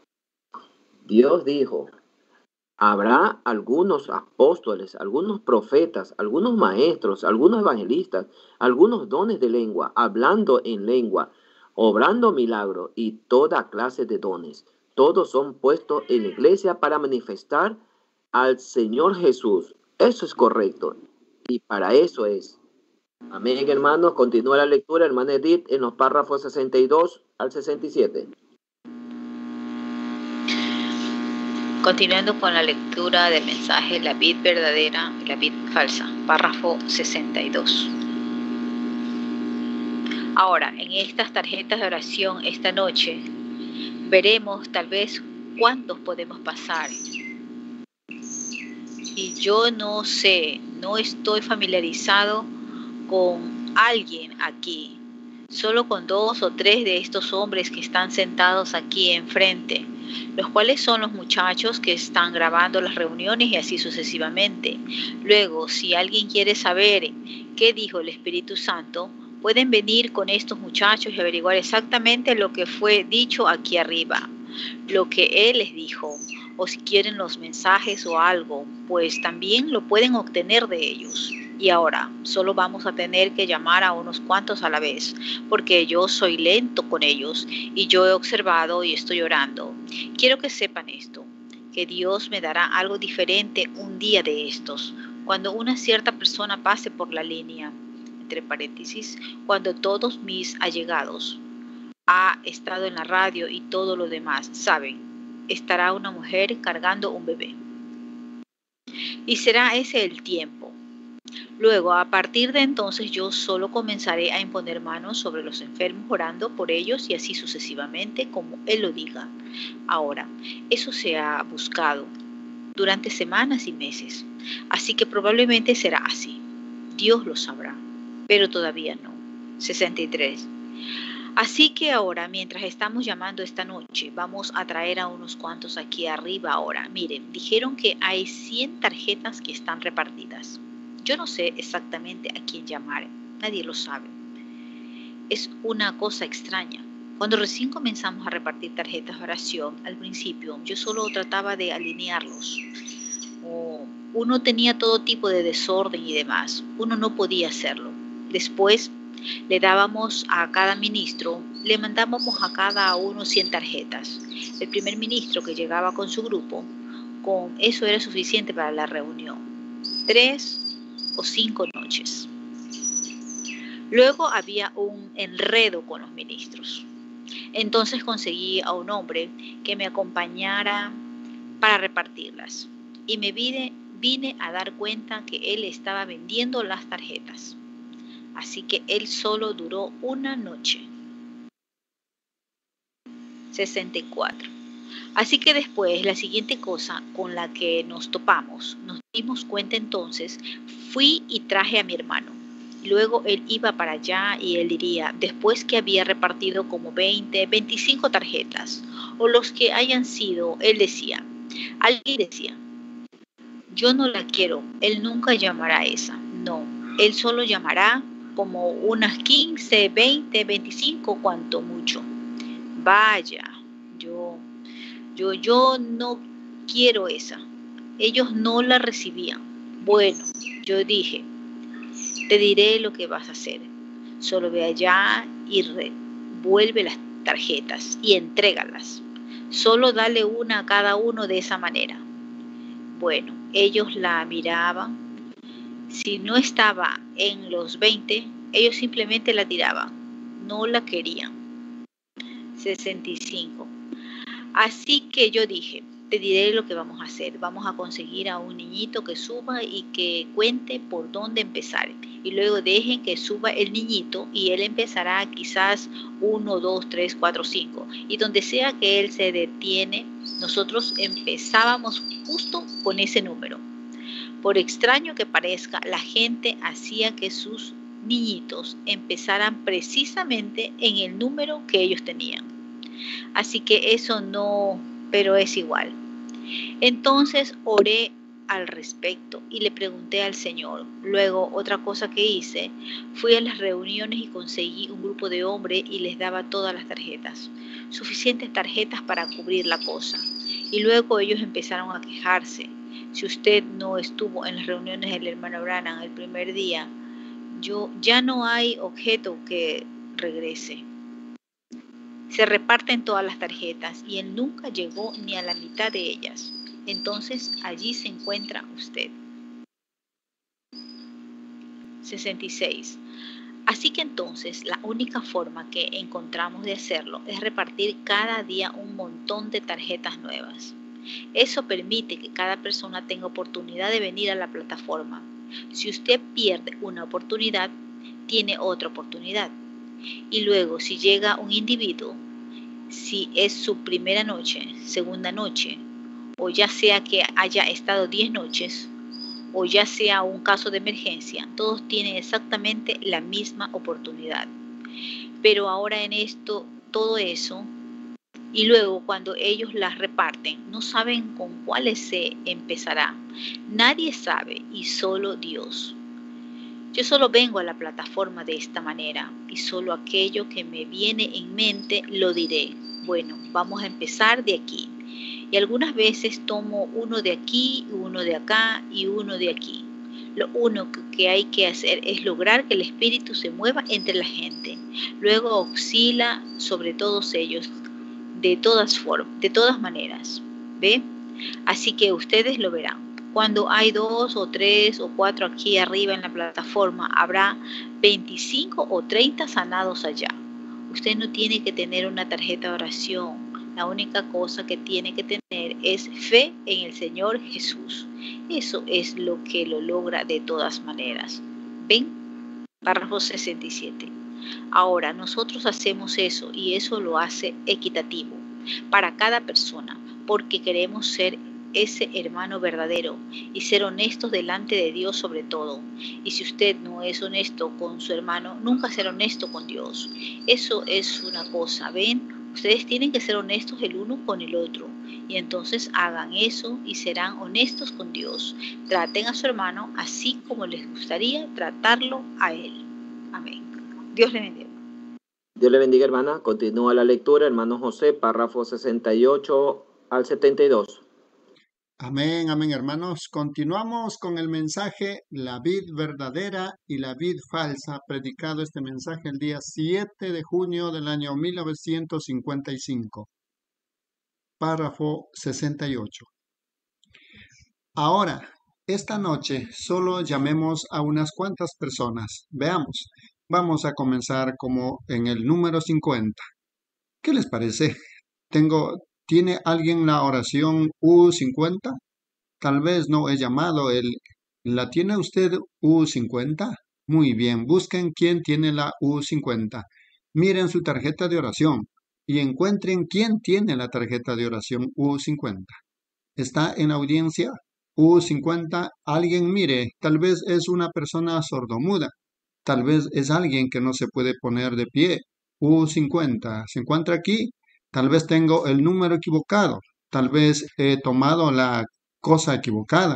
Dios dijo, habrá algunos apóstoles, algunos profetas, algunos maestros, algunos evangelistas, algunos dones de lengua, hablando en lengua, obrando milagros y toda clase de dones. Todos son puestos en la iglesia para manifestar al Señor Jesús. Eso es correcto. Y para eso es. Amén, hermanos. Continúa la lectura, hermana Edith, en los párrafos 62 al 67. Continuando con la lectura del mensaje La vid verdadera y la vid falsa, párrafo 62. Ahora, en estas tarjetas de oración esta noche, veremos tal vez cuántos podemos pasar. Y yo no sé, no estoy familiarizado con alguien aquí. solo con 2 o 3 de estos hombres que están sentados aquí enfrente, los cuales son los muchachos que están grabando las reuniones y así sucesivamente. Luego, si alguien quiere saber qué dijo el Espíritu Santo, pueden venir con estos muchachos y averiguar exactamente lo que fue dicho aquí arriba, lo que Él les dijo, o si quieren los mensajes o algo, pues también lo pueden obtener de ellos. Y ahora, solo vamos a tener que llamar a unos cuantos a la vez, porque yo soy lento con ellos y yo he observado y estoy orando. Quiero que sepan esto, que Dios me dará algo diferente un día de estos, cuando una cierta persona pase por la línea, entre paréntesis, cuando todos mis allegados ha estado en la radio y todo lo demás, saben, estará una mujer cargando un bebé. Y será ese el tiempo. Luego, a partir de entonces, yo solo comenzaré a imponer manos sobre los enfermos, orando por ellos y así sucesivamente, como Él lo diga. Ahora, eso se ha buscado durante semanas y meses, así que probablemente será así. Dios lo sabrá, pero todavía no. 63. Así que ahora, mientras estamos llamando esta noche, vamos a traer a unos cuantos aquí arriba ahora. Miren, dijeron que hay 100 tarjetas que están repartidas. Yo no sé exactamente a quién llamar, nadie lo sabe. Es una cosa extraña. Cuando recién comenzamos a repartir tarjetas de oración, al principio yo solo trataba de alinearlos. Uno tenía todo tipo de desorden y demás. Uno no podía hacerlo. Después le dábamos a cada ministro, le mandábamos a cada uno 100 tarjetas. El primer ministro que llegaba con su grupo, con eso era suficiente para la reunión. 3 o 5 noches. Luego había un enredo con los ministros. Entonces conseguí a un hombre que me acompañara para repartirlas. Y me vine a dar cuenta que él estaba vendiendo las tarjetas. Así que él solo duró una noche. 64. Así que después, la siguiente cosa con la que nos topamos, nos dimos cuenta entonces, fui y traje a mi hermano. Luego él iba para allá y él diría, después que había repartido como 20, 25 tarjetas, o los que hayan sido, él decía, alguien decía, yo no la quiero, él nunca llamará a esa. No, él solo llamará como unas 15, 20, 25, cuanto mucho. Vaya, yo no quiero esa. Ellos no la recibían. Bueno, yo dije, te diré lo que vas a hacer. Solo ve allá y revuelve las tarjetas y entrégalas. Solo dale una a cada uno de esa manera. Bueno, ellos la miraban. Si no estaba en los 20, ellos simplemente la tiraban. No la querían. 65. Así que yo dije, te diré lo que vamos a hacer. Vamos a conseguir a un niñito que suba y que cuente por dónde empezar. Y luego dejen que suba el niñito y él empezará quizás 1, 2, 3, 4, 5. Y donde sea que él se detiene, nosotros empezábamos justo con ese número. Por extraño que parezca, la gente hacía que sus niñitos empezaran precisamente en el número que ellos tenían. Así que eso no, pero es igual. Entonces oré al respecto y le pregunté al Señor. Luego otra cosa que hice, fui a las reuniones y conseguí un grupo de hombres y les daba todas las tarjetas. Suficientes tarjetas para cubrir la cosa. Y luego ellos empezaron a quejarse. Si usted no estuvo en las reuniones del hermano Branham el primer día, ya no hay objeto que regrese. Se reparten todas las tarjetas y él nunca llegó ni a la mitad de ellas. Entonces allí se encuentra usted. 66. Así que entonces la única forma que encontramos de hacerlo es repartir cada día un montón de tarjetas nuevas. Eso permite que cada persona tenga oportunidad de venir a la plataforma. Si usted pierde una oportunidad, tiene otra oportunidad. Y luego, si llega un individuo, si es su primera noche, segunda noche, o ya sea que haya estado 10 noches, o ya sea un caso de emergencia, todos tienen exactamente la misma oportunidad. Pero ahora en esto, todo eso, y luego cuando ellos las reparten, no saben con cuáles se empezará. Nadie sabe y solo Dios. Yo solo vengo a la plataforma de esta manera y solo aquello que me viene en mente lo diré. Bueno, vamos a empezar de aquí. Y algunas veces tomo uno de aquí, uno de acá y uno de aquí. Lo único que hay que hacer es lograr que el espíritu se mueva entre la gente. Luego oscila sobre todos ellos de todas formas, de todas maneras. ¿Ve? Así que ustedes lo verán. Cuando hay 2 o 3 o 4 aquí arriba en la plataforma, habrá 25 o 30 sanados allá. Usted no tiene que tener una tarjeta de oración. La única cosa que tiene que tener es fe en el Señor Jesús. Eso es lo que lo logra de todas maneras. ¿Ven? Párrafo 67. Ahora, nosotros hacemos eso y eso lo hace equitativo para cada persona porque queremos ser ese hermano verdadero y ser honestos delante de Dios sobre todo. Y si usted no es honesto con su hermano, nunca será honesto con Dios. Eso es una cosa, ¿ven? Ustedes tienen que ser honestos el uno con el otro y entonces hagan eso y serán honestos con Dios. Traten a su hermano así como les gustaría tratarlo a él. Amén. Dios le bendiga. Dios le bendiga, hermana. Continúa la lectura, hermano José, párrafo 68 al 72. Amén, amén, hermanos. Continuamos con el mensaje La vid verdadera y la vid falsa, predicado este mensaje el día 7 de junio del año 1955. Párrafo 68. Ahora, esta noche solo llamemos a unas cuantas personas. Veamos, vamos a comenzar como en el número 50. ¿Qué les parece? ¿Tiene alguien la oración U50? Tal vez no he llamado ¿La tiene usted U50? Muy bien, busquen quién tiene la U50. Miren su tarjeta de oración y encuentren quién tiene la tarjeta de oración U50. ¿Está en la audiencia? U50, alguien mire, tal vez es una persona sordomuda, tal vez es alguien que no se puede poner de pie. U50, ¿se encuentra aquí? Tal vez tengo el número equivocado, tal vez he tomado la cosa equivocada.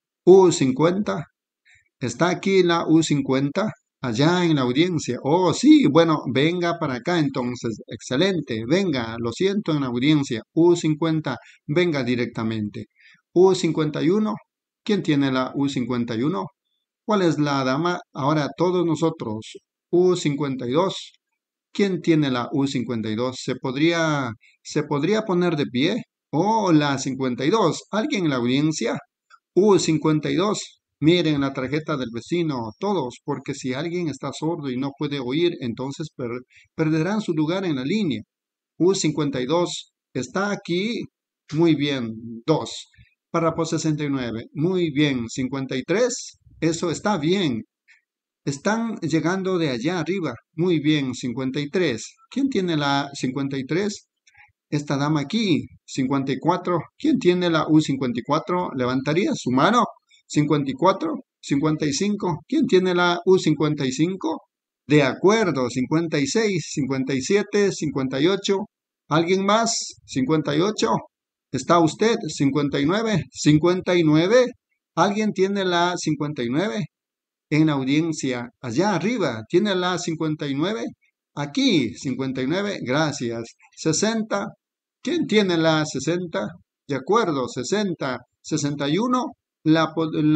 U50, ¿está aquí la U50? Allá en la audiencia. Oh, sí, bueno, venga para acá entonces. Excelente, venga, lo siento en la audiencia. U50, venga directamente. U51, ¿quién tiene la U51? ¿Cuál es la dama? Ahora todos nosotros. U52, ¿quién tiene la U52? ¿Se podría poner de pie? Oh, la 52. ¿Alguien en la audiencia? U52. Miren la tarjeta del vecino, todos, porque si alguien está sordo y no puede oír, entonces perderán su lugar en la línea. U52. ¿Está aquí? Muy bien. 2. Párrafo 69. Muy bien. 53. Eso está bien. Están llegando de allá arriba. Muy bien. 53. ¿Quién tiene la 53? Esta dama aquí. 54. ¿Quién tiene la U54? ¿Levantaría su mano? 54. 55. ¿Quién tiene la U55? De acuerdo. 56. 57. 58. ¿Alguien más? 58. ¿Está usted? 59. 59. ¿Alguien tiene la 59? En la audiencia, allá arriba, ¿tiene la 59? Aquí, 59, gracias. 60, ¿quién tiene la 60? De acuerdo, 60. 61, la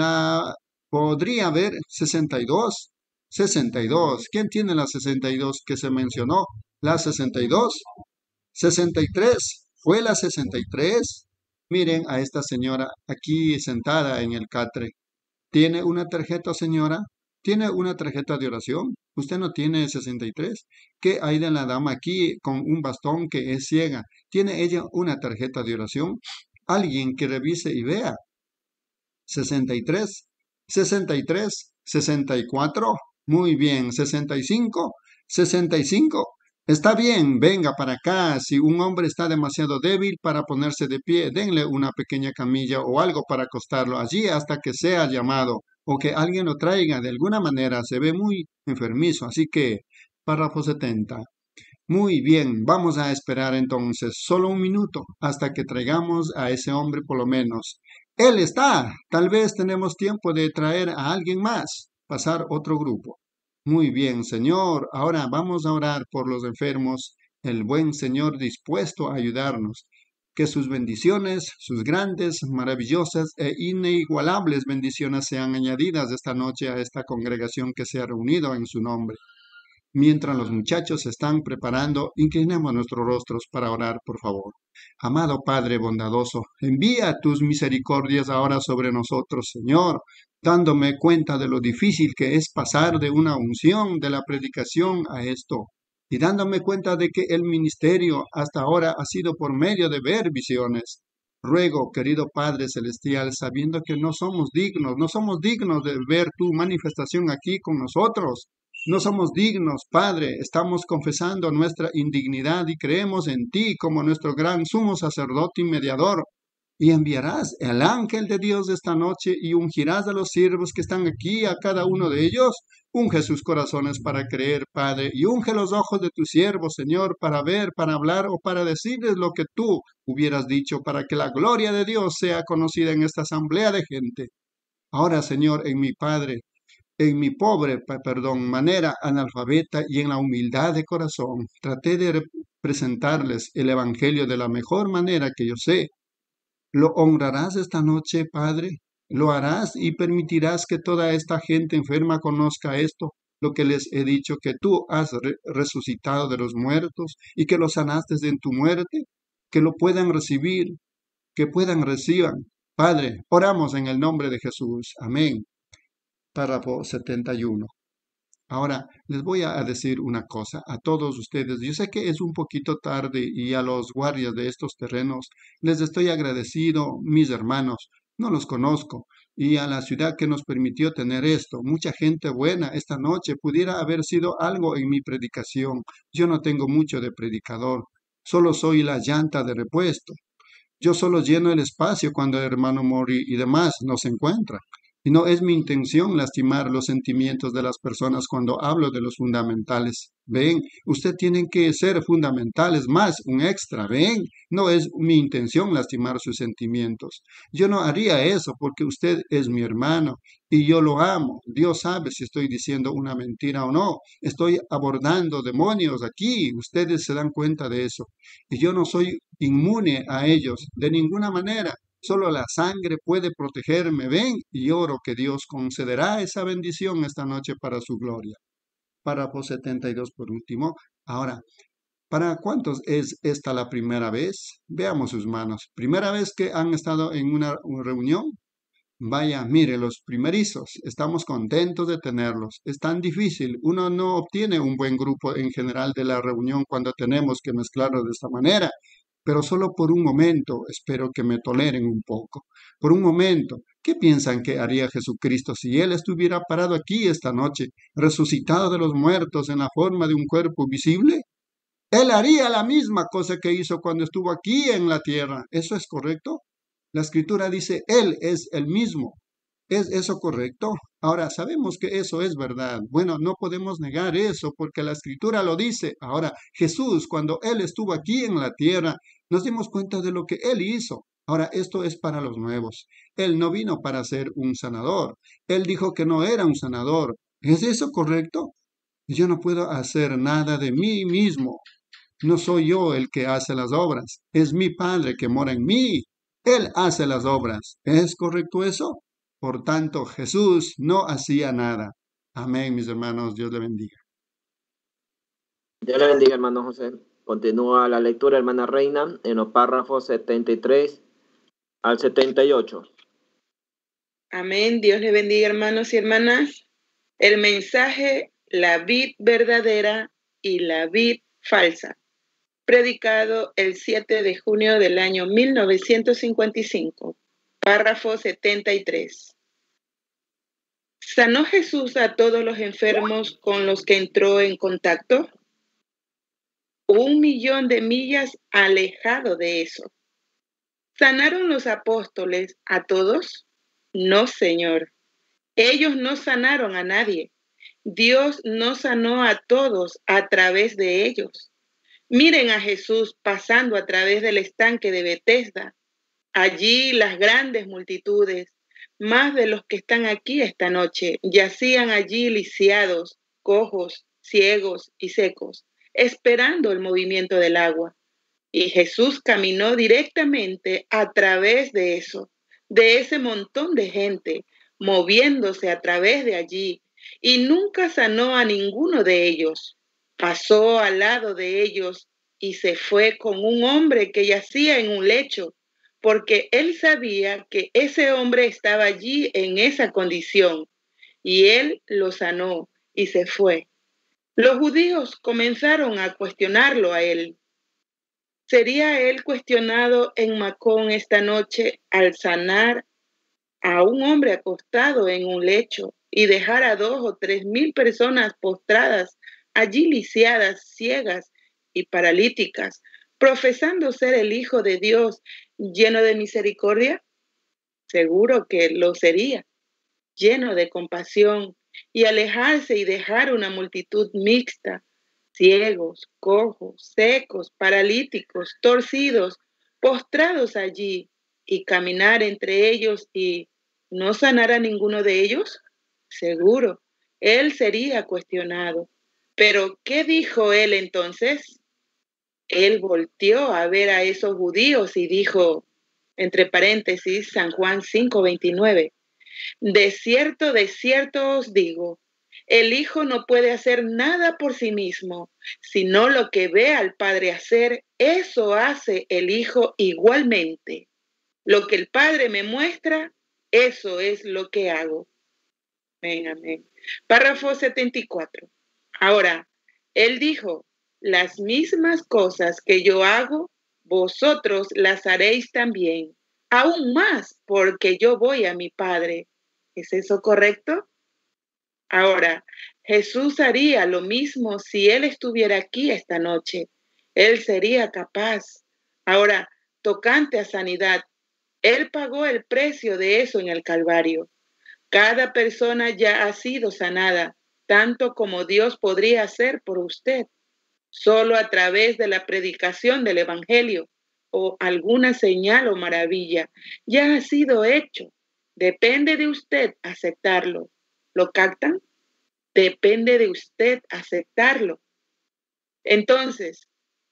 podría haber 62. 62, ¿quién tiene la 62 que se mencionó? La 62. 63, ¿fue la 63? Miren a esta señora aquí sentada en el catre. ¿Tiene una tarjeta, señora? ¿Tiene una tarjeta de oración? ¿Usted no tiene 63? ¿Qué hay de la dama aquí con un bastón que es ciega? ¿Tiene ella una tarjeta de oración? Alguien que revise y vea. 63, 63, 64. Muy bien, 65, 65. Está bien, venga para acá. Si un hombre está demasiado débil para ponerse de pie, denle una pequeña camilla o algo para acostarlo allí hasta que sea llamado o que alguien lo traiga. De alguna manera se ve muy enfermizo, así que Párrafo 70. Muy bien, vamos a esperar entonces solo un minuto hasta que traigamos a ese hombre por lo menos. Él está. Tal vez tenemos tiempo de traer a alguien más, pasar otro grupo. Muy bien, Señor. Ahora vamos a orar por los enfermos, el buen Señor dispuesto a ayudarnos. Que sus bendiciones, sus grandes, maravillosas e inigualables bendiciones sean añadidas esta noche a esta congregación que se ha reunido en su nombre. Mientras los muchachos se están preparando, inclinemos nuestros rostros para orar, por favor. Amado Padre bondadoso, envía tus misericordias ahora sobre nosotros, Señor, dándome cuenta de lo difícil que es pasar de una unción de la predicación a esto, y dándome cuenta de que el ministerio hasta ahora ha sido por medio de ver visiones. Ruego, querido Padre Celestial, sabiendo que no somos dignos de ver tu manifestación aquí con nosotros. No somos dignos, Padre, estamos confesando nuestra indignidad y creemos en ti como nuestro gran sumo sacerdote y mediador. Y enviarás el ángel de Dios esta noche y ungirás a los siervos que están aquí, a cada uno de ellos. Unge sus corazones para creer, Padre, y unge los ojos de tus siervos, Señor, para ver, para hablar o para decirles lo que tú hubieras dicho, para que la gloria de Dios sea conocida en esta asamblea de gente. Ahora, Señor, en mi pobre manera analfabeta y en la humildad de corazón, traté de presentarles el Evangelio de la mejor manera que yo sé. ¿Lo honrarás esta noche, Padre? ¿Lo harás y permitirás que toda esta gente enferma conozca esto, lo que les he dicho, que tú has resucitado de los muertos y que los sanaste en tu muerte? Que lo puedan recibir, que reciban. Padre, oramos en el nombre de Jesús. Amén. Párrafo 71. Ahora, les voy a decir una cosa a todos ustedes. Yo sé que es un poquito tarde y a los guardias de estos terrenos les estoy agradecido, mis hermanos. No los conozco. Y a la ciudad que nos permitió tener esto. Mucha gente buena esta noche pudiera haber sido algo en mi predicación. Yo no tengo mucho de predicador. Solo soy la llanta de repuesto. Yo solo lleno el espacio cuando el hermano Mori y demás no se encuentran. Y no es mi intención lastimar los sentimientos de las personas cuando hablo de los fundamentales. Ven, usted tienen que ser fundamentales más, un extra, ven. No es mi intención lastimar sus sentimientos. Yo no haría eso porque usted es mi hermano y yo lo amo. Dios sabe si estoy diciendo una mentira o no. Estoy abordando demonios aquí. Ustedes se dan cuenta de eso. Y yo no soy inmune a ellos de ninguna manera. Solo la sangre puede protegerme. Ven, y oro que Dios concederá esa bendición esta noche para su gloria. Párrafo 72 por último. Ahora, ¿para cuántos es esta la primera vez? Veamos sus manos. ¿Primera vez que han estado en una reunión? Vaya, mire, los primerizos, estamos contentos de tenerlos. Es tan difícil, uno no obtiene un buen grupo en general de la reunión cuando tenemos que mezclarlo de esta manera. Pero solo por un momento, espero que me toleren un poco. Por un momento, ¿qué piensan que haría Jesucristo si Él estuviera parado aquí esta noche, resucitado de los muertos en la forma de un cuerpo visible? Él haría la misma cosa que hizo cuando estuvo aquí en la tierra. ¿Eso es correcto? La Escritura dice, Él es el mismo. ¿Es eso correcto? Ahora, sabemos que eso es verdad. Bueno, no podemos negar eso porque la Escritura lo dice. Ahora, Jesús, cuando Él estuvo aquí en la tierra, nos dimos cuenta de lo que Él hizo. Ahora, esto es para los nuevos. Él no vino para ser un sanador. Él dijo que no era un sanador. ¿Es eso correcto? Yo no puedo hacer nada de mí mismo. No soy yo el que hace las obras. Es mi Padre que mora en mí. Él hace las obras. ¿Es correcto eso? Por tanto, Jesús no hacía nada. Amén, mis hermanos. Dios le bendiga. Dios le bendiga, hermano José. Continúa la lectura, hermana Reina, en los párrafos 73 al 78. Amén. Dios le bendiga, hermanos y hermanas. El mensaje, la vid verdadera y la vid falsa. Predicado el 7 de junio del año 1955. Párrafo 73. ¿Sanó Jesús a todos los enfermos con los que entró en contacto? 1 millón de millas alejado de eso. ¿Sanaron los apóstoles a todos? No, Señor. Ellos no sanaron a nadie. Dios no sanó a todos a través de ellos. Miren a Jesús pasando a través del estanque de Betesda. Allí las grandes multitudes, más de los que están aquí esta noche, yacían allí lisiados, cojos, ciegos y secos, esperando el movimiento del agua. Y Jesús caminó directamente a través de eso, de ese montón de gente, moviéndose a través de allí, y nunca sanó a ninguno de ellos. Pasó al lado de ellos y se fue con un hombre que yacía en un lecho, porque él sabía que ese hombre estaba allí en esa condición, y él lo sanó y se fue. Los judíos comenzaron a cuestionarlo a él. ¿Sería él cuestionado en Macón esta noche al sanar a un hombre acostado en un lecho y dejar a 2 o 3 mil personas postradas, allí lisiadas, ciegas y paralíticas, profesando ser el Hijo de Dios lleno de misericordia? Seguro que lo sería, lleno de compasión, y alejarse y dejar una multitud mixta, ciegos, cojos, secos, paralíticos, torcidos, postrados allí, y caminar entre ellos y no sanar a ninguno de ellos? Seguro, él sería cuestionado. Pero, ¿qué dijo él entonces? Él volteó a ver a esos judíos y dijo, entre paréntesis, San Juan 5:29, de cierto os digo, el Hijo no puede hacer nada por sí mismo, sino lo que ve al Padre hacer, eso hace el Hijo igualmente. Lo que el Padre me muestra, eso es lo que hago. Amén, amén. Párrafo 74. Ahora, él dijo, las mismas cosas que yo hago, vosotros las haréis también, aún más porque yo voy a mi Padre. ¿Es eso correcto? Ahora, Jesús haría lo mismo si Él estuviera aquí esta noche. Él sería capaz. Ahora, tocante a sanidad, Él pagó el precio de eso en el Calvario. Cada persona ya ha sido sanada, tanto como Dios podría hacer por usted, solo a través de la predicación del Evangelio o alguna señal o maravilla. Ya ha sido hecho. Depende de usted aceptarlo. ¿Lo captan? Depende de usted aceptarlo. Entonces,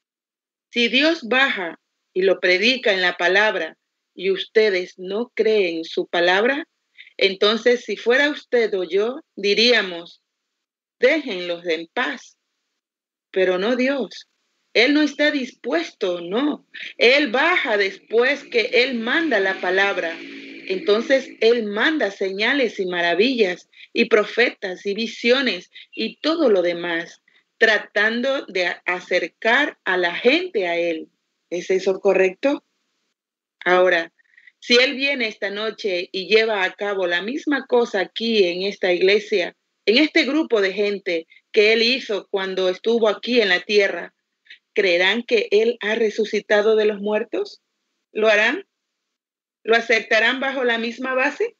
si Dios baja y lo predica en la palabra y ustedes no creen su palabra, entonces si fuera usted o yo, diríamos, déjenlos en paz. Pero no Dios. Él no está dispuesto, no. Él baja después que Él manda la palabra. Entonces Él manda señales y maravillas y profetas y visiones y todo lo demás, tratando de acercar a la gente a Él. ¿Es eso correcto? Ahora, si Él viene esta noche y lleva a cabo la misma cosa aquí en esta iglesia, en este grupo de gente que Él hizo cuando estuvo aquí en la tierra, ¿creerán que Él ha resucitado de los muertos? ¿Lo harán? ¿Lo aceptarán bajo la misma base?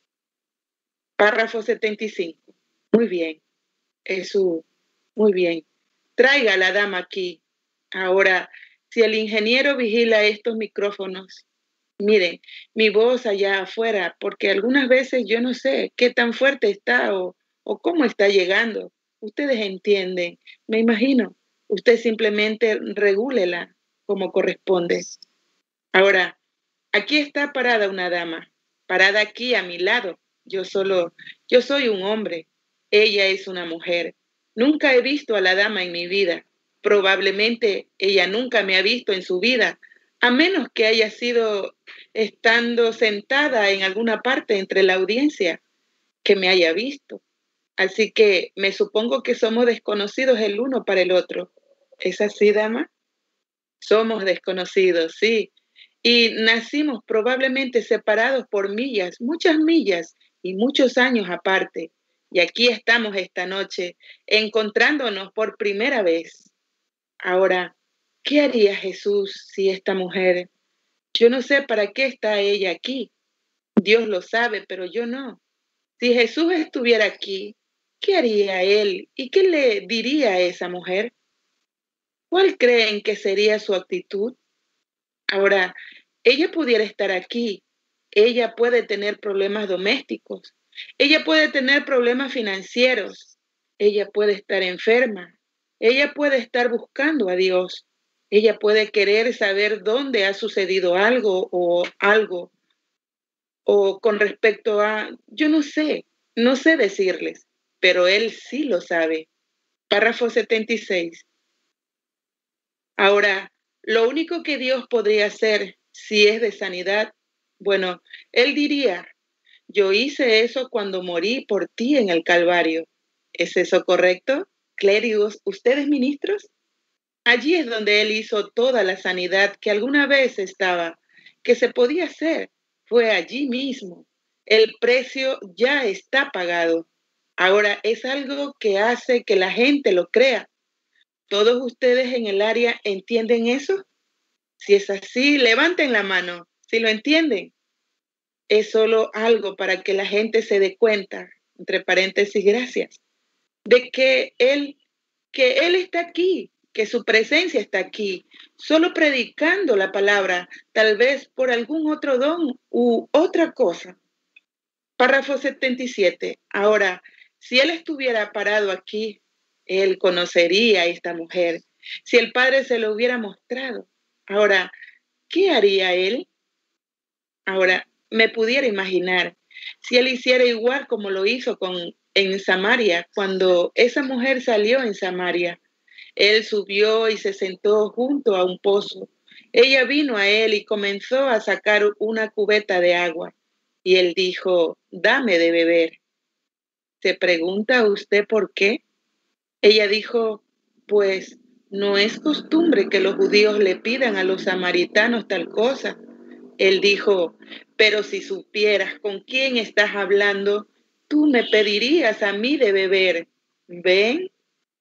Párrafo 75. Muy bien. Jesús, muy bien. Traiga a la dama aquí. Ahora, si el ingeniero vigila estos micrófonos, miren, mi voz allá afuera, porque algunas veces yo no sé qué tan fuerte está o cómo está llegando. Ustedes entienden, me imagino. Usted simplemente regúlela como corresponde. Ahora, aquí está parada una dama, parada aquí a mi lado. Yo soy un hombre, ella es una mujer. Nunca he visto a la dama en mi vida. Probablemente ella nunca me ha visto en su vida, a menos que haya sido estando sentada en alguna parte entre la audiencia que me haya visto. Así que me supongo que somos desconocidos el uno para el otro. ¿Es así, dama? Somos desconocidos, sí. Y nacimos probablemente separados por millas, muchas millas y muchos años aparte. Y aquí estamos esta noche, encontrándonos por primera vez. Ahora, ¿qué haría Jesús si esta mujer? Yo no sé para qué está ella aquí. Dios lo sabe, pero yo no. Si Jesús estuviera aquí, ¿qué haría él y qué le diría a esa mujer? ¿Cuál creen que sería su actitud? Ahora, ella pudiera estar aquí, ella puede tener problemas domésticos, ella puede tener problemas financieros, ella puede estar enferma, ella puede estar buscando a Dios, ella puede querer saber dónde ha sucedido algo, o con respecto a, yo no sé decirles, pero Él sí lo sabe. Párrafo 76. Ahora, lo único que Dios podría hacer si es de sanidad, bueno, Él diría, yo hice eso cuando morí por ti en el Calvario. ¿Es eso correcto? Clérigos, ¿ustedes ministros? Allí es donde Él hizo toda la sanidad que alguna vez estaba, que se podía hacer. Fue allí mismo. El precio ya está pagado. Ahora es algo que hace que la gente lo crea. ¿Todos ustedes en el área entienden eso? Si es así, levanten la mano. Si lo entienden, es solo algo para que la gente se dé cuenta, entre paréntesis, gracias, de que Él está aquí, que su presencia está aquí, solo predicando la palabra, tal vez por algún otro don u otra cosa. Párrafo 77. Ahora, si Él estuviera parado aquí, Él conocería a esta mujer. Si el Padre se lo hubiera mostrado. Ahora, ¿qué haría Él? Ahora, me pudiera imaginar si Él hiciera igual como lo hizo en Samaria, cuando esa mujer salió en Samaria. Él subió y se sentó junto a un pozo. Ella vino a él y comenzó a sacar una cubeta de agua. Y él dijo, dame de beber. ¿Se pregunta usted por qué? Ella dijo, pues no es costumbre que los judíos le pidan a los samaritanos tal cosa. Él dijo, pero si supieras con quién estás hablando, tú me pedirías a mí de beber. ¿Ven?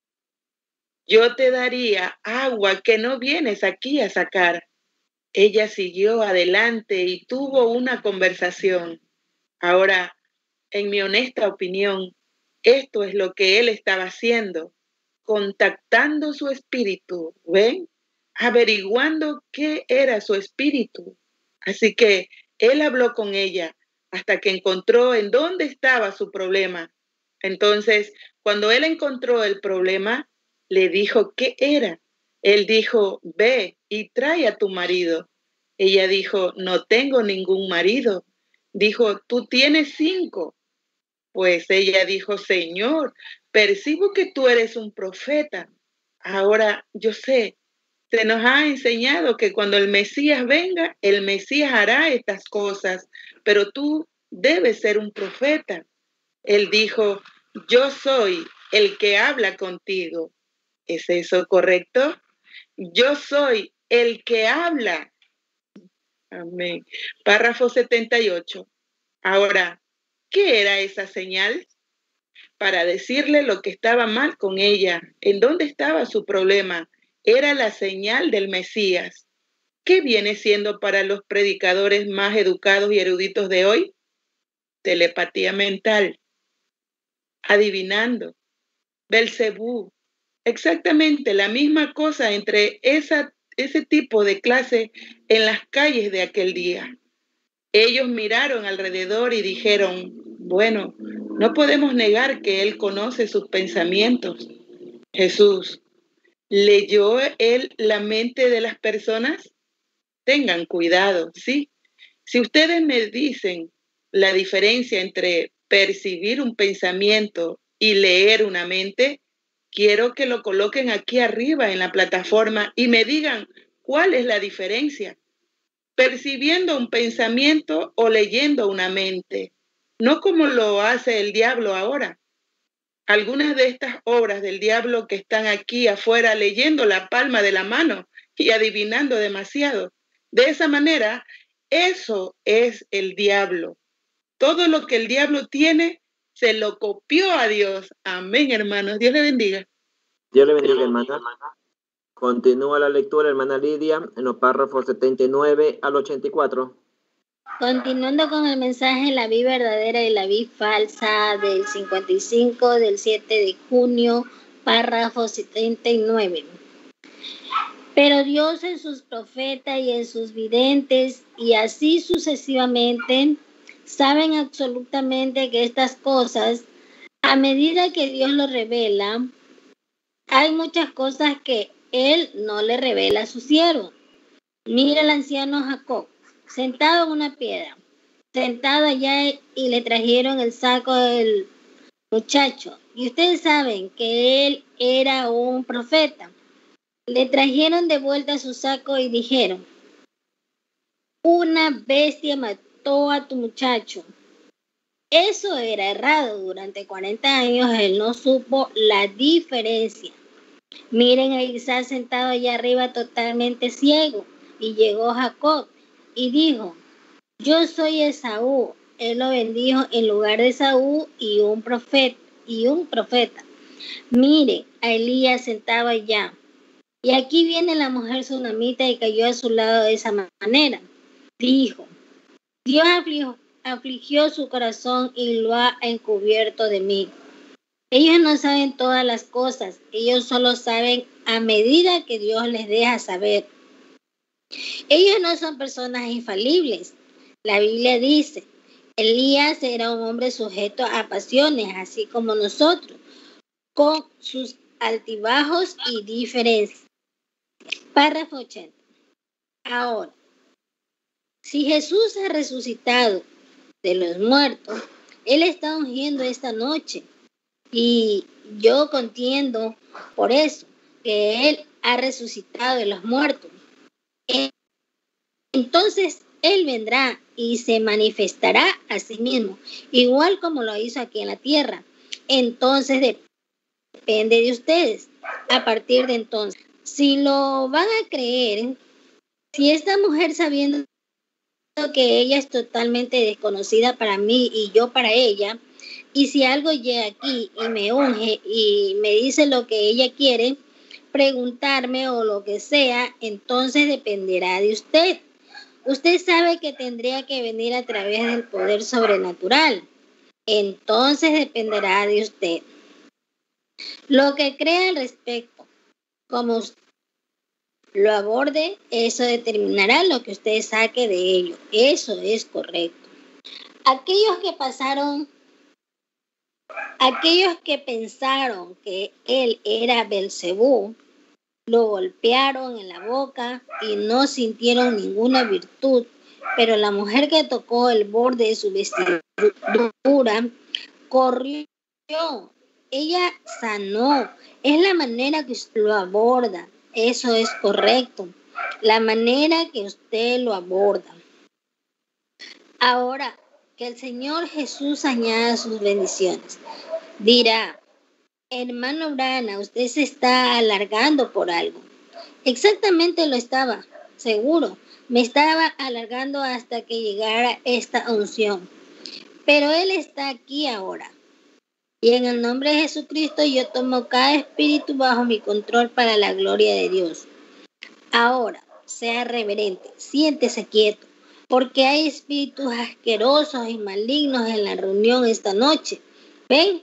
Yo te daría agua que no vienes aquí a sacar. Ella siguió adelante y tuvo una conversación. Ahora, en mi honesta opinión, esto es lo que él estaba haciendo, contactando su espíritu, ¿ven? Averiguando qué era su espíritu. Así que él habló con ella hasta que encontró en dónde estaba su problema. Entonces, cuando él encontró el problema, le dijo qué era. Él dijo, ve y trae a tu marido. Ella dijo, no tengo ningún marido. Dijo, tú tienes 5. Pues ella dijo, Señor, percibo que tú eres un profeta. Ahora yo sé, se nos ha enseñado que cuando el Mesías venga, el Mesías hará estas cosas, pero tú debes ser un profeta. Él dijo, yo soy el que habla contigo. ¿Es eso correcto? Yo soy el que habla. Amén. Párrafo 78. Ahora, ¿qué era esa señal? Para decirle lo que estaba mal con ella, en dónde estaba su problema. Era la señal del Mesías. ¿Qué viene siendo para los predicadores más educados y eruditos de hoy? Telepatía mental. Adivinando. Belcebú. Exactamente la misma cosa entre ese tipo de clase en las calles de aquel día. Ellos miraron alrededor y dijeron, bueno, no podemos negar que Él conoce sus pensamientos. Jesús, ¿leyó Él la mente de las personas? Tengan cuidado, ¿sí? Si ustedes me dicen la diferencia entre percibir un pensamiento y leer una mente, quiero que lo coloquen aquí arriba en la plataforma y me digan cuál es la diferencia. Percibiendo un pensamiento o leyendo una mente, no como lo hace el diablo ahora. Algunas de estas obras del diablo que están aquí afuera leyendo la palma de la mano y adivinando demasiado. De esa manera, eso es el diablo. Todo lo que el diablo tiene, se lo copió a Dios. Amén, hermanos. Dios le bendiga. Dios le bendiga, hermana. Continúa la lectura, hermana Lidia, en los párrafos 79 al 84. Continuando con el mensaje, la vid verdadera y la vid falsa del 55 del 7 de junio, párrafo 79. Pero Dios en sus profetas y en sus videntes y así sucesivamente saben absolutamente que estas cosas, a medida que Dios lo revela, hay muchas cosas que Él no le revela a su siervo. Mira al anciano Jacob, sentado en una piedra, sentado allá y le trajeron el saco del muchacho. Y ustedes saben que él era un profeta. Le trajeron de vuelta su saco y dijeron, una bestia mató a tu muchacho. Eso era errado. Durante 40 años él no supo la diferencia. Miren a Isaac sentado allá arriba totalmente ciego. Y llegó Jacob y dijo, yo soy Esaú. Él lo bendijo en lugar de Esaú y un profeta. Mire a Elías sentado allá. Y aquí viene la mujer sunamita y cayó a su lado de esa manera. Dijo, Dios afligió su corazón y lo ha encubierto de mí. Ellos no saben todas las cosas, ellos solo saben a medida que Dios les deja saber. Ellos no son personas infalibles. La Biblia dice, Elías era un hombre sujeto a pasiones, así como nosotros, con sus altibajos y diferencias. Párrafo 80. Ahora, si Jesús ha resucitado de los muertos, Él está ungiendo esta noche. Y yo contiendo por eso, que Él ha resucitado de los muertos. Entonces Él vendrá y se manifestará a sí mismo, igual como lo hizo aquí en la tierra. Entonces depende de ustedes. A partir de entonces, si lo van a creer, si esta mujer sabiendo que ella es totalmente desconocida para mí y yo para ella, y si algo llega aquí y me unge y me dice lo que ella quiere preguntarme o lo que sea, entonces dependerá de usted. Usted sabe que tendría que venir a través del poder sobrenatural. Entonces dependerá de usted. Lo que crea al respecto, como usted lo aborde, eso determinará lo que usted saque de ello. Eso es correcto. Aquellos que pensaron que él era Belcebú, lo golpearon en la boca y no sintieron ninguna virtud, pero la mujer que tocó el borde de su vestidura corrió. Ella sanó. Es la manera que usted lo aborda. Eso es correcto. La manera que usted lo aborda. Ahora, que el Señor Jesús añada sus bendiciones. Dirá, hermano Brana, usted se está alargando por algo. Exactamente lo estaba, seguro. Me estaba alargando hasta que llegara esta unción. Pero Él está aquí ahora. Y en el nombre de Jesucristo yo tomo cada espíritu bajo mi control para la gloria de Dios. Ahora, sea reverente, siéntese quieto, porque hay espíritus asquerosos y malignos en la reunión esta noche. ¿Ven?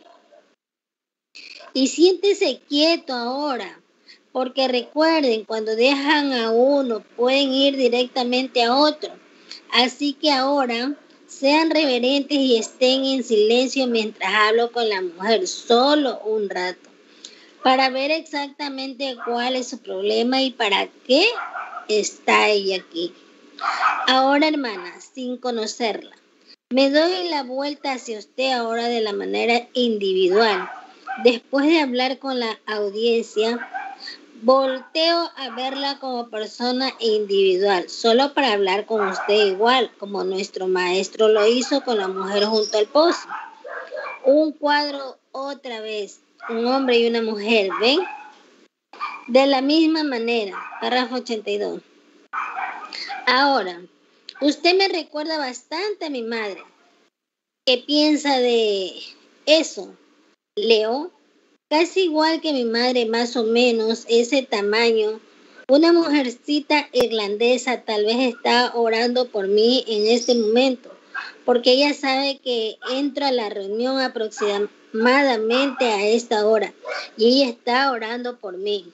Y siéntese quieto ahora, porque recuerden, cuando dejan a uno, pueden ir directamente a otro. Así que ahora, sean reverentes y estén en silencio mientras hablo con la mujer, solo un rato, para ver exactamente cuál es su problema y para qué está ella aquí. Ahora, hermana, sin conocerla, me doy la vuelta hacia usted ahora de la manera individual. Después de hablar con la audiencia, volteo a verla como persona individual, solo para hablar con usted igual, como nuestro maestro lo hizo con la mujer junto al pozo. Un cuadro otra vez, un hombre y una mujer, ¿ven? De la misma manera, párrafo 82. Ahora, usted me recuerda bastante a mi madre. ¿Qué piensa de eso, Leo? Casi igual que mi madre, más o menos, ese tamaño, Una mujercita irlandesa tal vez está orando por mí en este momento, porque ella sabe que entro a la reunión aproximadamente a esta hora y ella está orando por mí.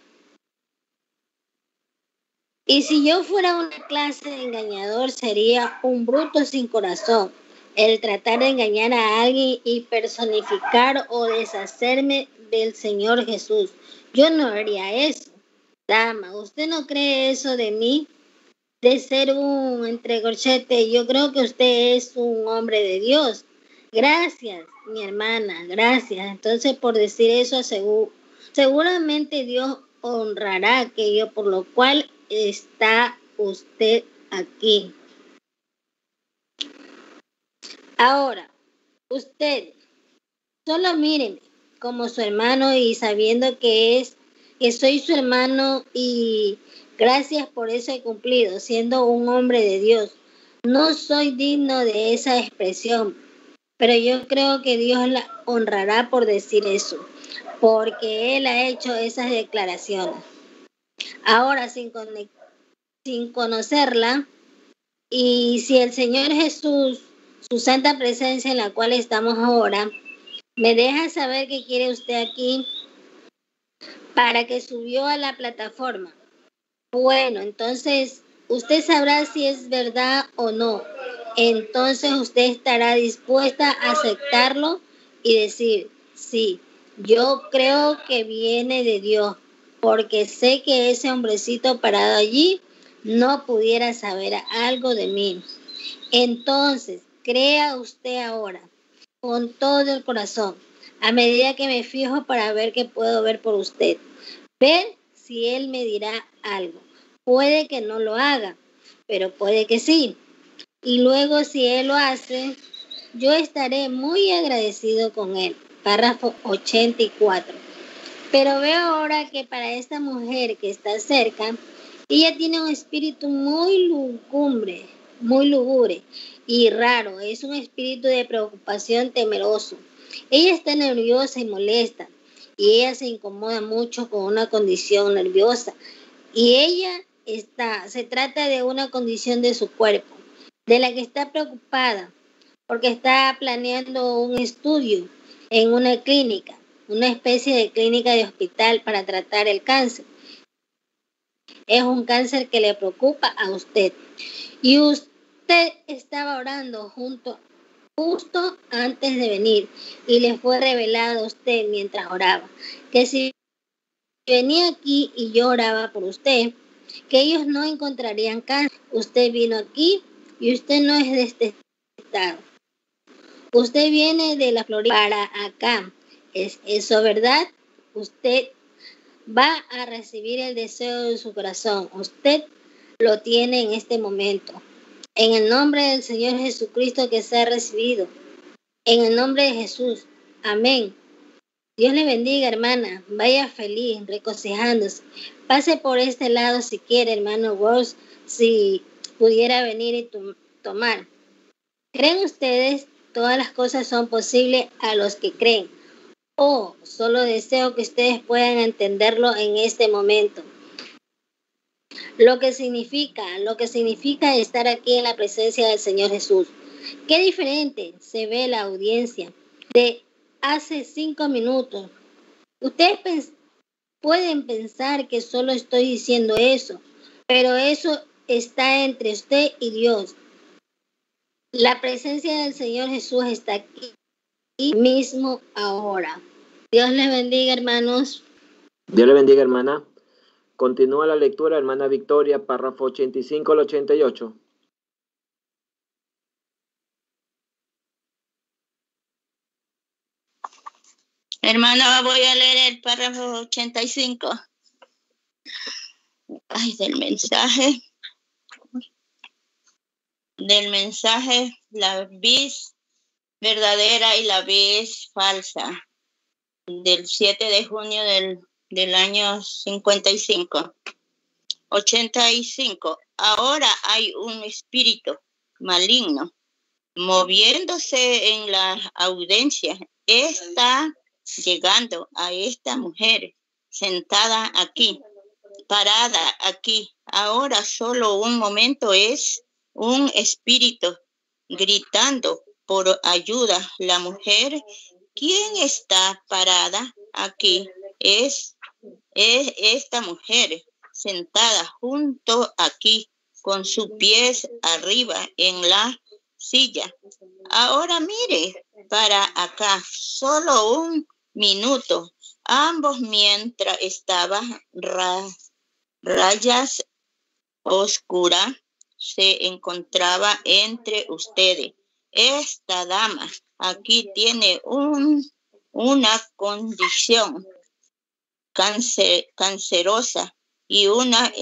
Y si yo fuera una clase de engañador, sería un bruto sin corazón. El tratar de engañar a alguien y personificar o deshacerme del Señor Jesús. Yo no haría eso. Dama, ¿usted no cree eso de mí? De ser un entregorchete, yo creo que usted es un hombre de Dios. Gracias, mi hermana, gracias. Entonces, por decir eso, seguramente Dios honrará aquello por lo cual está usted aquí. Ahora, usted, solo míreme como su hermano y sabiendo que soy su hermano y gracias por eso he cumplido, siendo un hombre de Dios. No soy digno de esa expresión, pero yo creo que Dios la honrará por decir eso, porque Él ha hecho esas declaraciones. Ahora, sin conocerla, y si el Señor Jesús, su santa presencia en la cual estamos ahora, me deja saber que quiere usted aquí para que subió a la plataforma. Bueno, entonces usted sabrá si es verdad o no. Entonces usted estará dispuesta a aceptarlo y decir, sí, yo creo que viene de Dios, porque sé que ese hombrecito parado allí no pudiera saber algo de mí. Entonces, crea usted ahora, con todo el corazón, a medida que me fijo para ver qué puedo ver por usted. Ver si Él me dirá algo. Puede que no lo haga, pero puede que sí. Y luego, si Él lo hace, yo estaré muy agradecido con Él. Párrafo 84. Pero veo ahora que para esta mujer que está cerca, ella tiene un espíritu muy lúgubre y raro. Es un espíritu de preocupación temeroso. Ella está nerviosa y molesta. Y ella se incomoda mucho con una condición nerviosa. Y se trata de una condición de su cuerpo, de la que está preocupada, porque está planeando un estudio en una clínica, una especie de clínica de hospital para tratar el cáncer. Es un cáncer que le preocupa a usted. Y usted estaba orando justo antes de venir y le fue revelado a usted mientras oraba que si venía aquí y yo oraba por usted, que ellos no encontrarían cáncer. Usted vino aquí y usted no es de este estado. Usted viene de la Florida para acá. ¿Es eso verdad? Usted va a recibir el deseo de su corazón. Usted lo tiene en este momento. En el nombre del Señor Jesucristo que se ha recibido. En el nombre de Jesús. Amén. Dios le bendiga, hermana. Vaya feliz, regocijándose. Pase por este lado si quiere, hermano Walsh, si pudiera venir y tomar. ¿Creen ustedes todas las cosas son posibles a los que creen? Oh, solo deseo que ustedes puedan entenderlo en este momento. Lo que significa estar aquí en la presencia del Señor Jesús. Qué diferente se ve la audiencia de hace 5 minutos. Ustedes pueden pensar que solo estoy diciendo eso, pero eso está entre usted y Dios. La presencia del Señor Jesús está aquí mismo ahora. Dios les bendiga, hermanos. Dios le bendiga, hermana. Continúa la lectura, hermana Victoria, párrafo 85 al 88. Hermana, voy a leer el párrafo 85. Ay, del mensaje, la vis verdadera y la vis falsa, del 7 de junio del año 55. 85. Ahora hay un espíritu maligno moviéndose en la audiencia. Está llegando a esta mujer sentada aquí parada aquí. Ahora solo un momento, es un espíritu gritando por ayuda. La mujer, ¿quién está parada aquí? Es esta mujer sentada junto aquí con sus pies arriba en la silla. Ahora mire para acá, solo un minuto. Ambos mientras estaba rayas oscuras se encontraba entre ustedes. Esta dama aquí tiene una condición cancerosa y una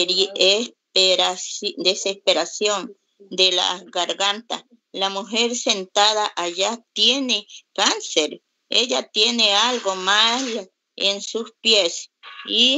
desesperación de la garganta. La mujer sentada allá tiene cáncer. Ella tiene algo mal en sus pies y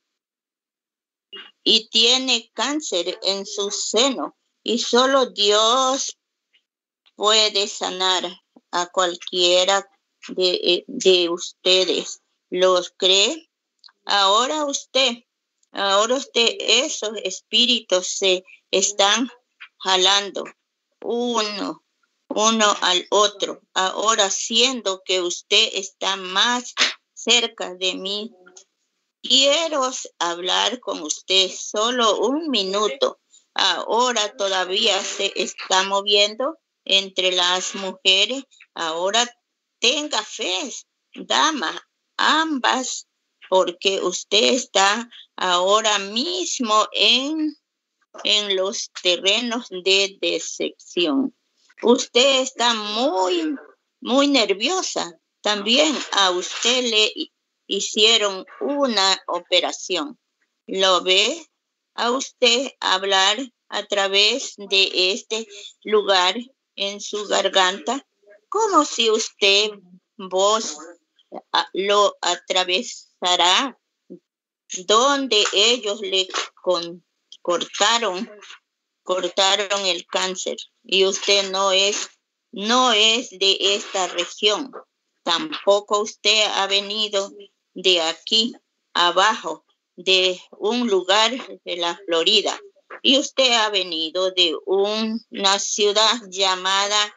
tiene cáncer en su seno. Y solo Dios puede sanar a cualquiera de ustedes. ¿Los cree? Ahora usted, esos espíritus se están jalando uno al otro. Ahora, siendo que usted está más cerca de mí, quiero hablar con usted solo un minuto. Ahora todavía se está moviendo entre las mujeres. Ahora tenga fe, dama, ambas, porque usted está ahora mismo en los terrenos de decepción. Usted está muy nerviosa. También a usted le hicieron una operación. ¿Lo ve? A usted hablar a través de este lugar en su garganta, como si usted vos lo atravesará, donde ellos le cortaron el cáncer, y usted no es de esta región. Tampoco usted ha venido de aquí abajo, de un lugar de la Florida, y usted ha venido de una ciudad llamada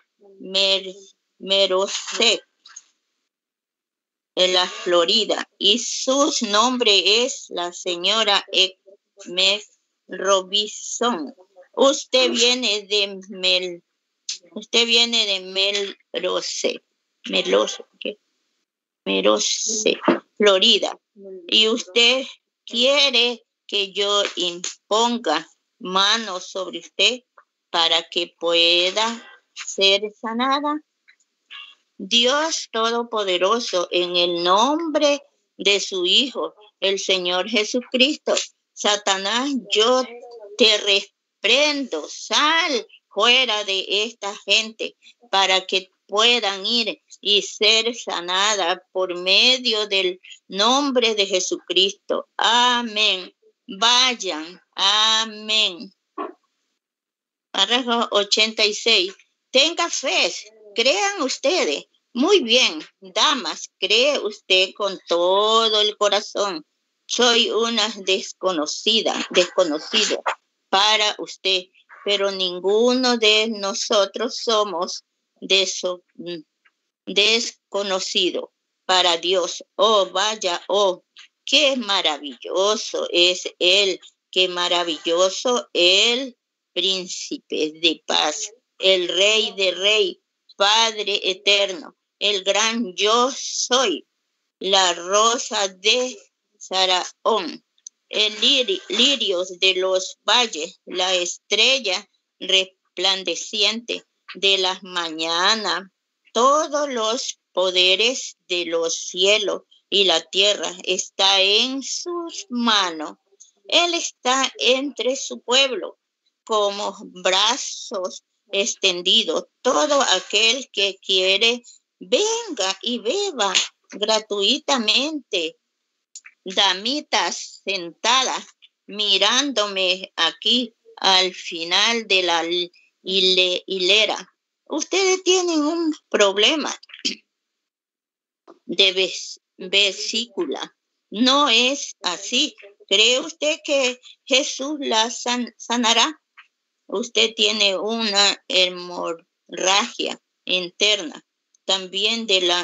Merosec, en la Florida, y su nombre es la señora Meg Robinson. Usted viene de Merosec, Florida, y usted quiere que yo imponga manos sobre usted para que pueda ser sanada. Dios Todopoderoso, en el nombre de su Hijo, el Señor Jesucristo, Satanás, yo te reprendo, sal fuera de esta gente para que puedan ir y ser sanada por medio del nombre de Jesucristo. Amén. Vayan. Amén. Párrafo 86. Tenga fe. Crean ustedes. Muy bien, damas, cree usted con todo el corazón. Soy una desconocido para usted, pero ninguno de nosotros somos desconocido para Dios. Oh, vaya, oh, qué maravilloso es Él, qué maravilloso el príncipe de paz, el rey de rey, Padre eterno, el gran yo soy, la rosa de Saraón, el lirios de los valles, la estrella resplandeciente de las mañanas, todos los poderes de los cielos y la tierra está en sus manos. Él está entre su pueblo como brazos extendidos. Todo aquel que quiere, venga y beba gratuitamente. Damitas sentadas mirándome aquí al final de la hilera. Ustedes tienen un problema de vesícula. No es así. ¿Cree usted que Jesús la sanará? Usted tiene una hemorragia interna. También de la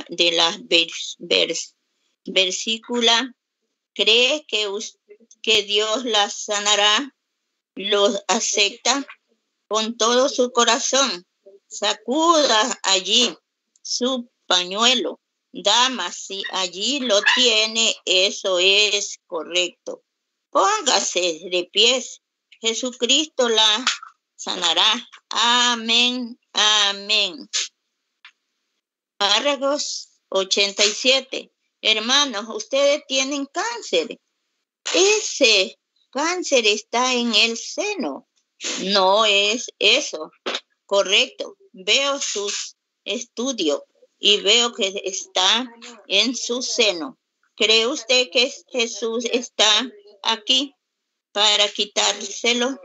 versícula. ¿Cree que Dios la sanará? ¿Lo acepta con todo su corazón? Sacuda allí su pañuelo. Dama, si allí lo tiene, eso es correcto. Póngase de pies. Jesucristo la sanará. Amén, amén. Párrafos 87. Hermanos, ustedes tienen cáncer. Ese cáncer está en el seno. No es eso. Correcto. Veo sus estudios y veo que está en su seno. ¿Cree usted que Jesús está aquí para quitárselo?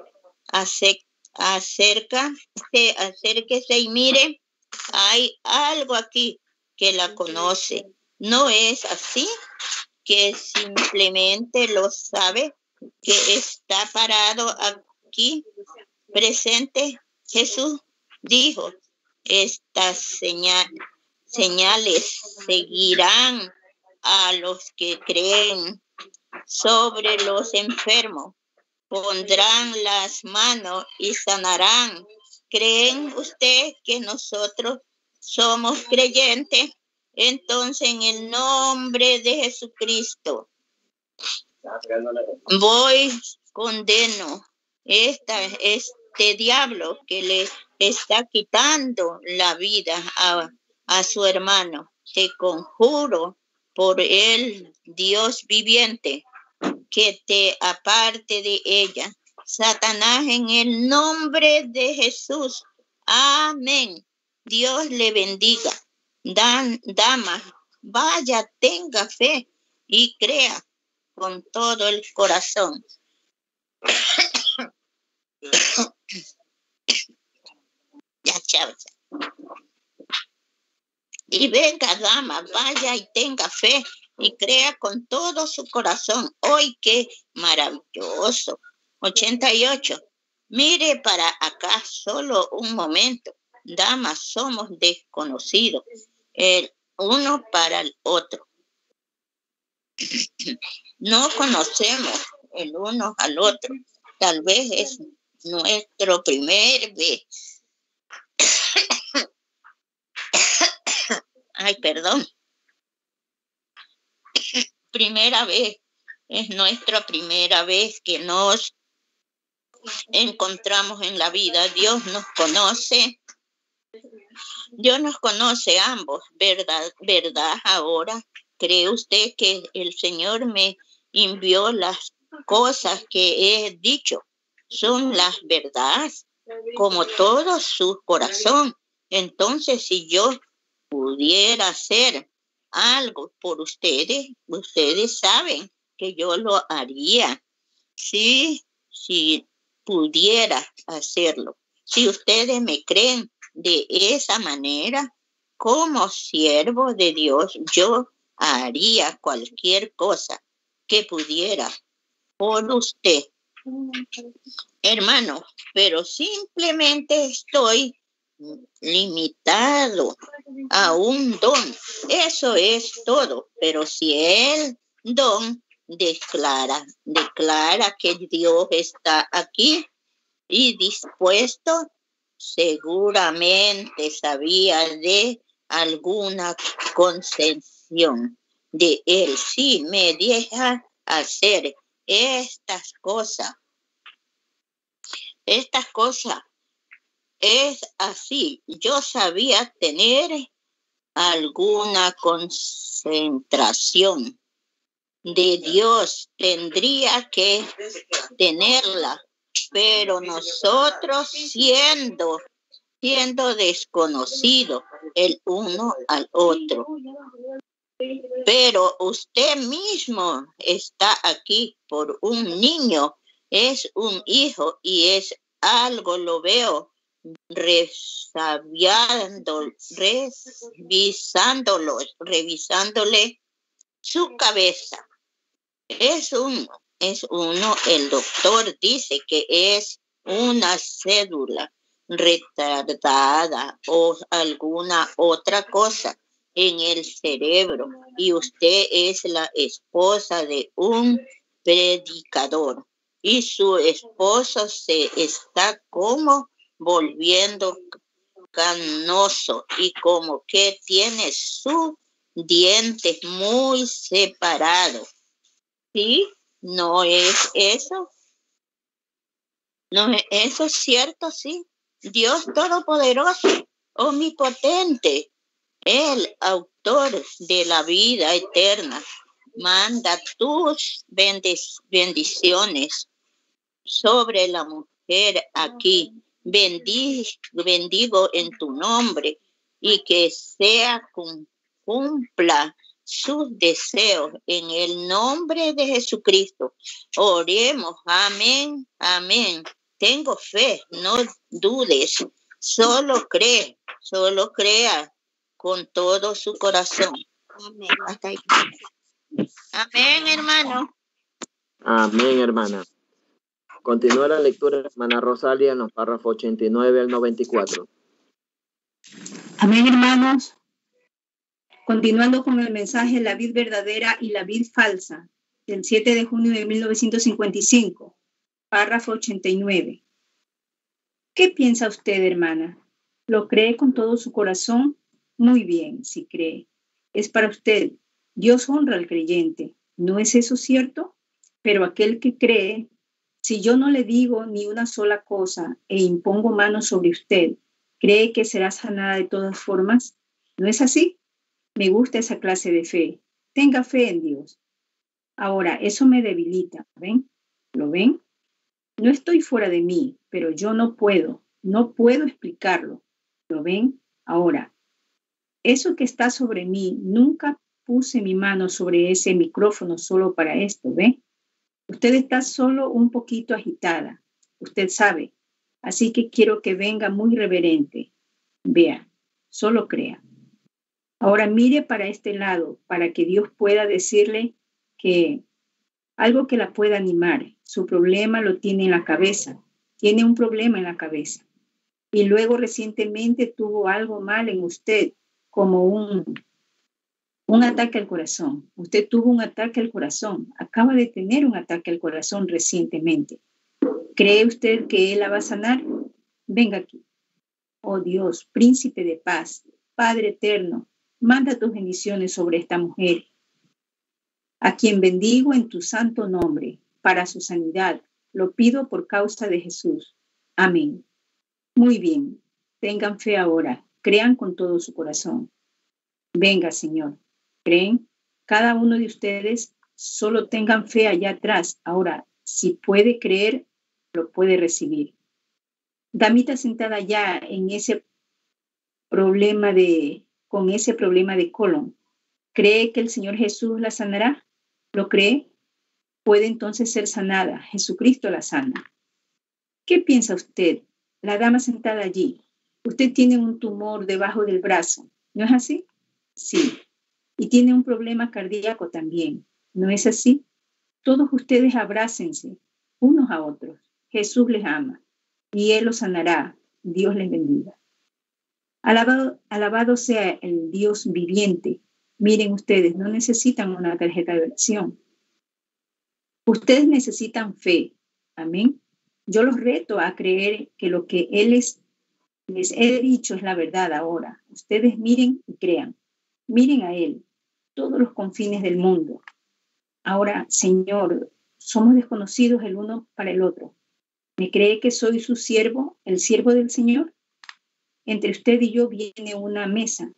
Acérquese y mire. Hay algo aquí que la conoce. ¿No es así? Que simplemente lo sabe, que está parado aquí presente. Jesús dijo, estas señales seguirán a los que creen. Sobre los enfermos pondrán las manos y sanarán. ¿Creen usted que nosotros somos creyentes? Entonces, en el nombre de Jesucristo, condeno este diablo que le está quitando la vida a su hermano. Te conjuro por el Dios viviente que te aparte de ella. Satanás, en el nombre de Jesús. Amén. Dios le bendiga. Dama, vaya, tenga fe y crea con todo el corazón. Ya, chao. Y venga, dama, vaya y tenga fe y crea con todo su corazón. ¡Ay, qué maravilloso! 88. Mire para acá solo un momento. Damas, somos desconocidos el uno para el otro. No conocemos el uno al otro. Tal vez es nuestro primer vez. Ay, perdón. Primera vez. Es nuestra primera vez que nos encontramos en la vida. Dios nos conoce. Dios nos conoce ambos, ¿verdad? ¿Verdad? Ahora, ¿cree usted que el Señor me envió las cosas que he dicho? Son las verdades, como todo su corazón. Entonces, si yo pudiera hacer algo por ustedes, ustedes saben que yo lo haría. Sí, si pudiera hacerlo. Si ustedes me creen de esa manera, como siervo de Dios, yo haría cualquier cosa que pudiera por usted, hermano, pero simplemente estoy limitado a un don. Eso es todo. Pero si el don declara que Dios está aquí y dispuesto, seguramente sabía de alguna concesión de él. Sí, me deja hacer estas cosas. Estas cosas es así. Yo sabía tener alguna concentración de Dios. Tendría que tenerla. Pero nosotros siendo desconocidos el uno al otro. Pero usted mismo está aquí por un niño, es un hijo y es algo, lo veo revisándole su cabeza. Es un es uno, el doctor dice que es una cédula retardada o alguna otra cosa en el cerebro y usted es la esposa de un predicador y su esposo se está como volviendo canoso y como que tiene sus dientes muy separados. ¿Sí? ¿No es eso? ¿No es eso cierto? Sí. Dios Todopoderoso, Omnipotente, el autor de la vida eterna, manda tus bendiciones sobre la mujer aquí. Bendigo en tu nombre y que sea cumpla sus deseos en el nombre de Jesucristo. Oremos. Amén. Amén. Tengo fe, no dudes, solo crea con todo su corazón. Amén. Hasta ahí. Amén, hermano. Amén, hermana. Continúa la lectura, hermana Rosalia, en los párrafos 89 al 94. Amén, hermanos. Continuando con el mensaje La vid verdadera y la vid falsa, del 7 de junio de 1955, párrafo 89. ¿Qué piensa usted, hermana? ¿Lo cree con todo su corazón? Muy bien, si cree. Es para usted. Dios honra al creyente. ¿No es eso cierto? Pero aquel que cree, si yo no le digo ni una sola cosa e impongo manos sobre usted, ¿cree que será sanada de todas formas? ¿No es así? Me gusta esa clase de fe. Tenga fe en Dios. Ahora, eso me debilita. ¿Ven? ¿Lo ven? No estoy fuera de mí, pero yo no puedo explicarlo. ¿Lo ven? Ahora, eso que está sobre mí, nunca puse mi mano sobre ese micrófono solo para esto, ¿ven? Usted está solo un poquito agitada, usted sabe. Así que quiero que venga muy reverente. Vea, solo crea. Ahora mire para este lado, para que Dios pueda decirle que algo que la pueda animar. Su problema lo tiene en la cabeza. Tiene un problema en la cabeza. Y luego recientemente tuvo algo mal en usted, como un ataque al corazón. Usted tuvo un ataque al corazón. Acaba de tener un ataque al corazón recientemente. ¿Cree usted que Él la va a sanar? Venga aquí. Oh Dios, príncipe de paz, Padre eterno, manda tus bendiciones sobre esta mujer, a quien bendigo en tu santo nombre, para su sanidad. Lo pido por causa de Jesús. Amén. Muy bien. Tengan fe ahora. Crean con todo su corazón. Venga, Señor. ¿Creen? Cada uno de ustedes solo tengan fe allá atrás. Ahora, si puede creer, lo puede recibir. Damita sentada ya en ese problema con ese problema de colon. ¿Cree que el Señor Jesús la sanará? ¿Lo cree? Puede entonces ser sanada. Jesucristo la sana. ¿Qué piensa usted? La dama sentada allí. Usted tiene un tumor debajo del brazo. ¿No es así? Sí. Y tiene un problema cardíaco también. ¿No es así? Todos ustedes abrácense unos a otros. Jesús les ama y Él los sanará. Dios les bendiga. Alabado sea el Dios viviente. Miren ustedes, no necesitan una tarjeta de oración. Ustedes necesitan fe. Amén. Yo los reto a creer que lo que les he dicho es la verdad ahora. Ustedes miren y crean. Miren a Él, todos los confines del mundo. Ahora, Señor, somos desconocidos el uno para el otro. ¿Me cree que soy su siervo, el siervo del Señor? Entre usted y yo viene una mesa.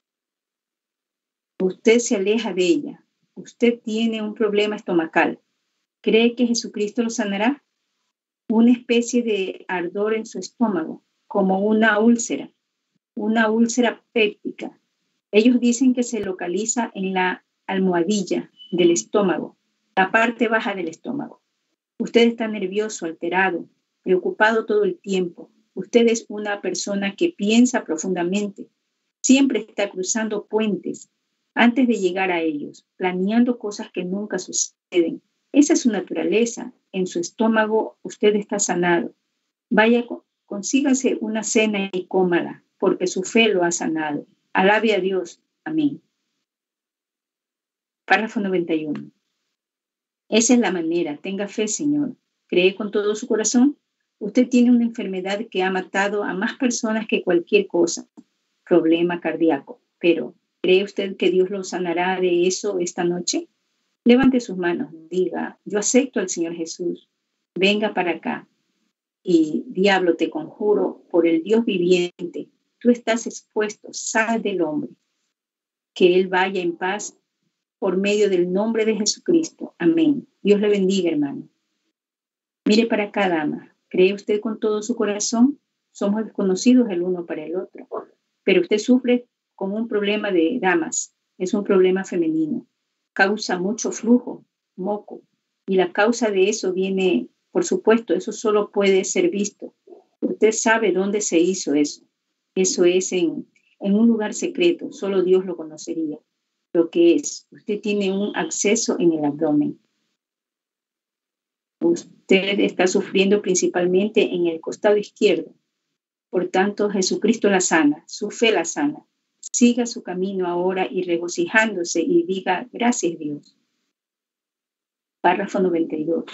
Usted se aleja de ella. Usted tiene un problema estomacal. ¿Cree que Jesucristo lo sanará? Una especie de ardor en su estómago, como una úlcera péptica. Ellos dicen que se localiza en la almohadilla del estómago, la parte baja del estómago. Usted está nervioso, alterado, preocupado todo el tiempo. Usted es una persona que piensa profundamente. Siempre está cruzando puentes antes de llegar a ellos, planeando cosas que nunca suceden. Esa es su naturaleza. En su estómago usted está sanado. Vaya, consígase una cena y cómala, porque su fe lo ha sanado. Alabe a Dios. Amén. Párrafo 91. Esa es la manera. Tenga fe, Señor. ¿Cree con todo su corazón? Usted tiene una enfermedad que ha matado a más personas que cualquier cosa. Problema cardíaco. Pero, ¿cree usted que Dios lo sanará de eso esta noche? Levante sus manos. Diga, yo acepto al Señor Jesús. Venga para acá. Y diablo, te conjuro por el Dios viviente, tú estás expuesto, sal del hombre. Que Él vaya en paz por medio del nombre de Jesucristo. Amén. Dios le bendiga, hermano. Mire para acá, dama. ¿Cree usted con todo su corazón? Somos desconocidos el uno para el otro. Pero usted sufre con un problema de damas. Es un problema femenino. Causa mucho flujo, moco. Y la causa de eso viene, por supuesto, eso solo puede ser visto. Usted sabe dónde se hizo eso. Eso es en un lugar secreto. Solo Dios lo conocería. Lo que es. Usted tiene un acceso en el abdomen. Usted está sufriendo principalmente en el costado izquierdo. Por tanto, Jesucristo la sana. Su fe la sana. Siga su camino ahora y regocijándose y diga, gracias Dios. Párrafo 92.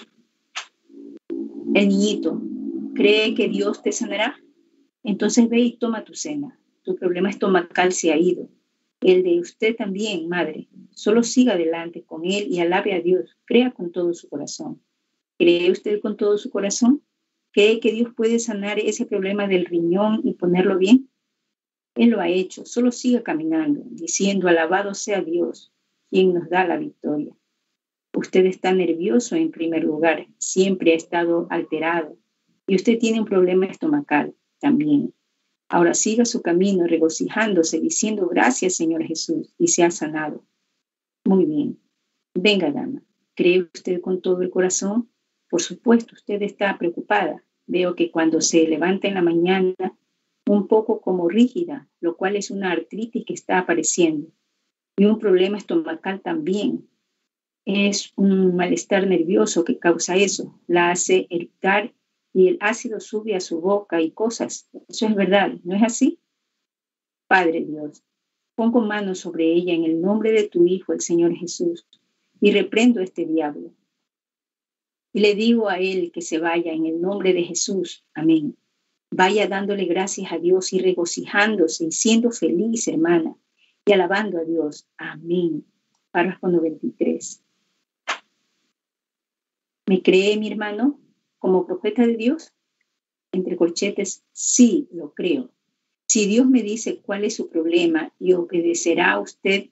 El niñito, ¿cree que Dios te sanará? Entonces ve y toma tu cena. Tu problema estomacal se ha ido. El de usted también, madre. Solo siga adelante con él y alabe a Dios. Crea con todo su corazón. ¿Cree usted con todo su corazón? ¿Cree que Dios puede sanar ese problema del riñón y ponerlo bien? Él lo ha hecho. Solo siga caminando, diciendo, alabado sea Dios, quien nos da la victoria. Usted está nervioso en primer lugar. Siempre ha estado alterado. Y usted tiene un problema estomacal también. Ahora siga su camino regocijándose, diciendo, gracias Señor Jesús, y se ha sanado. Muy bien. Venga, dama. ¿Cree usted con todo el corazón? Por supuesto, usted está preocupada. Veo que cuando se levanta en la mañana, un poco como rígida, lo cual es una artritis que está apareciendo. Y un problema estomacal también. Es un malestar nervioso que causa eso. La hace eructar y el ácido sube a su boca y cosas. Eso es verdad, ¿no es así? Padre Dios, pongo manos sobre ella en el nombre de tu Hijo, el Señor Jesús, y reprendo a este diablo. Y le digo a él que se vaya en el nombre de Jesús. Amén. Vaya dándole gracias a Dios y regocijándose y siendo feliz, hermana, y alabando a Dios. Amén. Párrafo 93. ¿Me cree mi hermano como profeta de Dios? Entre corchetes, sí, lo creo. Si Dios me dice cuál es su problema y obedecerá usted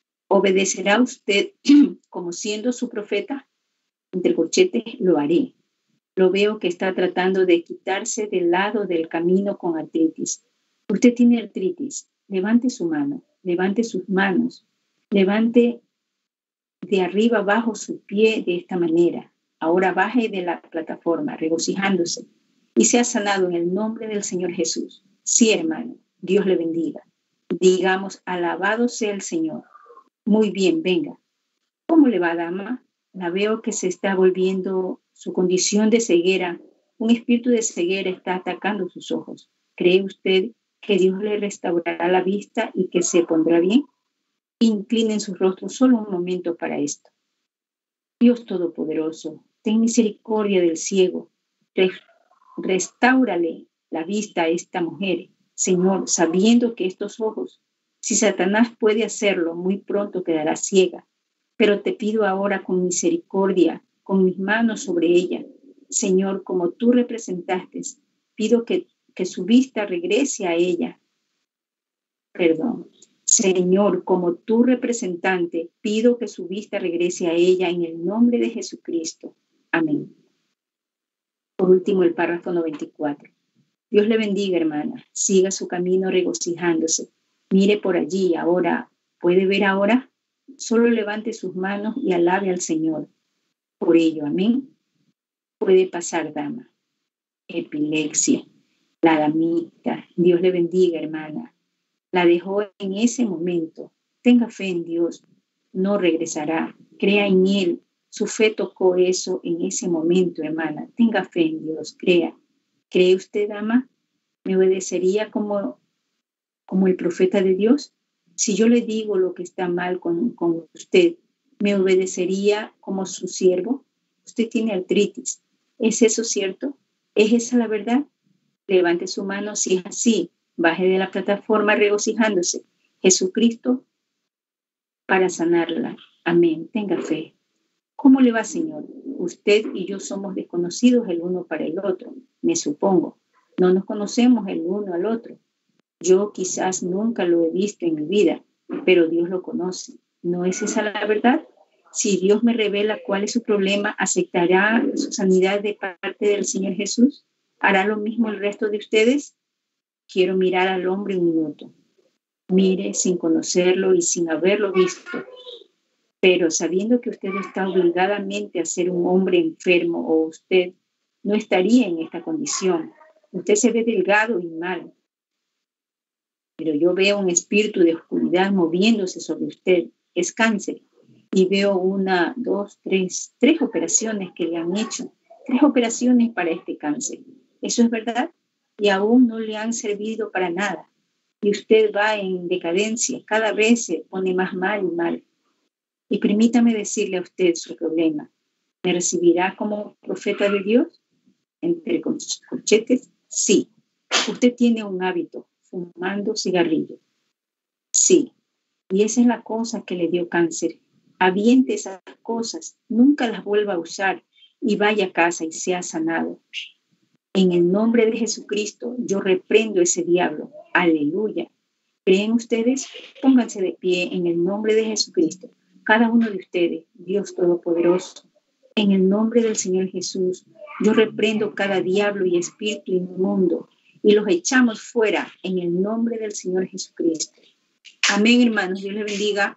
como siendo su profeta, entre corchetes, lo haré. Lo veo que está tratando de quitarse del lado del camino con artritis. Usted tiene artritis. Levante su mano, levante sus manos, levante de arriba abajo su pie de esta manera. Ahora baje de la plataforma, regocijándose, y sea sanado en el nombre del Señor Jesús. Sí, hermano, Dios le bendiga. Digamos, alabado sea el Señor. Muy bien, venga. ¿Cómo le va, dama? La veo que se está volviendo su condición de ceguera. Un espíritu de ceguera está atacando sus ojos. ¿Cree usted que Dios le restaurará la vista y que se pondrá bien? Inclinen sus rostros solo un momento para esto. Dios Todopoderoso, ten misericordia del ciego. Restáurale la vista a esta mujer, Señor, sabiendo que estos ojos, si Satanás puede hacerlo, muy pronto quedará ciega. Pero te pido ahora con misericordia, con mis manos sobre ella, Señor, como tú representaste, pido que su vista regrese a ella. Señor, como tu representante, pido que su vista regrese a ella en el nombre de Jesucristo. Amén. Por último, el párrafo 94. Dios le bendiga, hermana. Siga su camino regocijándose. Mire por allí ahora. ¿Puede ver ahora? Solo levante sus manos y alabe al Señor. Por ello, amén. Puede pasar, dama. Epilepsia. La damita. Dios le bendiga, hermana. La dejó en ese momento. Tenga fe en Dios. No regresará. Crea en Él. Su fe tocó eso en ese momento, hermana. Tenga fe en Dios, crea. ¿Cree usted, ama? ¿Me obedecería como el profeta de Dios? Si yo le digo lo que está mal con usted, ¿me obedecería como su siervo? Usted tiene artritis. ¿Es eso cierto? ¿Es esa la verdad? Levante su mano si es así. Baje de la plataforma regocijándose. Jesucristo para sanarla. Amén. Tenga fe. ¿Cómo le va, Señor? Usted y yo somos desconocidos el uno para el otro, me supongo. No nos conocemos el uno al otro. Yo quizás nunca lo he visto en mi vida, pero Dios lo conoce. ¿No es esa la verdad? Si Dios me revela cuál es su problema, ¿aceptará su sanidad de parte del Señor Jesús? ¿Hará lo mismo el resto de ustedes? Quiero mirar al hombre un minuto. Mire sin conocerlo y sin haberlo visto. Pero sabiendo que usted está obligadamente a ser un hombre enfermo, o usted no estaría en esta condición. Usted se ve delgado y mal. Pero yo veo un espíritu de oscuridad moviéndose sobre usted. Es cáncer. Y veo 1, 2, 3 operaciones que le han hecho. 3 operaciones para este cáncer. ¿Eso es verdad? Y aún no le han servido para nada. Y usted va en decadencia. Cada vez se pone más mal y mal. Y permítame decirle a usted su problema. ¿Me recibirá como profeta de Dios? Entre corchetes, sí. Usted tiene un hábito, fumando cigarrillo. Sí. Y esa es la cosa que le dio cáncer. Aviente esas cosas, nunca las vuelva a usar y vaya a casa y sea sanado. En el nombre de Jesucristo, yo reprendo ese diablo. Aleluya. ¿Creen ustedes? Pónganse de pie en el nombre de Jesucristo. Cada uno de ustedes, Dios Todopoderoso, en el nombre del Señor Jesús, yo reprendo cada diablo y espíritu inmundo y los echamos fuera en el nombre del Señor Jesucristo. Amén, hermanos. Dios les bendiga.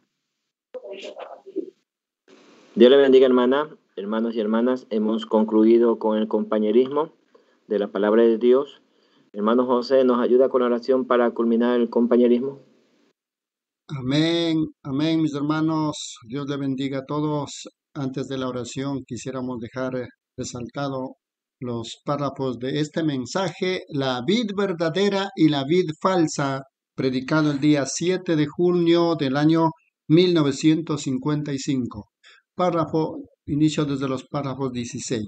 Dios le bendiga, hermana. Hermanos y hermanas, hemos concluido con el compañerismo de la palabra de Dios. Hermano José, ¿nos ayuda con la oración para culminar el compañerismo? Amén, amén, mis hermanos. Dios le bendiga a todos. Antes de la oración, quisiéramos dejar resaltado los párrafos de este mensaje, la vid verdadera y la vid falsa, predicado el día 7 de junio del año 1955. Inicio desde los párrafos 16.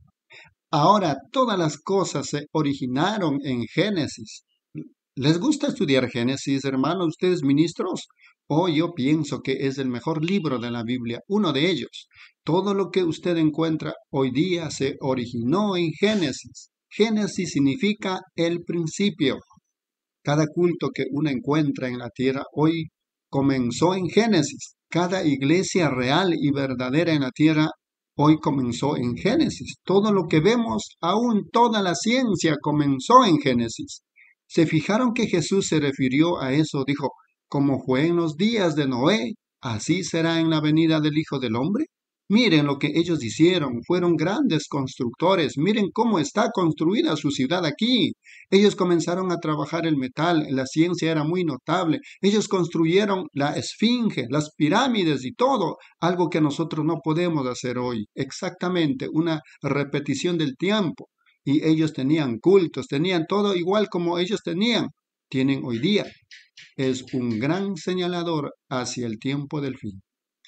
Ahora, todas las cosas se originaron en Génesis. ¿Les gusta estudiar Génesis, hermanos, ustedes ministros? Yo pienso que es el mejor libro de la Biblia, uno de ellos. Todo lo que usted encuentra hoy día se originó en Génesis. Génesis significa el principio. Cada culto que uno encuentra en la tierra hoy comenzó en Génesis. Cada iglesia real y verdadera en la tierra hoy comenzó en Génesis. Todo lo que vemos, aún toda la ciencia comenzó en Génesis. ¿Se fijaron que Jesús se refirió a eso? Dijo, como fue en los días de Noé, así será en la venida del Hijo del Hombre. Miren lo que ellos hicieron, fueron grandes constructores, miren cómo está construida su ciudad aquí. Ellos comenzaron a trabajar el metal, la ciencia era muy notable. Ellos construyeron la esfinge, las pirámides y todo, algo que nosotros no podemos hacer hoy. Exactamente, una repetición del tiempo. Y ellos tenían cultos, tenían todo igual como ellos tienen hoy día. Es un gran señalador hacia el tiempo del fin.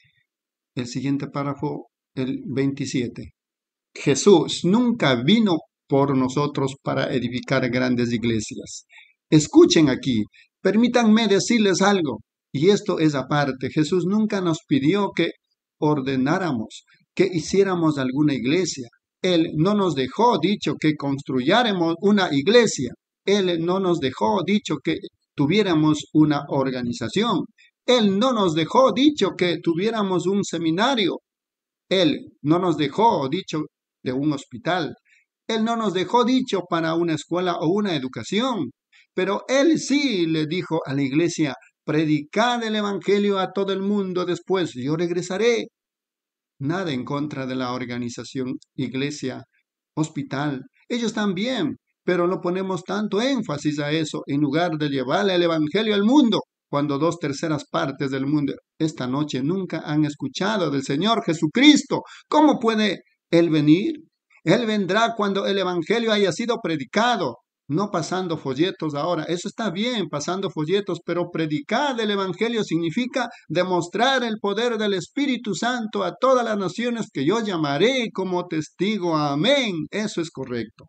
El siguiente párrafo, el 27. Jesús nunca vino por nosotros para edificar grandes iglesias. Escuchen aquí, permítanme decirles algo, y esto es aparte. Jesús nunca nos pidió que ordenáramos, que hiciéramos alguna iglesia. Él no nos dejó dicho que construyéramos una iglesia. Él no nos dejó dicho que tuviéramos una organización. Él no nos dejó dicho que tuviéramos un seminario. Él no nos dejó dicho de un hospital. Él no nos dejó dicho para una escuela o una educación. Pero Él sí le dijo a la iglesia, predicad el evangelio a todo el mundo, después yo regresaré. Nada en contra de la organización, iglesia, hospital. Ellos también, pero no ponemos tanto énfasis a eso en lugar de llevarle el evangelio al mundo. cuando 2/3 del mundo esta noche nunca han escuchado del Señor Jesucristo? ¿Cómo puede Él venir? Él vendrá cuando el Evangelio haya sido predicado, no pasando folletos ahora. Eso está bien, pasando folletos, pero predicar el Evangelio significa demostrar el poder del Espíritu Santo a todas las naciones que yo llamaré como testigo. Amén. Eso es correcto.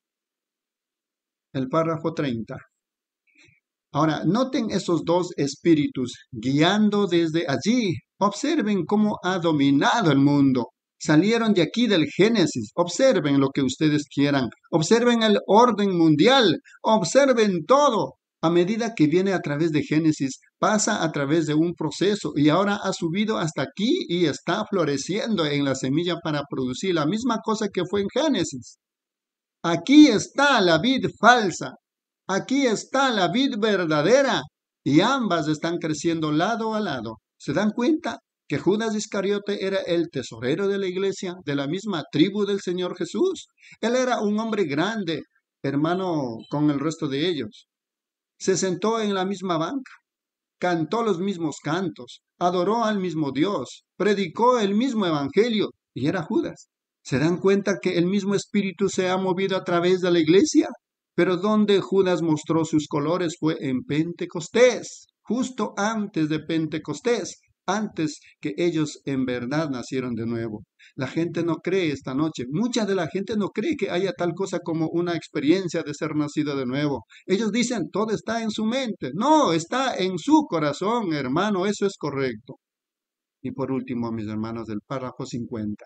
El párrafo 30. Ahora, noten esos dos espíritus guiando desde allí. Observen cómo ha dominado el mundo. Salieron de aquí del Génesis. Observen lo que ustedes quieran. Observen el orden mundial. Observen todo. A medida que viene a través de Génesis, pasa a través de un proceso y ahora ha subido hasta aquí y está floreciendo en la semilla para producir la misma cosa que fue en Génesis. Aquí está la vid falsa. Aquí está la vid verdadera y ambas están creciendo lado a lado. ¿Se dan cuenta que Judas Iscariote era el tesorero de la iglesia, de la misma tribu del Señor Jesús? Él era un hombre grande, hermano con el resto de ellos. Se sentó en la misma banca, cantó los mismos cantos, adoró al mismo Dios, predicó el mismo evangelio y era Judas. ¿Se dan cuenta que el mismo espíritu se ha movido a través de la iglesia? Pero donde Judas mostró sus colores fue en Pentecostés, justo antes de Pentecostés, antes que ellos en verdad nacieron de nuevo. La gente no cree esta noche, mucha de la gente no cree que haya tal cosa como una experiencia de ser nacido de nuevo. Ellos dicen, todo está en su mente. No, está en su corazón, hermano, eso es correcto. Y por último, mis hermanos, del párrafo 50.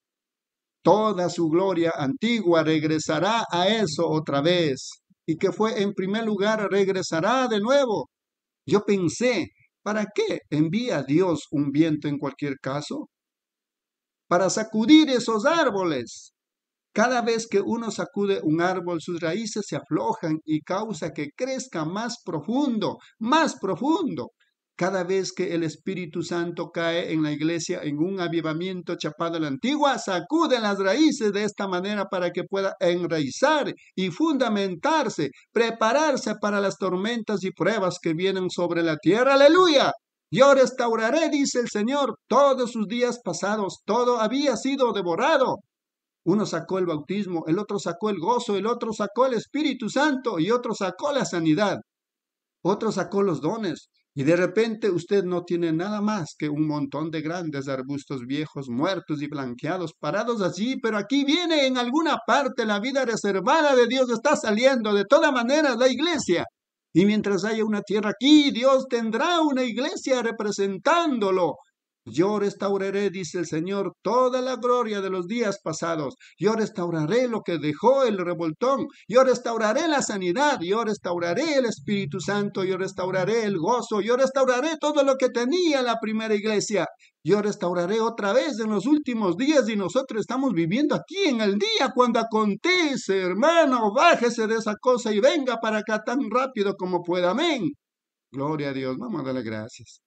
Toda su gloria antigua regresará a eso otra vez. Y que fue en primer lugar, regresará de nuevo. Yo pensé, ¿para qué envía Dios un viento en cualquier caso? Para sacudir esos árboles. Cada vez que uno sacude un árbol, sus raíces se aflojan y causa que crezca más profundo, más profundo. Cada vez que el Espíritu Santo cae en la iglesia en un avivamiento chapado a la antigua, sacude las raíces de esta manera para que pueda enraizar y fundamentarse, prepararse para las tormentas y pruebas que vienen sobre la tierra. ¡Aleluya! Yo restauraré, dice el Señor, todos sus días pasados. Todo había sido devorado. Uno sacó el bautismo, el otro sacó el gozo, el otro sacó el Espíritu Santo y otro sacó la sanidad. Otro sacó los dones. Y de repente usted no tiene nada más que un montón de grandes arbustos viejos, muertos y blanqueados, parados allí, pero aquí viene en alguna parte la vida reservada de Dios, está saliendo de todas maneras la iglesia. Y mientras haya una tierra aquí, Dios tendrá una iglesia representándolo. Yo restauraré, dice el Señor, toda la gloria de los días pasados. Yo restauraré lo que dejó el revoltón. Yo restauraré la sanidad. Yo restauraré el Espíritu Santo. Yo restauraré el gozo. Yo restauraré todo lo que tenía la primera iglesia. Yo restauraré otra vez en los últimos días y nosotros estamos viviendo aquí en el día cuando acontece, hermano. Bájese de esa cosa y venga para acá tan rápido como pueda. Amén. Gloria a Dios. Vamos a darle gracias.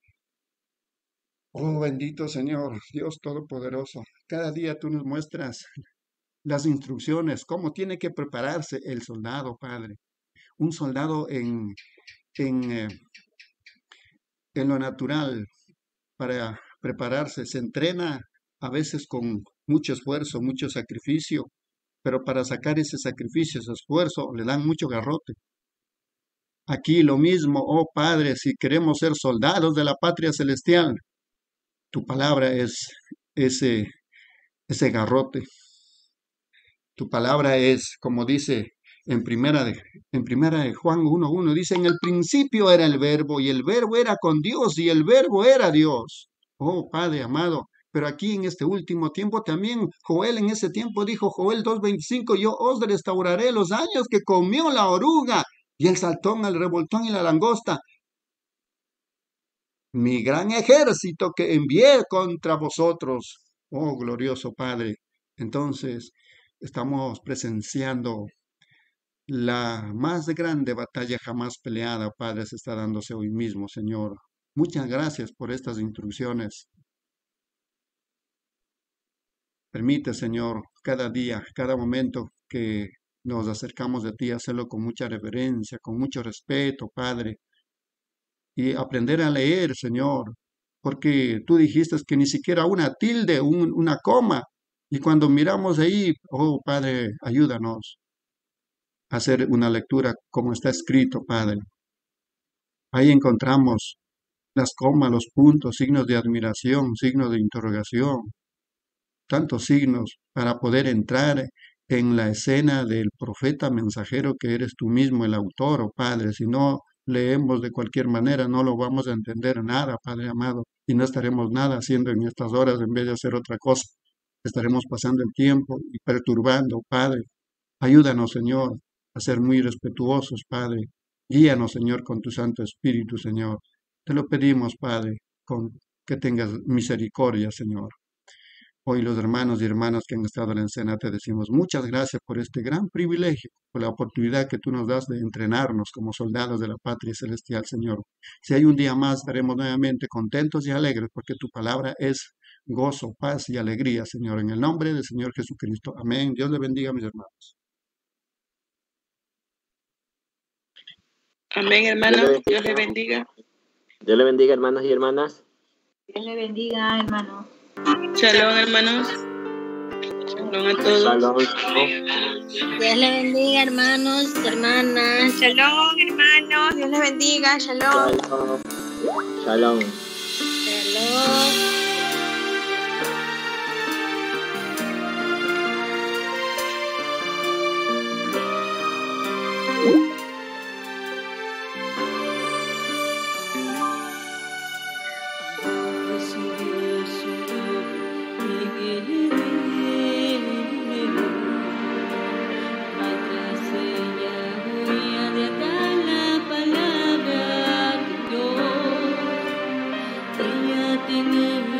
Oh, bendito Señor, Dios Todopoderoso, cada día tú nos muestras las instrucciones, cómo tiene que prepararse el soldado, Padre. Un soldado en lo natural para prepararse se entrena a veces con mucho esfuerzo, mucho sacrificio, pero para sacar ese sacrificio, ese esfuerzo, le dan mucho garrote. Aquí lo mismo, oh Padre, si queremos ser soldados de la patria celestial, tu palabra es ese garrote. Tu palabra es, como dice en primera de Juan 1:1, dice, en el principio era el verbo, y el verbo era con Dios, y el verbo era Dios. Oh, Padre amado, pero aquí en este último tiempo también, Joel en ese tiempo dijo, Joel 2:25, yo os restauraré los años que comió la oruga, y el saltón, el revoltón y la langosta. Mi gran ejército que envié contra vosotros, oh glorioso Padre. Entonces, estamos presenciando la más grande batalla jamás peleada, Padre, se está dándose hoy mismo, Señor. Muchas gracias por estas instrucciones. Permite, Señor, cada día, cada momento que nos acercamos de ti, hacerlo con mucha reverencia, con mucho respeto, Padre. y aprender a leer, Señor, porque tú dijiste que ni siquiera una tilde, una coma, y cuando miramos ahí, oh Padre, ayúdanos a hacer una lectura como está escrito, Padre. Ahí encontramos las comas, los puntos, signos de admiración, signos de interrogación, tantos signos para poder entrar en la escena del profeta mensajero que eres tú mismo, el autor, oh Padre. Si no leemos de cualquier manera, no lo vamos a entender nada, Padre amado, y no estaremos nada haciendo en estas horas en vez de hacer otra cosa. Estaremos pasando el tiempo y perturbando, Padre. Ayúdanos, Señor, a ser muy respetuosos, Padre. Guíanos, Señor, con tu Santo Espíritu, Señor. Te lo pedimos, Padre, con que tengas misericordia, Señor. Hoy los hermanos y hermanas que han estado en la escena te decimos muchas gracias por este gran privilegio, por la oportunidad que tú nos das de entrenarnos como soldados de la patria celestial, Señor. Si hay un día más, estaremos nuevamente contentos y alegres porque tu palabra es gozo, paz y alegría, Señor. En el nombre del Señor Jesucristo. Amén. Dios le bendiga a mis hermanos. Amén, hermanos. Dios le bendiga. Dios le bendiga, hermanos y hermanas. Dios le bendiga, hermano. Shalom, hermanos. Shalom a todos. Shalom. Dios le bendiga, hermanos, hermanas. Shalom, hermanos. Dios les bendiga. Shalom. Shalom. Shalom. Shalom. Recibió su nombre en el Evangelio. Contraseña voy a dejar la palabra de Dios. Ella tiene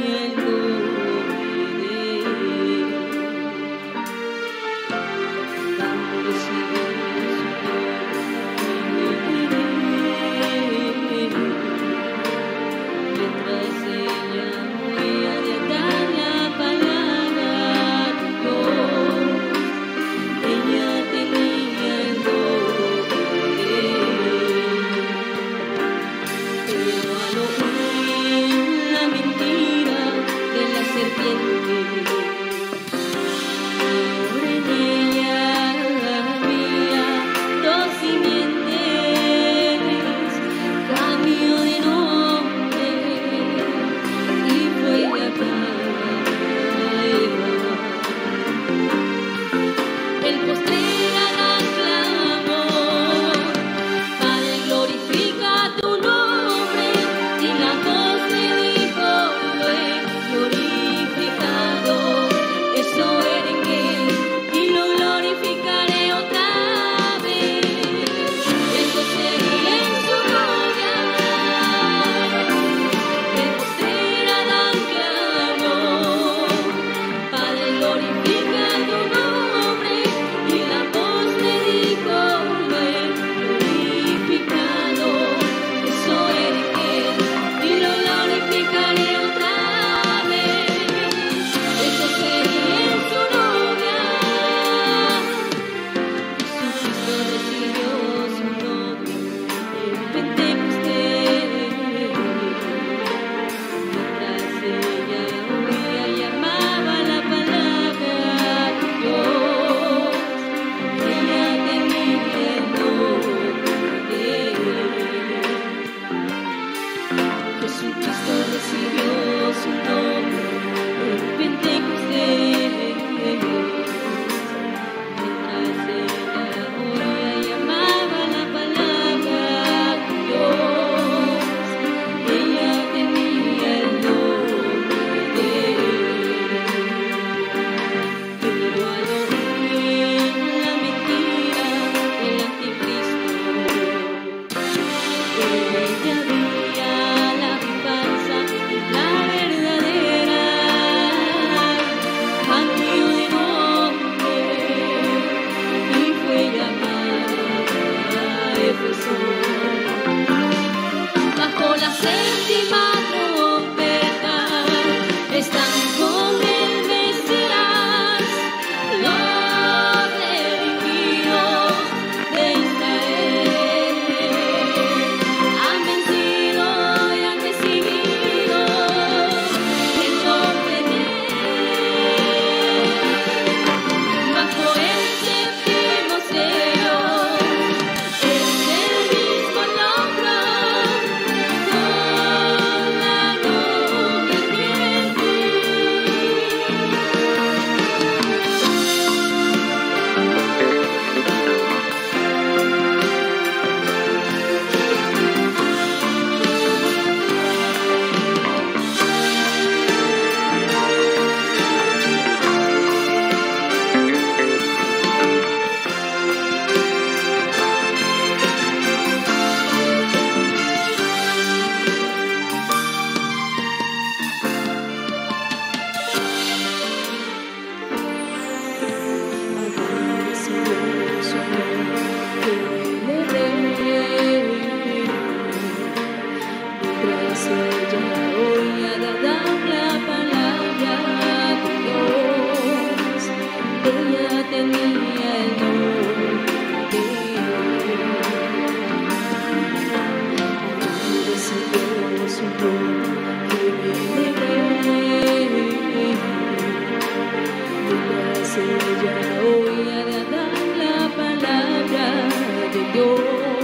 mientras ella oía de Adán la palabra de Dios,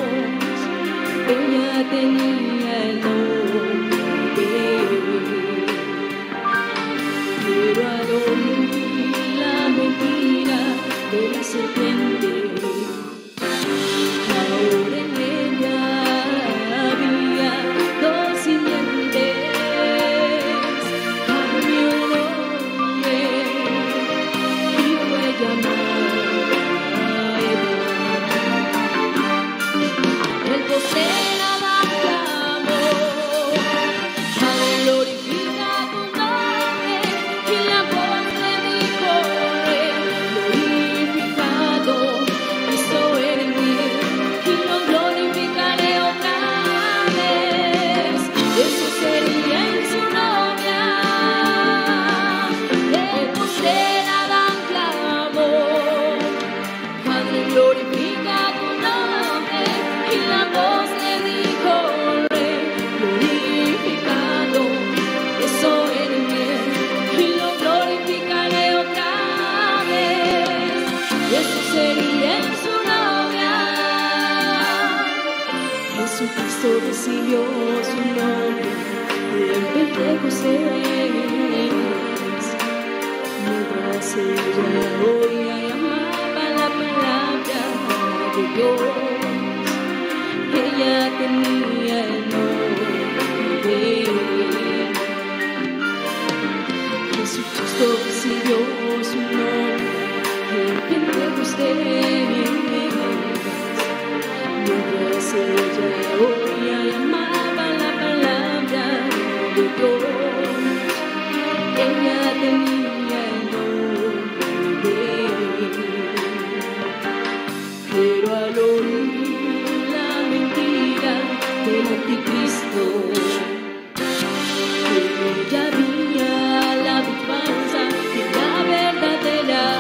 ella tenía el nombre de él. Pero al oír la mentira de la serpiente, ahora en ella había dos simientes. Cambió el nombre y fue llamada Eva. El poseer Adán clamó: Padre, glorifica tu nombre. Y la voz le dijo: glorificado estoy en mí, y lo glorificaré otra vez. Eso sería en su novia. El poseer Adán clamó: Padre, glorifica tu nombre. Y la voz le dijo: glorificado estoy en mí, y lo glorificaré otra vez. Eso sería en su novia. Jesucristo recibió su nombre en Pentecostés, mientras ella oía y amaba la palabra de Dios, ella tenía el nombre de él. Jesucristo recibió su nombre en Pentecostés, mientras ella oía y amaba la palabra de Dios, ella tenía el nombre de él. Pero al oír la mentira del anticristo, ella había la falsa y la verdadera.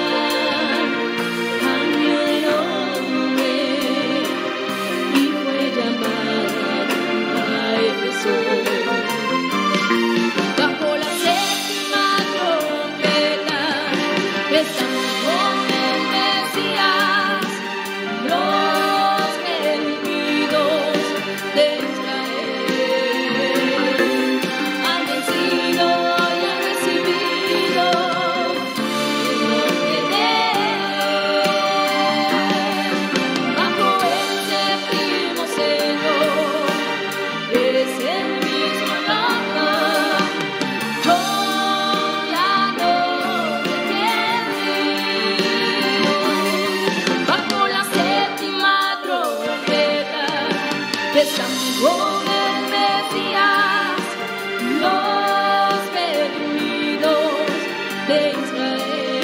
Cambió de nombre y fue llamada a Éfeso. Bajo la séptima trompeta, estamos el Mesías, los redimidos de Israel han vencido y han recibido el nombre de él. Bajo el séptimo sello es el mismo loco con la noche que bajo la séptima trompeta estamos con el Mesías, los redimidos de Israel.